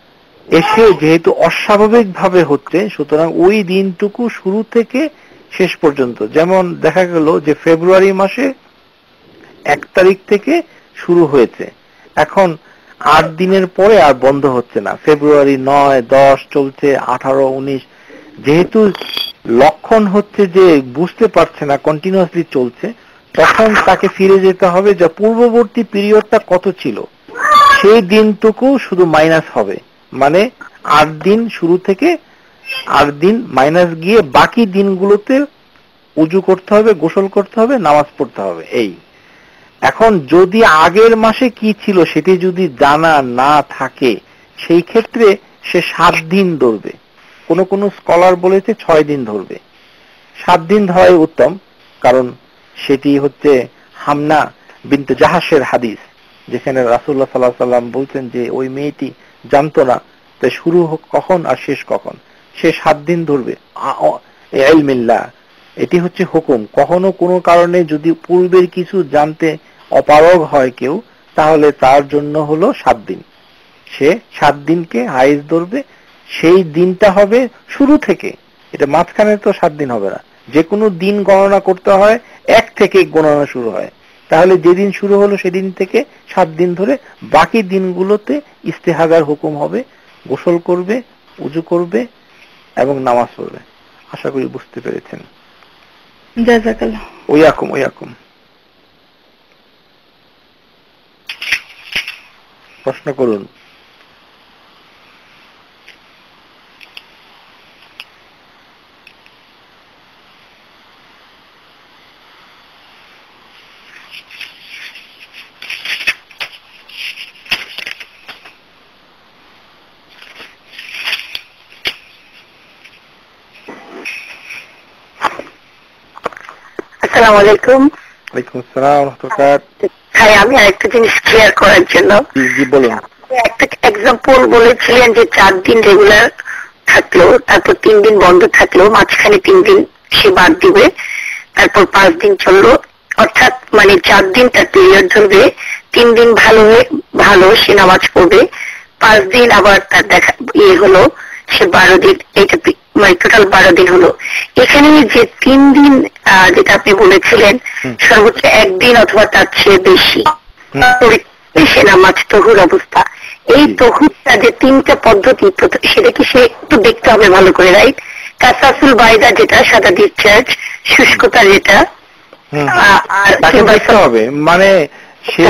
এসে যেহেতু অস্বাভাবিক ভাবে হচ্ছে, সুতরাং ওই দিনটুকু শুরু থেকে শেষ পর্যন্ত, যেমন দেখা গেল যে ফেব্রুয়ারি মাসে 1 তারিখ থেকে শুরু হয়েছে, এখন 8 দিনের পরে আর বন্ধ হচ্ছে না, ফেব্রুয়ারি 9, 10 চলছে, 18, 19, যেহেতু লক্ষণ হচ্ছে যে বুঝতে পারছে না, কন্টিনিউয়াসলি চলছে, তখন তাকে ফিরে যেতে হবে যে পূর্ববর্তী পিরিয়ডটা কত ছিল সেই দিনটুকু শুধু মাইনাস হবে, মানে 8 দিন শুরু থেকে 8 দিন মাইনাস গিয়ে বাকি দিনগুলোতে উজু করতে হবে, গোসল করতে হবে, নামাজ পড়তে হবে। এই এখন যদি আগের মাসে কি ছিল সেটি যদি জানা না থাকে, সেই ক্ষেত্রে সে 7 দিন ধরবে, কোন কোন স্কলার বলেছে 6 দিন ধরবে। 7 দিন ধরাই উত্তম, কারণ সেটি হচ্ছে হামনা বিনতে জাহাসের হাদিস, যেখানে রাসূলুল্লাহ সাল্লাল্লাহু আলাইহি ওয়াসাল্লাম বলছেন যে ওই মেয়েটি জানতো না তাই শুরু কখন আর শেষ কখন, সে 7 দিন ধরবে। ইলমিল্লাহ, এটি হচ্ছে হুকুম। কখনো কোনো কারণে যদি পূর্বের কিছু জানতে অপারগ হয় কেউ, তাহলে তার জন্য হলো 7 দিন, সে 7 দিনকে হাইজ ধরবে। সেই দিনটা হবে শুরু থেকে, এটা মাঝখানে তো 7 দিন হবে না, যে কোনো দিন গণনা করতে হয়, 1 থেকে গণনা শুরু হয়, তাহলে যেদিন শুরু হলো সেদিন থেকে 7 দিন ধরে বাকি দিনগুলোতে ইস্তেহাদার হুকুম হবে, গোসল করবে, উজু করবে এবং নামাজ পড়বে। আশা করি বুঝতে পেরেছেন। জাযাকাল্লাহ। ওয়াকুম ওয়াকুম। প্রশ্ন করুন। আসসালামু আলাইকুম। ওয়ালাইকুম আসসালাম ওয়া রাহমাতুল্লাহ। হ্যাঁ, আমি আরেকটা জিনিস ক্লিয়ার করার জন্য, জি বলুন। একটা এক্সাম্পল বলেছিলেন যে 4 দিন রেগুলার থাকলো, তারপর 3 দিন বন্ধ থাকলো, মাঝখানে 3 দিন সে বাদ দিবে, তারপর 5 দিন চললো, অর্থাৎ মানে 4 দিন তার পিরিয়ড ধরবে, 3 দিন ভালো সে নামাজ পড়বে, 5 দিন আবার তার দেখা হলো, সে 12 দিন, এইটা মানে টোটাল 12 দিন হলো। এখানে যে 3 দিন যেটা আপনি বলেছিলেন, সর্বোচ্চ 1 দিন অথবা তার চেয়ে বেশি সে নামাজ তহুর অবস্থা, এই তহুরটা যে 3টা পদ্ধতি, সেটা কি সে একটু দেখতে হবে ভালো করে, রাইট? কাসাসুল বাইদা যেটা সাদা ডিসচার্জ, শুষ্কতা যেটা, আর দেখতে হবে, মানে সে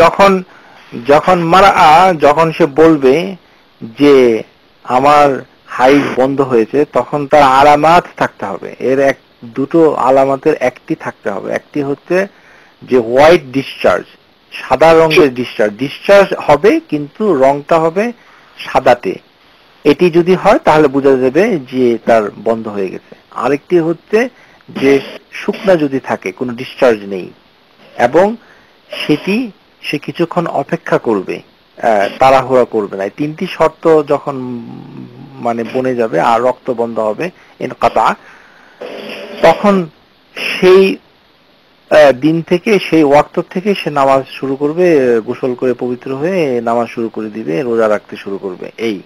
যখন যখন সে বলবে যে আমার হাইজ বন্ধ হয়েছে, তখন তার আলামাত থাকতে হবে। এর দুটো আলামাতের একটি থাকতে হবে, একটি হচ্ছে যে হোয়াইট ডিসচার্জ, সাদা রঙের ডিসচার্জ হবে, কিন্তু রংটা হবে সাদাতে। এটি যদি হয় তাহলে বোঝা যাবে যে তার বন্ধ হয়ে গেছে। আরেকটি হচ্ছে যে শুকনা যদি থাকে, কোনো ডিসচার্জ নেই, এবং সেটি সে কিছুক্ষণ অপেক্ষা করবে, তাড়াহুড়া করবে না। 3টি শর্ত যখন মানে বনে যাবে আর রক্ত বন্ধ হবে, ইনকাতা, তখন সেই দিন থেকে, সেই ওয়াক্ত থেকে সে নামাজ শুরু করবে, গোসল করে পবিত্র হয়ে নামাজ শুরু করে দিবে, রোজা রাখতে শুরু করবে। এই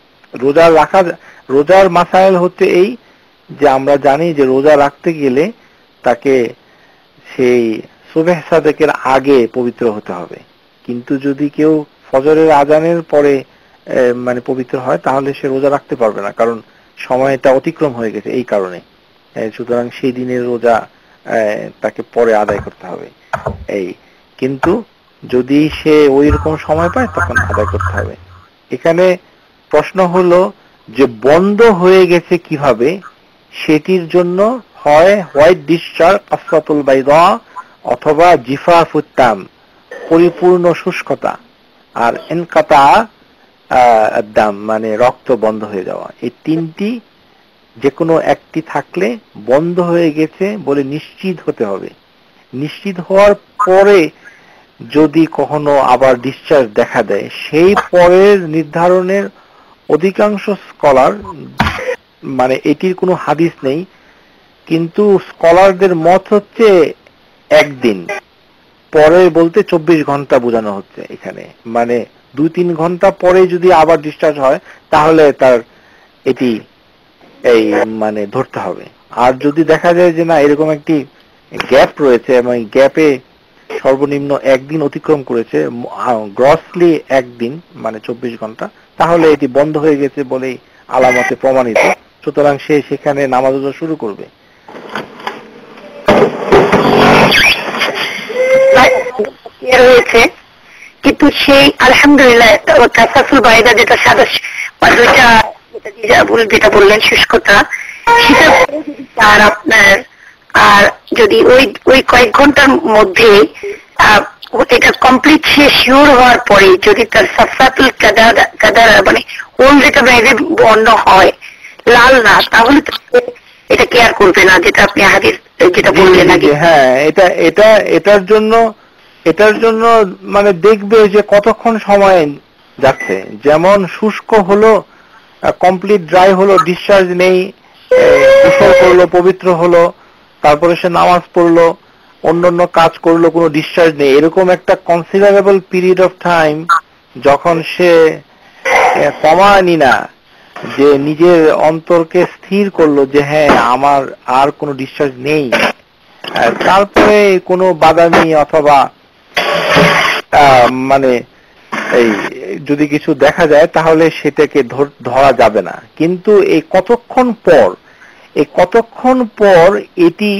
রোজার মাসাইল হচ্ছে এই যে আমরা জানি যে রোজা রাখতে গেলে তাকে সেই সুবহ সাদেকের আগে পবিত্র হতে হবে, কিন্তু যদি কেউ ফজরের আজানের পরে মানে পবিত্র হয় তাহলে সে রোজা রাখতে পারবে না, কারণ সময়টা অতিক্রম হয়ে গেছে এই কারণে। সুতরাং সেই দিনের রোজা তাকে পরে আদায় করতে হবে। এই কিন্তু যদি সে ওই রকম সময় পায় তখন আদায় করতে হবে। এখানে প্রশ্ন হলো যে বন্ধ হয়ে গেছে কিভাবে, সেটির জন্য হয় হোয়াইট ডিসচার্জ কাসরাতুল বাইদা অথবা জিফাফুত তাম, পরিপূর্ণ শুষ্কতা, আর ইনকাতা দাম মানে রক্ত বন্ধ হয়ে যাওয়া। এই 3টি যে কোনো একটি থাকলে বন্ধ হয়ে গেছে বলে নিশ্চিত হতে হবে। নিশ্চিত হওয়ার পরে যদি কখনো আবার ডিসচার্জ দেখা দেয়, সেই পরের নির্ধারণের অধিকাংশ স্কলার, মানে এটির কোনো হাদিস নেই, কিন্তু স্কলারদের মত হচ্ছে 1 দিন পরে বলতে 24 ঘন্টা বোঝানো হচ্ছে এখানে, মানে 2-3 ঘন্টা পরে যদি আবার ডিসচার্জ হয় তাহলে তার এটি এই মানে ধরতে হবে। আর যদি দেখা যায় যে না এরকম একটি গ্যাপ রয়েছে এবং গ্যাপে সর্বনিম্ন একদিন অতিক্রম করেছে, গ্রসলি একদিন মানে 24 ঘন্টা, তাহলে এটি বন্ধ হয়ে গেছে বলেই আলামতে প্রমাণিত। সুতরাং সে সেখানে নামাজ রোজা শুরু করবে। হয়েছে কিন্তু সেই আলহামদুলিল্লাহ কাসাসুল বাইদা যেটা সাদা যেটা বললেন শুষ্কতা, সেটা আর আপনার আর যদি ওই কয়েক ঘন্টার মধ্যে এটা কমপ্লিট সে শিওর হওয়ার পরে যদি তার সাফাতুল কাদার মানে ওল যেটা বাইরে বর্ণ হয় লাল না, তাহলে এটা কেয়ার করবে না, যেটা আপনি হাদিস যেটা বললেন আগে। হ্যাঁ, এটার জন্য মানে দেখবে যে কতক্ষণ সময় যাচ্ছে। যেমন শুষ্ক হলো, কমপ্লিট ড্রাই হলো, ডিসচার্জ নেই, গোসল করলো, পবিত্র হলো, তারপরে সে নামাজ পড়লো, অন্যান্য কাজ করলো, কোনো ডিসচার্জ নেই, এরকম একটা কনসিডারেবল পিরিয়ড অফ টাইম যখন সে কমায়নি না, যে নিজের অন্তরকে স্থির করলো যে হ্যাঁ আমার আর কোনো ডিসচার্জ নেই, তারপরে কোনো বাদামি অথবা মানে এই যদি কিছু দেখা যায় তাহলে সেটাকে ধরা যাবে না। কিন্তু এই কতক্ষণ পর এটি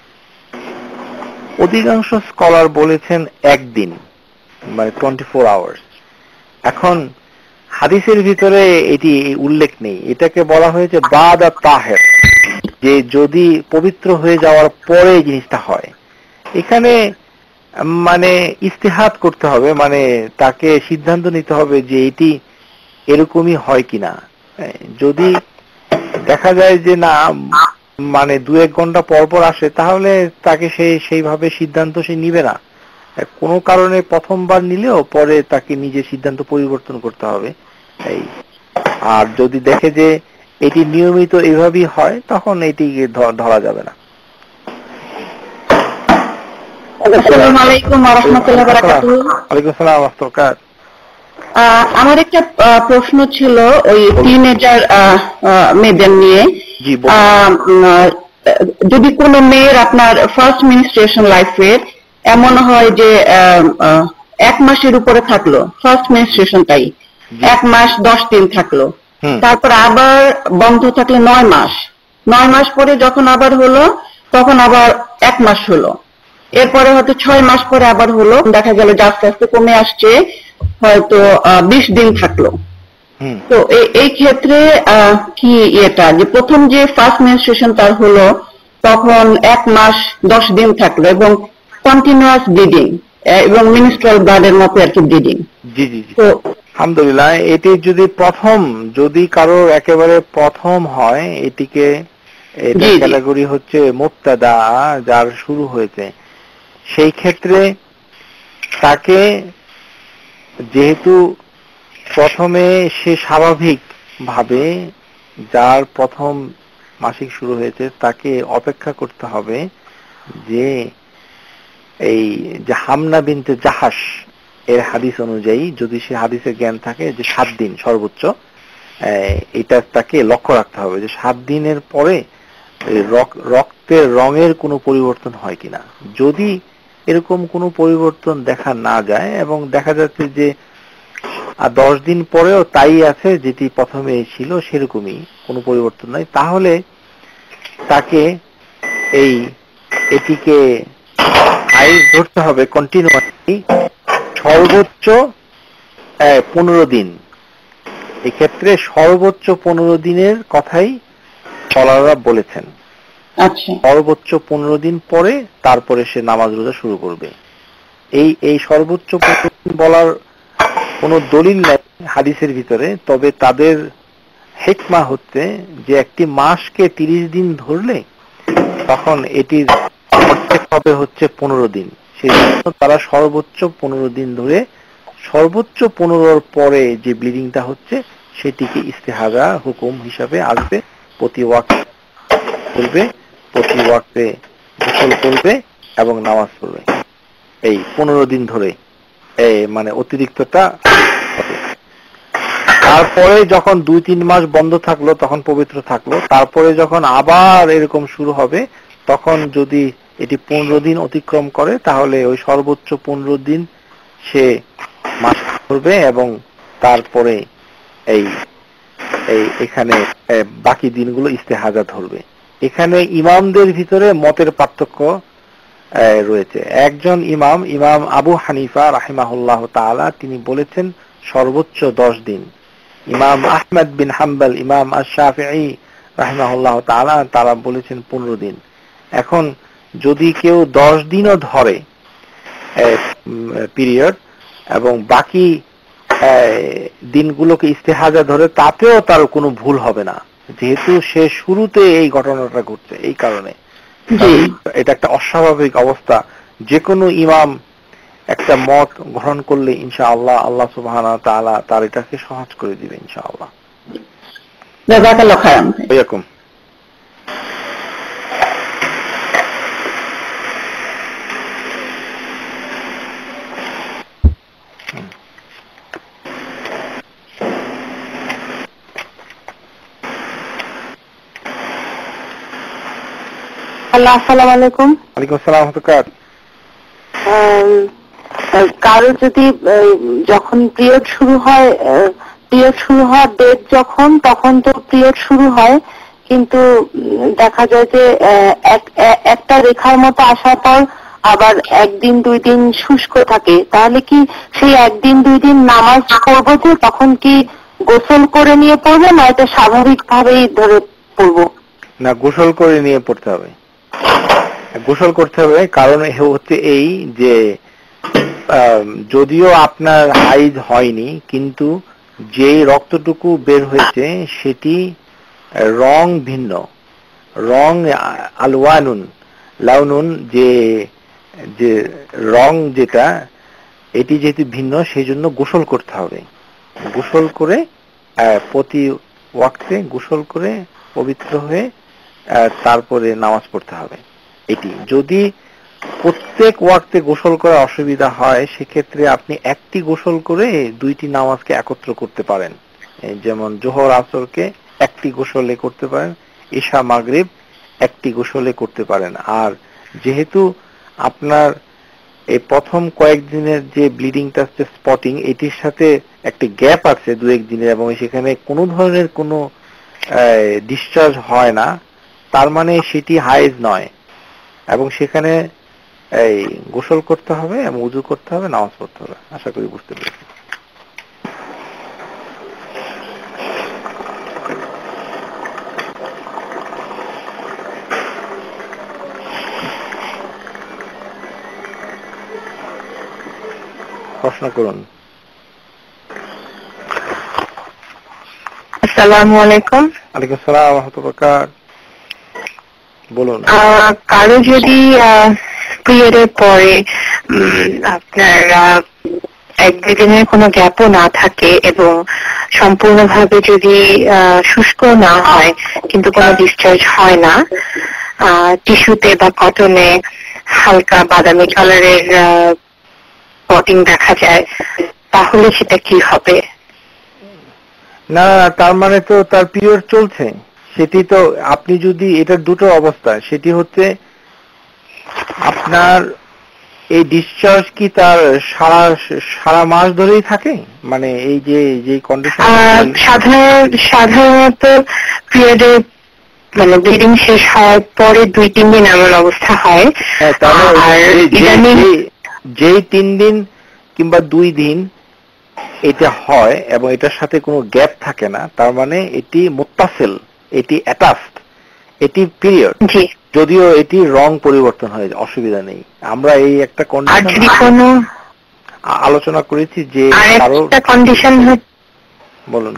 অধিকাংশ স্কলার বলেছেন একদিন, মানে 24 আওয়ার্স। এখন হাদিসের ভিতরে এটি উল্লেখ নেই, এটাকে বলা হয়েছে বাদা তাহের, যে যদি পবিত্র হয়ে যাওয়ার পরে জিনিসটা হয়। এখানে মানে ইস্তেহাদ করতে হবে, মানে তাকে সিদ্ধান্ত নিতে হবে যে এটি এরকমই হয় কিনা। যদি দেখা যায় যে না মানে 2-1 ঘন্টা পর আসে, তাহলে তাকে সেইভাবে সিদ্ধান্ত সে নিবে না। কোনো কারণে প্রথমবার নিলেও পরে তাকে নিজের সিদ্ধান্ত পরিবর্তন করতে হবে। আর যদি দেখে যে এটি নিয়মিত এভাবেই হয়, তখন এটিকে ধরা যাবে না। আসসালামু আলাইকুম ওয়া রাহমাতুল্লাহি ওয়া বারাকাতুহু। ওয়ালাইকুম আসসালাম ওয়া রাহমাতুল্লাহ। আমার একটা প্রশ্ন ছিল ওই টিনেজার মেয়েদের নিয়ে। যদি কোনো মেয়ের আপনার ফার্স্ট মেনস্ট্রুয়েশন লাইফের এমন হয় যে 1 মাসের উপরে থাকলো, ফার্স্ট মেনস্ট্রুয়েশনটাই 1 মাস 10 দিন থাকলো, তারপর আবার বন্ধ থাকলে 9 মাস পরে যখন আবার হলো তখন আবার 1 মাস হলো, এরপরে হয়তো 6 মাস পরে আবার হলো, দেখা গেল যে আস্তে আস্তে কমে আসছে, হয়তো 20 দিন থাকলো। তো এই ক্ষেত্রে কি এটা যে প্রথম যে ফার্স্ট মেনস্ট্রুয়েশন তার হলো তখন 1 মাস 10 দিন থাকলো এবং কন্টিনিউয়াস ব্লিডিং এবং মিনস্ট্রুয়াল ব্লাডের মতো আর কি ব্লিডিং। জি জি, তো আলহামদুলিল্লাহ, এটি যদি কারোর একেবারে প্রথম হয়, এটিকে ক্যাটাগরি হচ্ছে মুবতাদা, যার শুরু হয়েছে, সেই ক্ষেত্রে তাকে যেহেতু প্রথমে সে স্বাভাবিক ভাবে যার প্রথম মাসিক শুরু হয়েছে তাকে অপেক্ষা করতে হবে যে এই যে হামনা বিনতে জাহাস এর হাদিস অনুযায়ী, যদি সে হাদিসের জ্ঞান থাকে, যে 7 দিন সর্বোচ্চ, এটা তাকে লক্ষ্য রাখতে হবে যে 7 দিনের পরে রক্তের রঙের কোনো পরিবর্তন হয় কিনা। যদি এরকম কোনো পরিবর্তন দেখা না যায় এবং দেখা যাচ্ছে যে 10 দিন পরেও তাই আছে যেটি প্রথমে ছিল, সেরকমই কোনো পরিবর্তন নাই, তাহলে তাকে এটিকে ধরতে হবে কন্টিনিউয়াসলি সর্বোচ্চ 15 দিন। এক্ষেত্রে সর্বোচ্চ 15 দিনের কথাই স্কলাররা বলেছেন। সর্বোচ্চ 15 দিন পরে তারপরে সে নামাজ রোজা শুরু করবে। এই সর্বোচ্চ 15 দিন বলার কোনো দলিল নেই হাদিসের ভিতরে, তবে তাদের হিকমা হচ্ছে যে একটি মাসকে 30 দিন ধরলে তখন এটির অর্ধেক হবে হচ্ছে 15 দিন। সেই জন্য তারা সর্বোচ্চ 15 দিন ধরে, সর্বোচ্চ 15 পরে যে ব্লিডিংটা হচ্ছে সেটিকে ইস্তেহাদা হুকুম হিসাবে আসবে, প্রতি ওয়াক্তে করবে, প্রতি ওয়াক্তে গোসল করবে এবং নামাজ পড়বে। এই 15 দিন ধরে মানে অতিরিক্তটা হবে। তারপরে যখন 2-3 মাস বন্ধ থাকলো তখন পবিত্র থাকলো, তারপরে যখন আবার এরকম শুরু হবে তখন যদি এটি 15 দিন অতিক্রম করে তাহলে ওই সর্বোচ্চ 15 দিন সে মাস ধরবে এবং তারপরে এখানে বাকি দিনগুলো ইস্তেহাজা ধরবে। এখানে ইমামদের ভিতরে মতের পার্থক্য রয়েছে। একজন ইমাম আবু হানিফা রাহিমাহুল্লাহ তাআলা তিনি বলেছেন সর্বোচ্চ 10 দিন। ইমাম আহমদ বিন হাম্বল, ইমাম আশ-শাফিঈ রাহিমাহুল্লাহ তাআলা তারা বলেছেন 15 দিন। এখন যদি কেউ 10 দিনও ধরে পিরিয়ড এবং বাকি দিনগুলোকে ইস্তেহাজা ধরে, তাতেও তার কোনো ভুল হবে না, যেহেতু সে শুরুতে এই ঘটনাটা ঘটছে। এই কারণে এটা একটা অস্বাভাবিক অবস্থা। যে কোনো ইমাম একটা মত গ্রহণ করলে ইনশাআল্লাহ আল্লাহ সুবহানাহু ওয়া তাআলা তার এটাকে সহজ করে দিবে ইনশাআল্লাহ। জাযাকাল্লাহু খাইরান। ওয়ালাইকুম। আসসালামু আলাইকুম। ওয়ালাইকুম আসসালাম ওয়া রাহমাতুল্লাহ। কারো যদি যখন পিরিয়ড শুরু হওয়ার ডেট যখন, তখন তো পিরিয়ড শুরু হয়, কিন্তু দেখা যায় যে একটা রেখার মতো আসার পর আবার 1-2 দিন শুষ্ক থাকে, তাহলে কি সেই 1-2 দিন নামাজ পড়বো, যে তখন কি গোসল করে নিয়ে পড়বো না এটা স্বাভাবিক ভাবেই ধরে পড়বো? না, গোসল করে নিয়ে পড়তে হবে, গোসল করতে হবে। কারণ হচ্ছে এই যে যদিও আপনার হাইজ হয়নি, কিন্তু যেই রক্তটুকু বের হয়েছে সেটি রং ভিন্ন, রং আলওয়ানুন লাউনুন, যে রং যেটা এটি যেহেতু ভিন্ন সেই জন্য গোসল করতে হবে। গোসল করে প্রতি ওয়াক্তে গোসল করে পবিত্র হয়ে তারপরে নামাজ পড়তে হবে। এটি যদি প্রত্যেক ওয়াক্তে গোসল করা অসুবিধা হয়, সেক্ষেত্রে আপনি একটি গোসল করে 2টি নামাজকে একত্র করতে পারেন। যেমন জোহর আসরকে একটি গোসলে করতে পারেন, ইশা মাগরিব একটি গোসলে করতে পারেন। আর যেহেতু আপনার এই প্রথম কয়েকদিনের যে ব্লিডিংটা হচ্ছে স্পটিং, এটির সাথে একটি গ্যাপ আছে 2-1 দিনের, এবং সেখানে কোনো ধরনের কোনো ডিসচার্জ হয় না, তার মানে সেটি হাইজ নয়, এবং সেখানে এই গোসল করতে হবে এবং ওযু করতে হবে, নামাজ পড়তে হবে। আশা করি বুঝতে পেরেছি। প্রশ্ন করুন। আসসালামু আলাইকুম। ওয়ালাইকুম আসসালাম ওয়া রাহমাতুল্লাহ। বলুন। কারো যদি পিরিয়ডের পরে আপনার 1-2 দিনের কোনো গ্যাপও না থাকে এবং সম্পূর্ণভাবে যদি শুষ্ক না হয় কিন্তু কোনো ডিসচার্জ হয় না, টিস্যুতে বা কটনে হালকা বাদামি কালারের স্পটিং দেখা যায়, তাহলে সেটা কি হবে? না, তার মানে তো তার পিরিয়ড চলছে। সেটি তো আপনি যদি, এটার দুটো অবস্থা, সেটি হচ্ছে আপনার এই ডিসচার্জ কি তার সারা মাস ধরেই থাকে, মানে এই যে কন্ডিশন সাধারণত পিরিয়ডে মানে ব্লিডিং শেষ হওয়ার পরে 2-3 দিন এমন অবস্থা হয়। যেই 3 দিন কিংবা 2 দিন এটা হয় এবং এটার সাথে কোনো গ্যাপ থাকে না, তার মানে এটি মুত্তাসিল, এটি অ্যাটাচড, এটি পিরিয়ড। যদিও এটি রং পরিবর্তন হয়, অসুবিধা নেই। আমরা এই একটা কন্ডিশন আলোচনা করেছি যে আরেকটা কন্ডিশন বলুন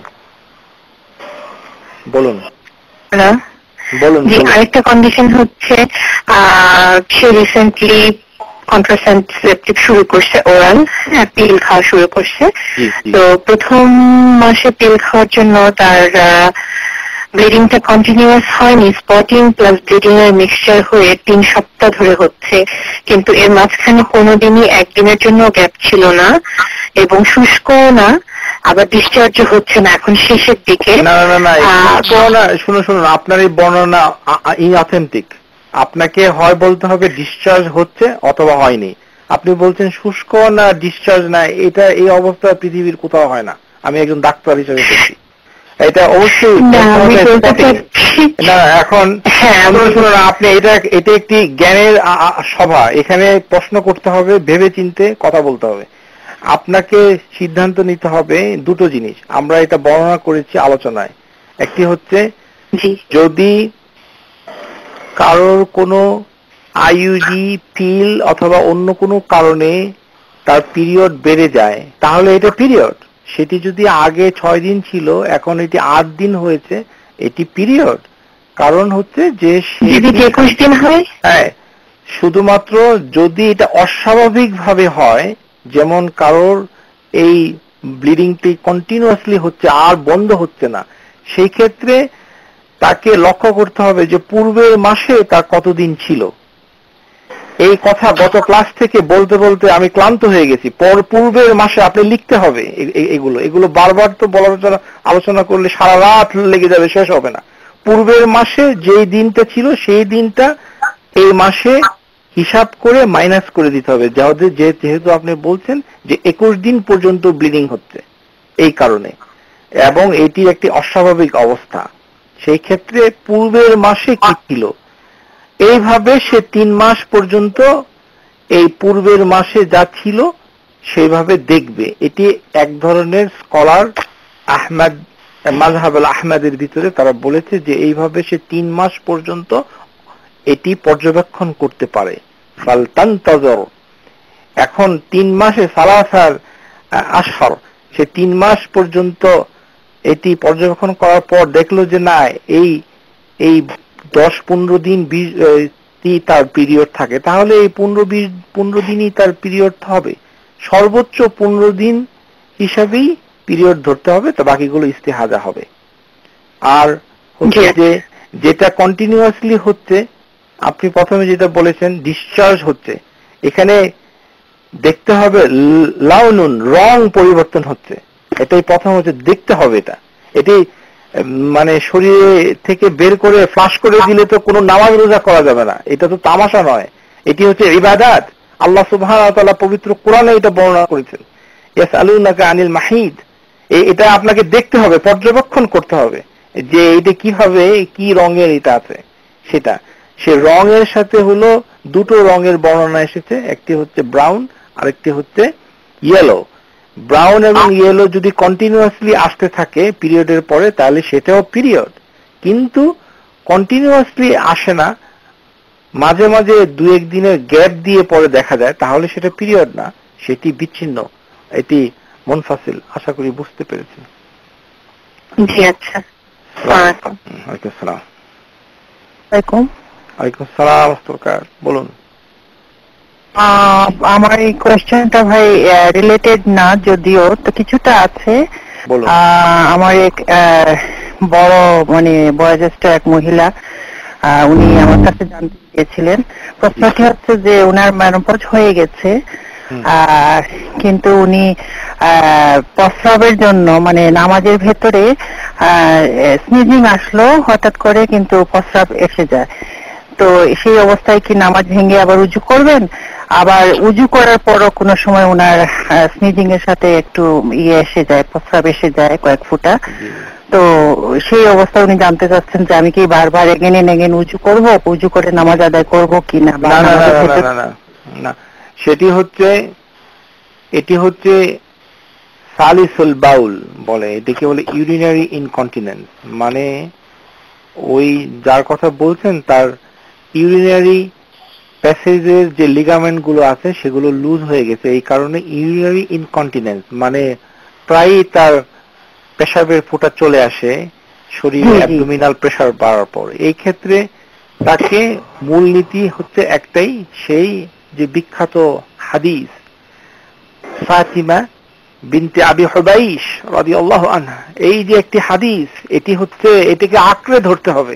বলুন বলুন। আরেকটা কন্ডিশন হচ্ছে সে রিসেন্টলি কন্ট্রাসেপটিভ শুরু করছে, ওরাল পিল খাওয়া শুরু করছে। তো প্রথম মাসে পিল খাওয়ার জন্য তার ব্লিডিংটা কন্টিনিউয়াস হয়নি, স্পটিং প্লাস ব্লিডিং এর মিক্সচার হয়ে 3 সপ্তাহ ধরে হচ্ছে, কিন্তু এর মাঝখানে কোনোদিনই 1 দিনের জন্য গ্যাপ ছিল না এবং শুষ্কও না, আবার ডিসচার্জ হচ্ছে না এখন শেষের দিকে। না না না শুনুন, আপনার এই বর্ণনা ইনঅথেন্টিক। আপনাকে হয় বলতে হবে ডিসচার্জ হচ্ছে অথবা হয়নি। আপনি বলছেন শুষ্ক না ডিসচার্জ না, এটা এই অবস্থা পৃথিবীর কোথাও হয় না। আমি একজন ডাক্তার হিসেবে বলছি এটা অবশ্যই না। এখন শুনুন, আপনি এটা একটি জ্ঞানের সভা, এখানে প্রশ্ন করতে হবে, ভেবে চিন্তে কথা বলতে হবে। আপনাকে সিদ্ধান্ত নিতে হবে দুটো জিনিস। আমরা এটা বর্ণনা করেছি আলোচনায়। একটি হচ্ছে যদি কারোর কোনো আইইউডি পিল অথবা অন্য কোনো কারণে তার পিরিয়ড বেড়ে যায় তাহলে এটা পিরিয়ড। সেটি যদি আগে 6 দিন ছিল এখন এটি 8 দিন হয়েছে, এটি পিরিয়ড। কারণ হচ্ছে যে 21 দিন হয়। হ্যাঁ, শুধুমাত্র যদি এটা অস্বাভাবিক ভাবে হয়, যেমন কারোর এই ব্লিডিংটি কন্টিনিউয়াসলি হচ্ছে আর বন্ধ হচ্ছে না, সেই ক্ষেত্রে তাকে লক্ষ্য করতে হবে যে পূর্বের মাসে তার কতদিন ছিল। এই কথা গত ক্লাস থেকে বলতে বলতে আমি ক্লান্ত হয়ে গেছি। পূর্বের মাসে আপনি লিখতে হবে এগুলো বারবার তো আলোচনা করলে সারা রাত লেগে যাবে, শেষ হবে না। পূর্বের মাসে যেই দিনটা ছিল সেই দিনটা এই মাসে হিসাব করে মাইনাস করে দিতে হবে, যেহেতু আপনি বলছেন যে 21 দিন পর্যন্ত ব্লিডিং হচ্ছে এই কারণে, এবং এটি একটি অস্বাভাবিক অবস্থা। সেই ক্ষেত্রে পূর্বের মাসে কি ছিল এইভাবে সে 3 মাস পর্যন্ত এই পূর্বের মাসে যা ছিল সেইভাবে দেখবে। এটি এক ধরনের স্কলার আহমদ মাযহাবুল আহমদের ভিতরে তারা বলেছে যে এইভাবে সে 3 মাস পর্যন্ত এটি পর্যবেক্ষণ করতে পারে। ফালতানতাজর, এখন 3 মাসে সালাসার আশহর, সে 3 মাস পর্যন্ত এটি পর্যবেক্ষণ করার পর দেখলো যে না এই 10-15 দিন তার পিরিয়ড থাকে, তাহলে এই 15 দিনই তার পিরিয়ড হবে। সর্বোচ্চ 15 দিন হিসাবেই পিরিয়ড ধরতে হবে, তো বাকিগুলো ইস্তেহাজা হবে। আর হচ্ছে যে যেটা কন্টিনিউয়াসলি হচ্ছে, আপনি প্রথমে যেটা বলেছেন ডিসচার্জ হচ্ছে, এখানে দেখতে হবে লাউনুন, রং পরিবর্তন হচ্ছে। এটাই প্রথম হচ্ছে দেখতে হবে। এটি মানে শরীরে থেকে বের করে ফ্লাশ করে দিলে তো কোনো নামাজ রোজা করা যাবে না, এটা তো তামাশা নয়, এটি হচ্ছে ইবাদত। আল্লাহ সুবহানাহু ওয়া তাআলা পবিত্র কোরআনে এটা বর্ণনা করেছেন, ইয়াসআলুনাকা আনিল মাহিদ। এটা আপনাকে দেখতে হবে, পর্যবেক্ষণ করতে হবে যে এটা কিভাবে কি রঙের এটা আছে সেটা। সে রঙের সাথে হলো দুটো রঙের বর্ণনা এসেছে, একটি হচ্ছে ব্রাউন আর একটি হচ্ছে ইয়েলো। ব্রাউন এবং ইয়েলো যদি কন্টিনিউয়াসলি আসতে থাকে পিরিয়ডের পরে তাহলে সেটাও পিরিয়ড, কিন্তু কন্টিনিউয়াসলি আসে না, মাঝে মাঝে 2-1 দিনের গ্যাপ দিয়ে পরে দেখা যায়, তাহলে সেটা পিরিয়ড না, সেটি বিচ্ছিন্ন, এটি মুনফাসিল। আশা করি বুঝতে পেরেছেন। জি আচ্ছা। ওয়ালাইকুম আসসালাম। ওয়ালাইকুম আসসালাম, বলুন। আমার এই কোয়েশ্চেনটা ভাই রিলেটেড না, যদিও তো কিছুটা আছে। আমার এক বড় মানে বয়োজ্যেষ্ঠ এক মহিলা, উনি আমার কাছে জানতে চেয়েছিলেন। প্রশ্নটি হচ্ছে যে ওনার মেনোপজ হয়ে গেছে, কিন্তু উনি প্রস্রাবের জন্য মানে নামাজের ভেতরে স্নিজিং আসলো হঠাৎ করে, কিন্তু প্রস্রাব এসে যায়। তো সেই অবস্থায় কি নামাজ ভেঙে আবার উজু করবেন? আবার উজু করার পরও কোনো সময় ওনার স্নিজিং এর সাথে একটু এসে যায়, প্রস্রাব এসে যায় কয়েক ফুটা। তো সেই অবস্থা উনি জানতে চাচ্ছেন যে আমি কি বারবার এগেন উজু করব, উজু করে নামাজ আদায় করব কিনা। না, এটি হচ্ছে সালিসুল বাউল বলে, এটাকে বলে ইউরিনারি ইনকন্টিনেন্স। মানে ওই যার কথা বলছেন তার ইউরিনারি প্যাসেজের যে লিগামেন্ট গুলো আছে সেগুলো লুজ হয়ে গেছে, এই কারণে ইউরিনারি ইনকন্টিনেন্স, মানে প্রায়ই তার পেশাবের ফোঁটা চলে আসে শরীরে অ্যাবডোমিনাল প্রেসার বাড়ার পর। এই ক্ষেত্রে তাকে মূলনীতি হচ্ছে একটাই, সেই যে বিখ্যাত হাদিস ফাতিমা বিনতে আবি হুবাইশ রাদিয়াল্লাহু আনহা, এই যে একটি হাদিস, এটি হচ্ছে এটাকে আঁকড়ে ধরতে হবে।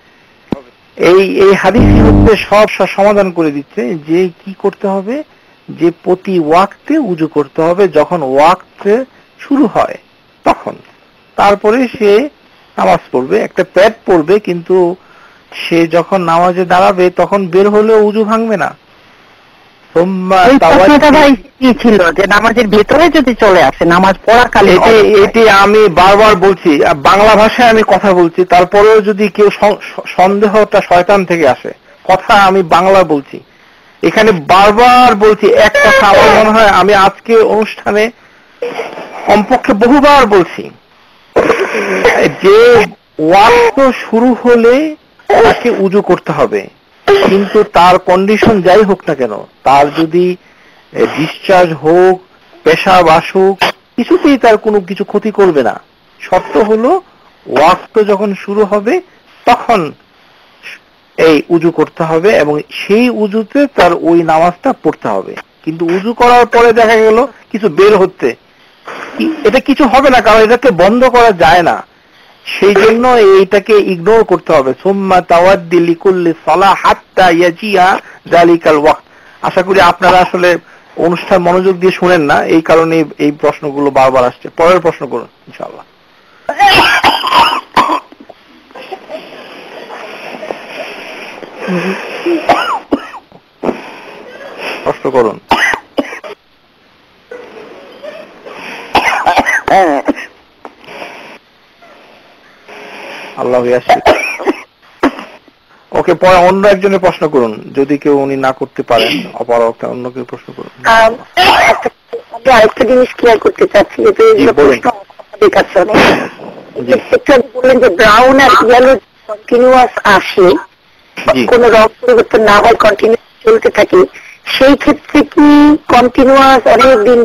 এই হাদিসই হচ্ছে সব সমাধান করে দিচ্ছে যে কি করতে হবে, যে প্রতি ওয়াক্তে উজু করতে হবে। যখন ওয়াক্ত শুরু হয় তখন তারপরে সে নামাজ পড়বে, একটা প্যাড পড়বে, কিন্তু সে যখন নামাজে দাঁড়াবে তখন বের হলেও উজু ভাঙবে না। ছিল যে নামাজের ভেতরে যদি চলে আসে নামাজ পড়াকালীন, এটি আমি বারবার বলছি, বাংলা ভাষায় আমি কথা বলছি, তারপরেও যদি কেউ সন্দেহটা শয়তান থেকে আসে, কথা আমি বাংলা বলছি, এখানে বারবার বলছি এক কথা। আমার মনে হয় আমি আজকে অনুষ্ঠানে কমপক্ষে বহুবার বলছি যে ওয়াক্ত শুরু হলে তাকে উজু করতে হবে, কিন্তু তার কন্ডিশন যাই হোক না কেন, তার যদি ডিসচার্জ হোক, পেশাব আসুক, কিছুতেই তার কোনো কিছু ক্ষতি করবে না। শর্ত হলো ওয়াক্ত যখন শুরু হবে তখন এই উজু করতে হবে এবং সেই উজুতে তার ওই নামাজটা পড়তে হবে। কিন্তু উজু করার পরে দেখা গেল কিছু বের হচ্ছে, এটা কিছু হবে না, কারণ এটাকে বন্ধ করা যায় না, সেই জন্য এইটাকে ইগনোর করতে হবে। সুম্মা তাওয়াদ্দি লিকুল্লি সালাহ হাত্তা ইয়াজিয়া যালিকাল ওয়াক্ত। আশা করি আপনারা আসলে অনুষ্ঠান মনোযোগ দিয়ে শুনেন না, এই কারণে এই প্রশ্নগুলো বারবার আসছে। পরের প্রশ্ন করুন ইনশাআল্লাহ। প্রশ্ন করুন। আল্লাহ ইয়াসির। ওকে, পরে অন্য একজনের প্রশ্ন করুন, যদি কেউ উনি না করতে পারেন অপারগতা অন্য কেউ প্রশ্ন করুন। আরেকটা জিনিস ক্লিয়ার করতে চাচ্ছি, বললেন যে ব্রাউন আর ইয়েলো কন্টিনিউয়াস আসে, কোন রং পরিবর্তন না হয়, কন্টিনিউয়াস চলতে থাকে, সেই ক্ষেত্রে কি কন্টিনিউয়াস অনেক দিন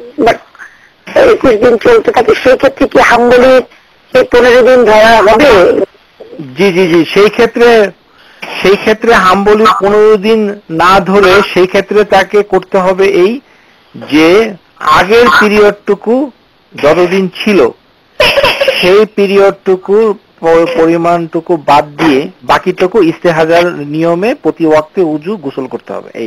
21 দিন চলতে থাকে, সেই ক্ষেত্রে কি হাম্বলি 15 দিন ধরা হবে? জি জি জি, সেই ক্ষেত্রে হাম্বলি 15 দিন না ধরে সেই ক্ষেত্রে তাকে করতে হবে এই যে আগের পিরিয়ডটুকু যতদিন ছিল সেই পিরিয়ডটুকু পরিমাণটুকু বাদ দিয়ে বাকিটুকু ইস্তেহাজার নিয়মে প্রতি ওয়াক্তে উজু গোসল করতে হবে। এই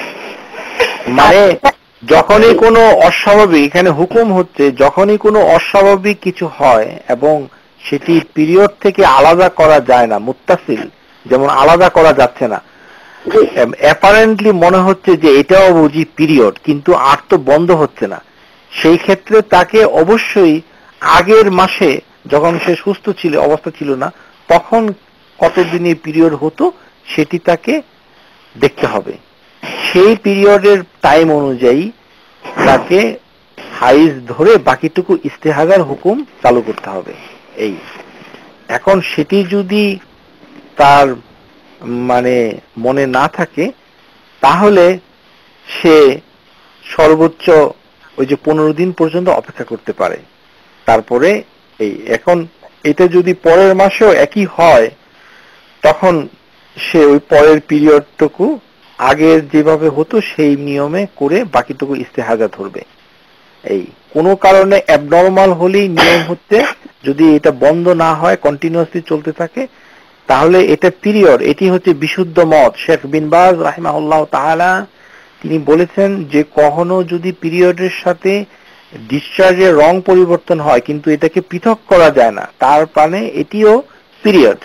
মানে যখনই কোনো অস্বাভাবিক, এখানে হুকুম হচ্ছে যখনই কোনো অস্বাভাবিক কিছু হয় এবং সেটি পিরিয়ড থেকে আলাদা করা যায় না, মুত্তাসিল যেমন আলাদা করা যাচ্ছে না, অ্যাপারেন্টলি মনে হচ্ছে যে এটাও বুঝি পিরিয়ড কিন্তু আর তো বন্ধ হচ্ছে না, সেই ক্ষেত্রে তাকে অবশ্যই আগের মাসে যখন সে সুস্থ ছিল অবস্থা ছিল না তখন কতদিনে পিরিয়ড হতো সেটি তাকে দেখতে হবে। সেই পিরিয়ডের টাইম অনুযায়ী তাকে হাইজ ধরে বাকিটুকু ইস্তেহাজার হুকুম চালু করতে হবে। এই এখন সেটি যদি তার মানে মনে না থাকে তাহলে সে সর্বোচ্চ ওই যে 15 দিন পর্যন্ত অপেক্ষা করতে পারে। তারপরে এই এখন এটা যদি পরের মাসেও একই হয় তখন সে ওই পরের পিরিয়ডটুকু আগের যেভাবে হতো সেই নিয়মে করে বাকিটুকু ইস্তেহাজা ধরবে। এই কোনো কারণে অ্যাবনর্মাল হলেই নিয়ম হচ্ছে যদি এটা বন্ধ না হয় কন্টিনিউয়াসলি চলতে থাকে তাহলে এটা পিরিয়ড। এটি হচ্ছে বিশুদ্ধ মত। শেখ বিন বাজ রাহিমাহুল্লাহ তাআলা তিনি বলেছেন যে কখনো যদি পিরিয়ডের সাথে ডিসচার্জের রং পরিবর্তন হয় কিন্তু এটাকে পৃথক করা যায় না তার মানে এটিও পিরিয়ড।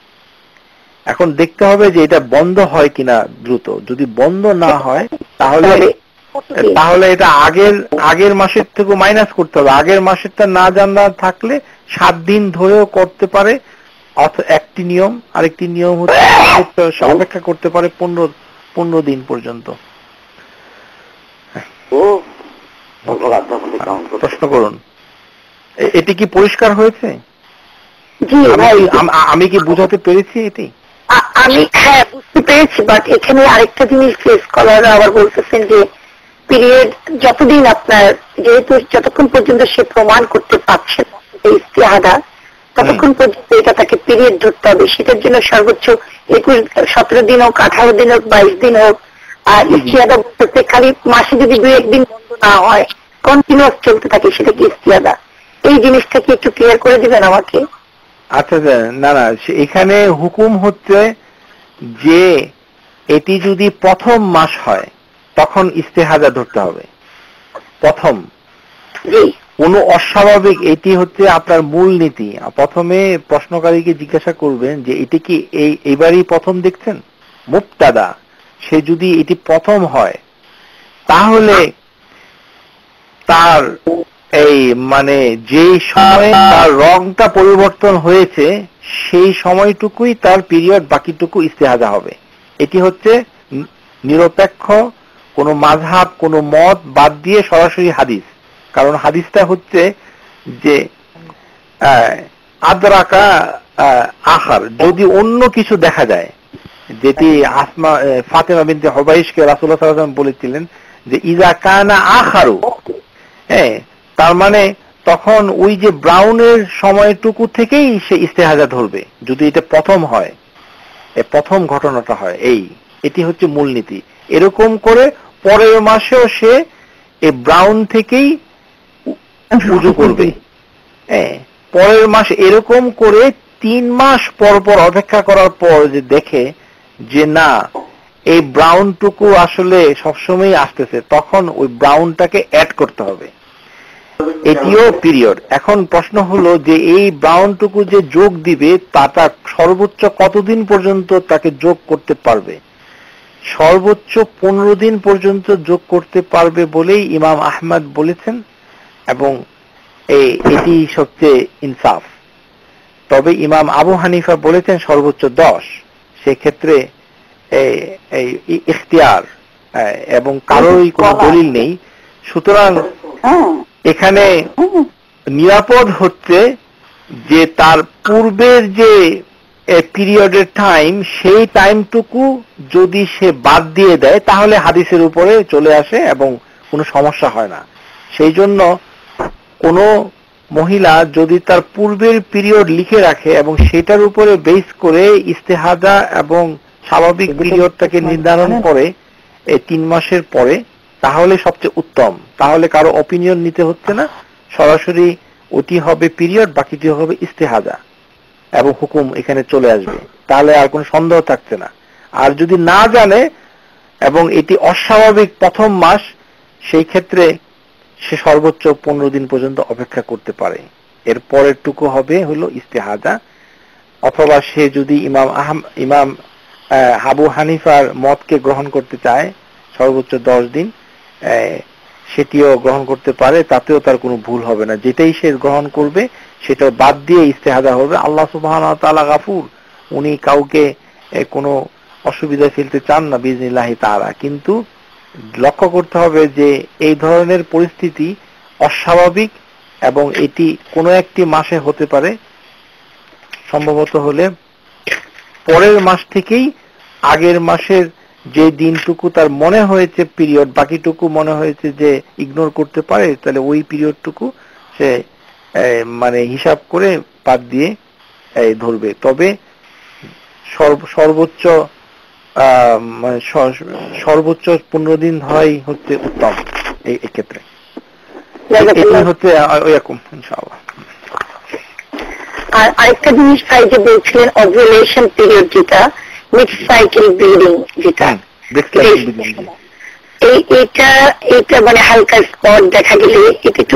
এখন দেখতে হবে যে এটা বন্ধ হয় কিনা দ্রুত। যদি বন্ধ না হয় তাহলে এটা আগের মাসের থেকে মাইনাস করতে হবে। আগের মাসেরটা না জানা থাকলে 7 দিন ধরেও করতে পারে, একটি নিয়ম। আরেকটি নিয়ম হচ্ছে অপেক্ষা করতে পারে 15 দিন পর্যন্ত। প্রশ্ন করুন। এটি কি পরিষ্কার হয়েছে? আমি কি বুঝাতে পেরেছি? এটি আমি হ্যাঁ বুঝতে পেরেছি, বাট এখানে আরেকটা জিনিস ফেস করার আবার বলতেছেন যে পিরিয়ড যতদিন আপনার যেহেতু যতক্ষণ পর্যন্ত সে প্রমাণ করতে পারছে ইস্তেহাদা ততক্ষণ পর্যন্ত এটা তাকে পিরিয়ড ধরতে হবে। সেটার জন্য সর্বোচ্চ 17 দিন হোক, 18 দিন হোক, 22 দিন হোক। আর ইস্তেহাদা বলতে খালি মাসে যদি 2-1 দিন বন্ধ না হয় কন্টিনিউয়াস চলতে থাকে সেটা কি ইস্তেহাদা? এই জিনিসটা কি একটু ক্লিয়ার করে দিবেন আমাকে? আচ্ছা না এখানে হুকুম হচ্ছে যে এটি যদি প্রথম মাস হয় তখন ইস্তেহাজা ধরতে হবে। প্রথম কোনো অস্বাভাবিক, এটি হচ্ছে আপনার মূল নীতি। প্রথমে প্রশ্নকারীকে জিজ্ঞাসা করবেন যে এটি কি এইবারই প্রথম দেখছেন, মুবতাদা। সে যদি এটি প্রথম হয় তাহলে তার এই মানে যেই সময়ে তার রংটা পরিবর্তন হয়েছে সেই সময়টুকুই তার পিরিয়ড, বাকিটুকু ইস্তেহাজা হবে। এটি হচ্ছে নিরপেক্ষ কোন মাযহাব, কোন মত বাদ দিয়ে সরাসরি হাদিস। কারণ হাদিসটা হচ্ছে যে আদরাকা আখার, যদি অন্য কিছু দেখা যায়, যেটি আসমা ফাতেমা বিনতে হুবাইশকে রাসূলুল্লাহ সাল্লাল্লাহু আলাইহি ওয়াসাল্লাম বলেছিলেন যে ইজা কানা আখারু, তার মানে তখন ওই যে ব্রাউনের সময়টুকু থেকেই সে ইস্তেহাজা ধরবে যদি এটা প্রথম হয়, প্রথম ঘটনাটা হয়। এটি হচ্ছে মূলনীতি। এরকম করে পরের মাসেও সে এই ব্রাউন থেকেই উযু করবে। পরের মাসে এরকম করে 3 মাস পর পর অপেক্ষা করার পর যে দেখে যে না এই ব্রাউনটুকু আসলে সবসময় আসতেছে, তখন ওই ব্রাউনটাকে অ্যাড করতে হবে। এটিও পিরিয়ড। এখন প্রশ্ন হলো যে এই ব্রাউনটুকু যে যোগ দিবে তাটা সর্বোচ্চ কতদিন পর্যন্ত তাকে যোগ করতে পারবে? সর্বোচ্চ 15 দিন পর্যন্ত যোগ করতে পারবে বলেই ইমাম আহমদ বলেছেন, এবং এটি সবচেয়ে ইনসাফ। তবে ইমাম আবু হানিফা বলেছেন সর্বোচ্চ 10। সেক্ষেত্রে এই ইখতিয়ার এবং কারোরই কোনো দলিল নেই। সুতরাং এখানে নিরাপদ হচ্ছে যে তার পূর্বের যে পিরিয়ডের টাইম, সেই টাইমটুকু যদি সে বাদ দিয়ে দেয় তাহলে হাদিসের উপরে চলে আসে এবং কোনো সমস্যা হয় না। সেই জন্য কোনো মহিলা যদি তার পূর্বের পিরিয়ড লিখে রাখে এবং সেটার উপরে বেস করে ইস্তেহাদা এবং স্বাভাবিক পিরিয়ডটাকে নির্ধারণ করে 3 মাসের পরে, তাহলে সবচেয়ে উত্তম। তাহলে কারো অপিনিয়ন নিতে হচ্ছে না, সরাসরি ওটি হবে পিরিয়ড, বাকিটি হবে ইস্তেহাদা এবং হুকুম এখানে চলে আসবে। তাহলে আর কোনো সন্দেহ থাকছে না। আর যদি না জানে এবং এটি অস্বাভাবিক প্রথম মাস, সেই ক্ষেত্রে সে সর্বোচ্চ 15 দিন পর্যন্ত অপেক্ষা করতে পারে। এর পরের টুকু হবে হলো ইস্তেহাদা। অথবা সে যদি ইমাম আবু হানিফার মতকে গ্রহণ করতে চায় সর্বোচ্চ 10 দিন, সেটিও গ্রহণ করতে পারে, তাতেও তার কোনো ভুল হবে না। যেটাই সে গ্রহণ করবে সেটা বাদ দিয়ে ইস্তেহাদা হবে। আল্লাহ সুবহানাহু ওয়া তাআলা গাফুর, উনি কাউকে কোনো অসুবিধা ফেলতে চান না বিইজনিল্লাহি তাআলা। কিন্তু লক্ষ্য করতে হবে যে এই ধরনের পরিস্থিতি অস্বাভাবিক এবং এটি কোনো একটি মাসে হতে পারে। সম্ভবত হলে পরের মাস থেকেই আগের মাসের যে দিনটুকু তার মনে হয়েছে পিরিয়ড, বাকিটুকু মনে হয়েছে যে ইগনোর করতে পারে, তাহলে ওই পিরিয়ডটুকু সে মানে হিসাব করে বাদ দিয়ে ধরবে। তবে সর্বোচ্চ 15 দিন ধরাই হচ্ছে উত্তম এই ক্ষেত্রে। এটি হচ্ছে ওইরকম ইনশাআল্লাহ। আর আরেকটা জিনিস ভাই যে বলছিলেন ওভুলেশন পিরিয়ড, যেটা মিড সাইকেল ব্লিডিং, যেটা এইটা মানে হালকা স্পট দেখা গেলে এটা একটু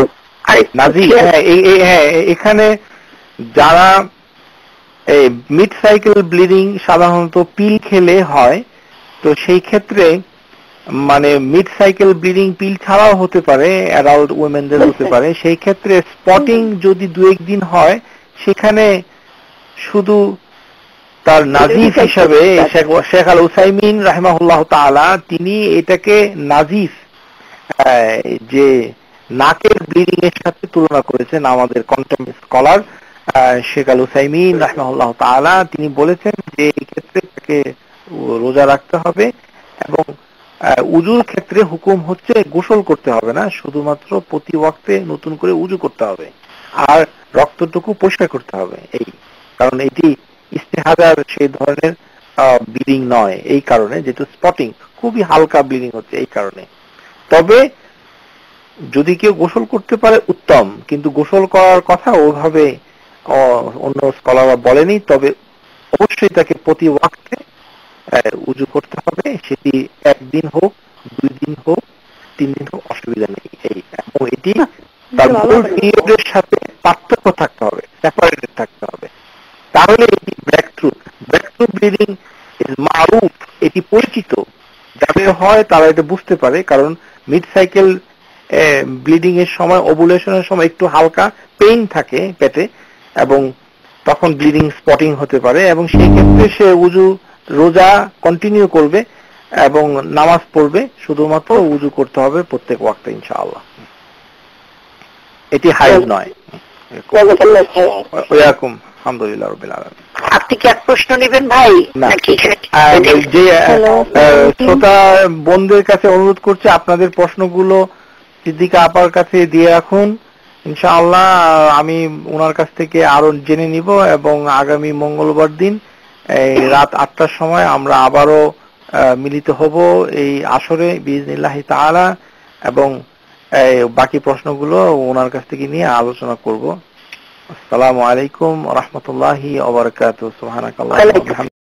এখানে যারা মিড সাইকেল ব্লিডিং সাধারণত পিল খেলে হয়, তো সেই ক্ষেত্রে মানে মিড সাইকেল ব্লিডিং পিল ছাড়াও হতে পারে, অ্যাডাল্ট উইমেনদের হতে পারে। সেই ক্ষেত্রে স্পটিং যদি 2-1 দিন হয়, সেখানে শুধু তার নাজিফ হিসাবে শেখ আল উসাইমিন রাহিমাহুল্লাহ তাআলা তিনি এটাকে নাজিফ যে নাকের ব্লিডিং এর সাথে তুলনা করেছেন। আমাদের কন্টেম স্কলার শেখ আল উসাইমিন রাহিমাহুল্লাহ তাআলা তিনি বলেছেন যে এই ক্ষেত্রে তাকে রোজা রাখতে হবে এবং উজুর ক্ষেত্রে হুকুম হচ্ছে গোসল করতে হবে না, শুধুমাত্র প্রতি ওয়াক্তে নতুন করে উজু করতে হবে আর রক্তটুকু পরিষ্কার করতে হবে। কারণ এটি ইস্তেহাদার সেই ধরনের ব্লিডিং নয়, এই কারণে যেহেতু স্পটিং খুবই হালকা ব্লিডিং হচ্ছে এই কারণে। তবে যদি কেউ গোসল করতে পারে উত্তম, কিন্তু গোসল করার কথা ওভাবে অন্য স্কলাররা বলেনি। তবে অবশ্যই তাকে প্রতি ওয়াক্তে উজু করতে হবে, সেটি 1 দিন হোক, 2 দিন হোক, 3 দিন হোক, অসুবিধা নেই। এবং এটি তার মূল পিরিয়ডের সাথে পার্থক্য থাকতে হবে, সেপারেটেড থাকতে হবে, তাহলে এটি ব্রেক থ্রু ব্লিডিং ইজ মারুফ, এটি পরিচিত। যাদের হয় তারা এটা বুঝতে পারে, কারণ মিড সাইকেল ব্লিডিং এর সময়, ওভুলেশনের সময় একটু হালকা পেইন থাকে পেটে, এবং তখন ব্লিডিং স্পটিং হতে পারে, এবং সেই ক্ষেত্রে সে রোজা কন্টিনিউ করবে এবং নামাজ পড়বে, শুধুমাত্র উজু করতে হবে প্রত্যেক ওয়াক্তে ইনশাআল্লাহ। এটি হাইজ নয়। ওয়ালাইকুম আলহামদুলিল্লাহ রাব্বিল আলামিন। আপনি কি এক প্রশ্ন নেবেন ভাই? যে শ্রোতা বোনদের কাছে অনুরোধ করছে আপনাদের প্রশ্নগুলো সিদ্দিকা আপার কাছে দিয়ে রাখুন, ইনশাআল্লাহ আমি ওনার কাছ থেকে আরো জেনে নিব, এবং আগামী মঙ্গলবার দিন রাত 8টার সময় আমরা আবারও মিলিত হব এই আসরে বিইজনিল্লাহি তাআলা, এবং বাকি প্রশ্নগুলো ওনার কাছ থেকে নিয়ে আলোচনা করব। আসসালামু আলাইকুম ওয়া রাহমাতুল্লাহি ওয়া বারাকাতুহু। সুবহানাকাল্লাহ।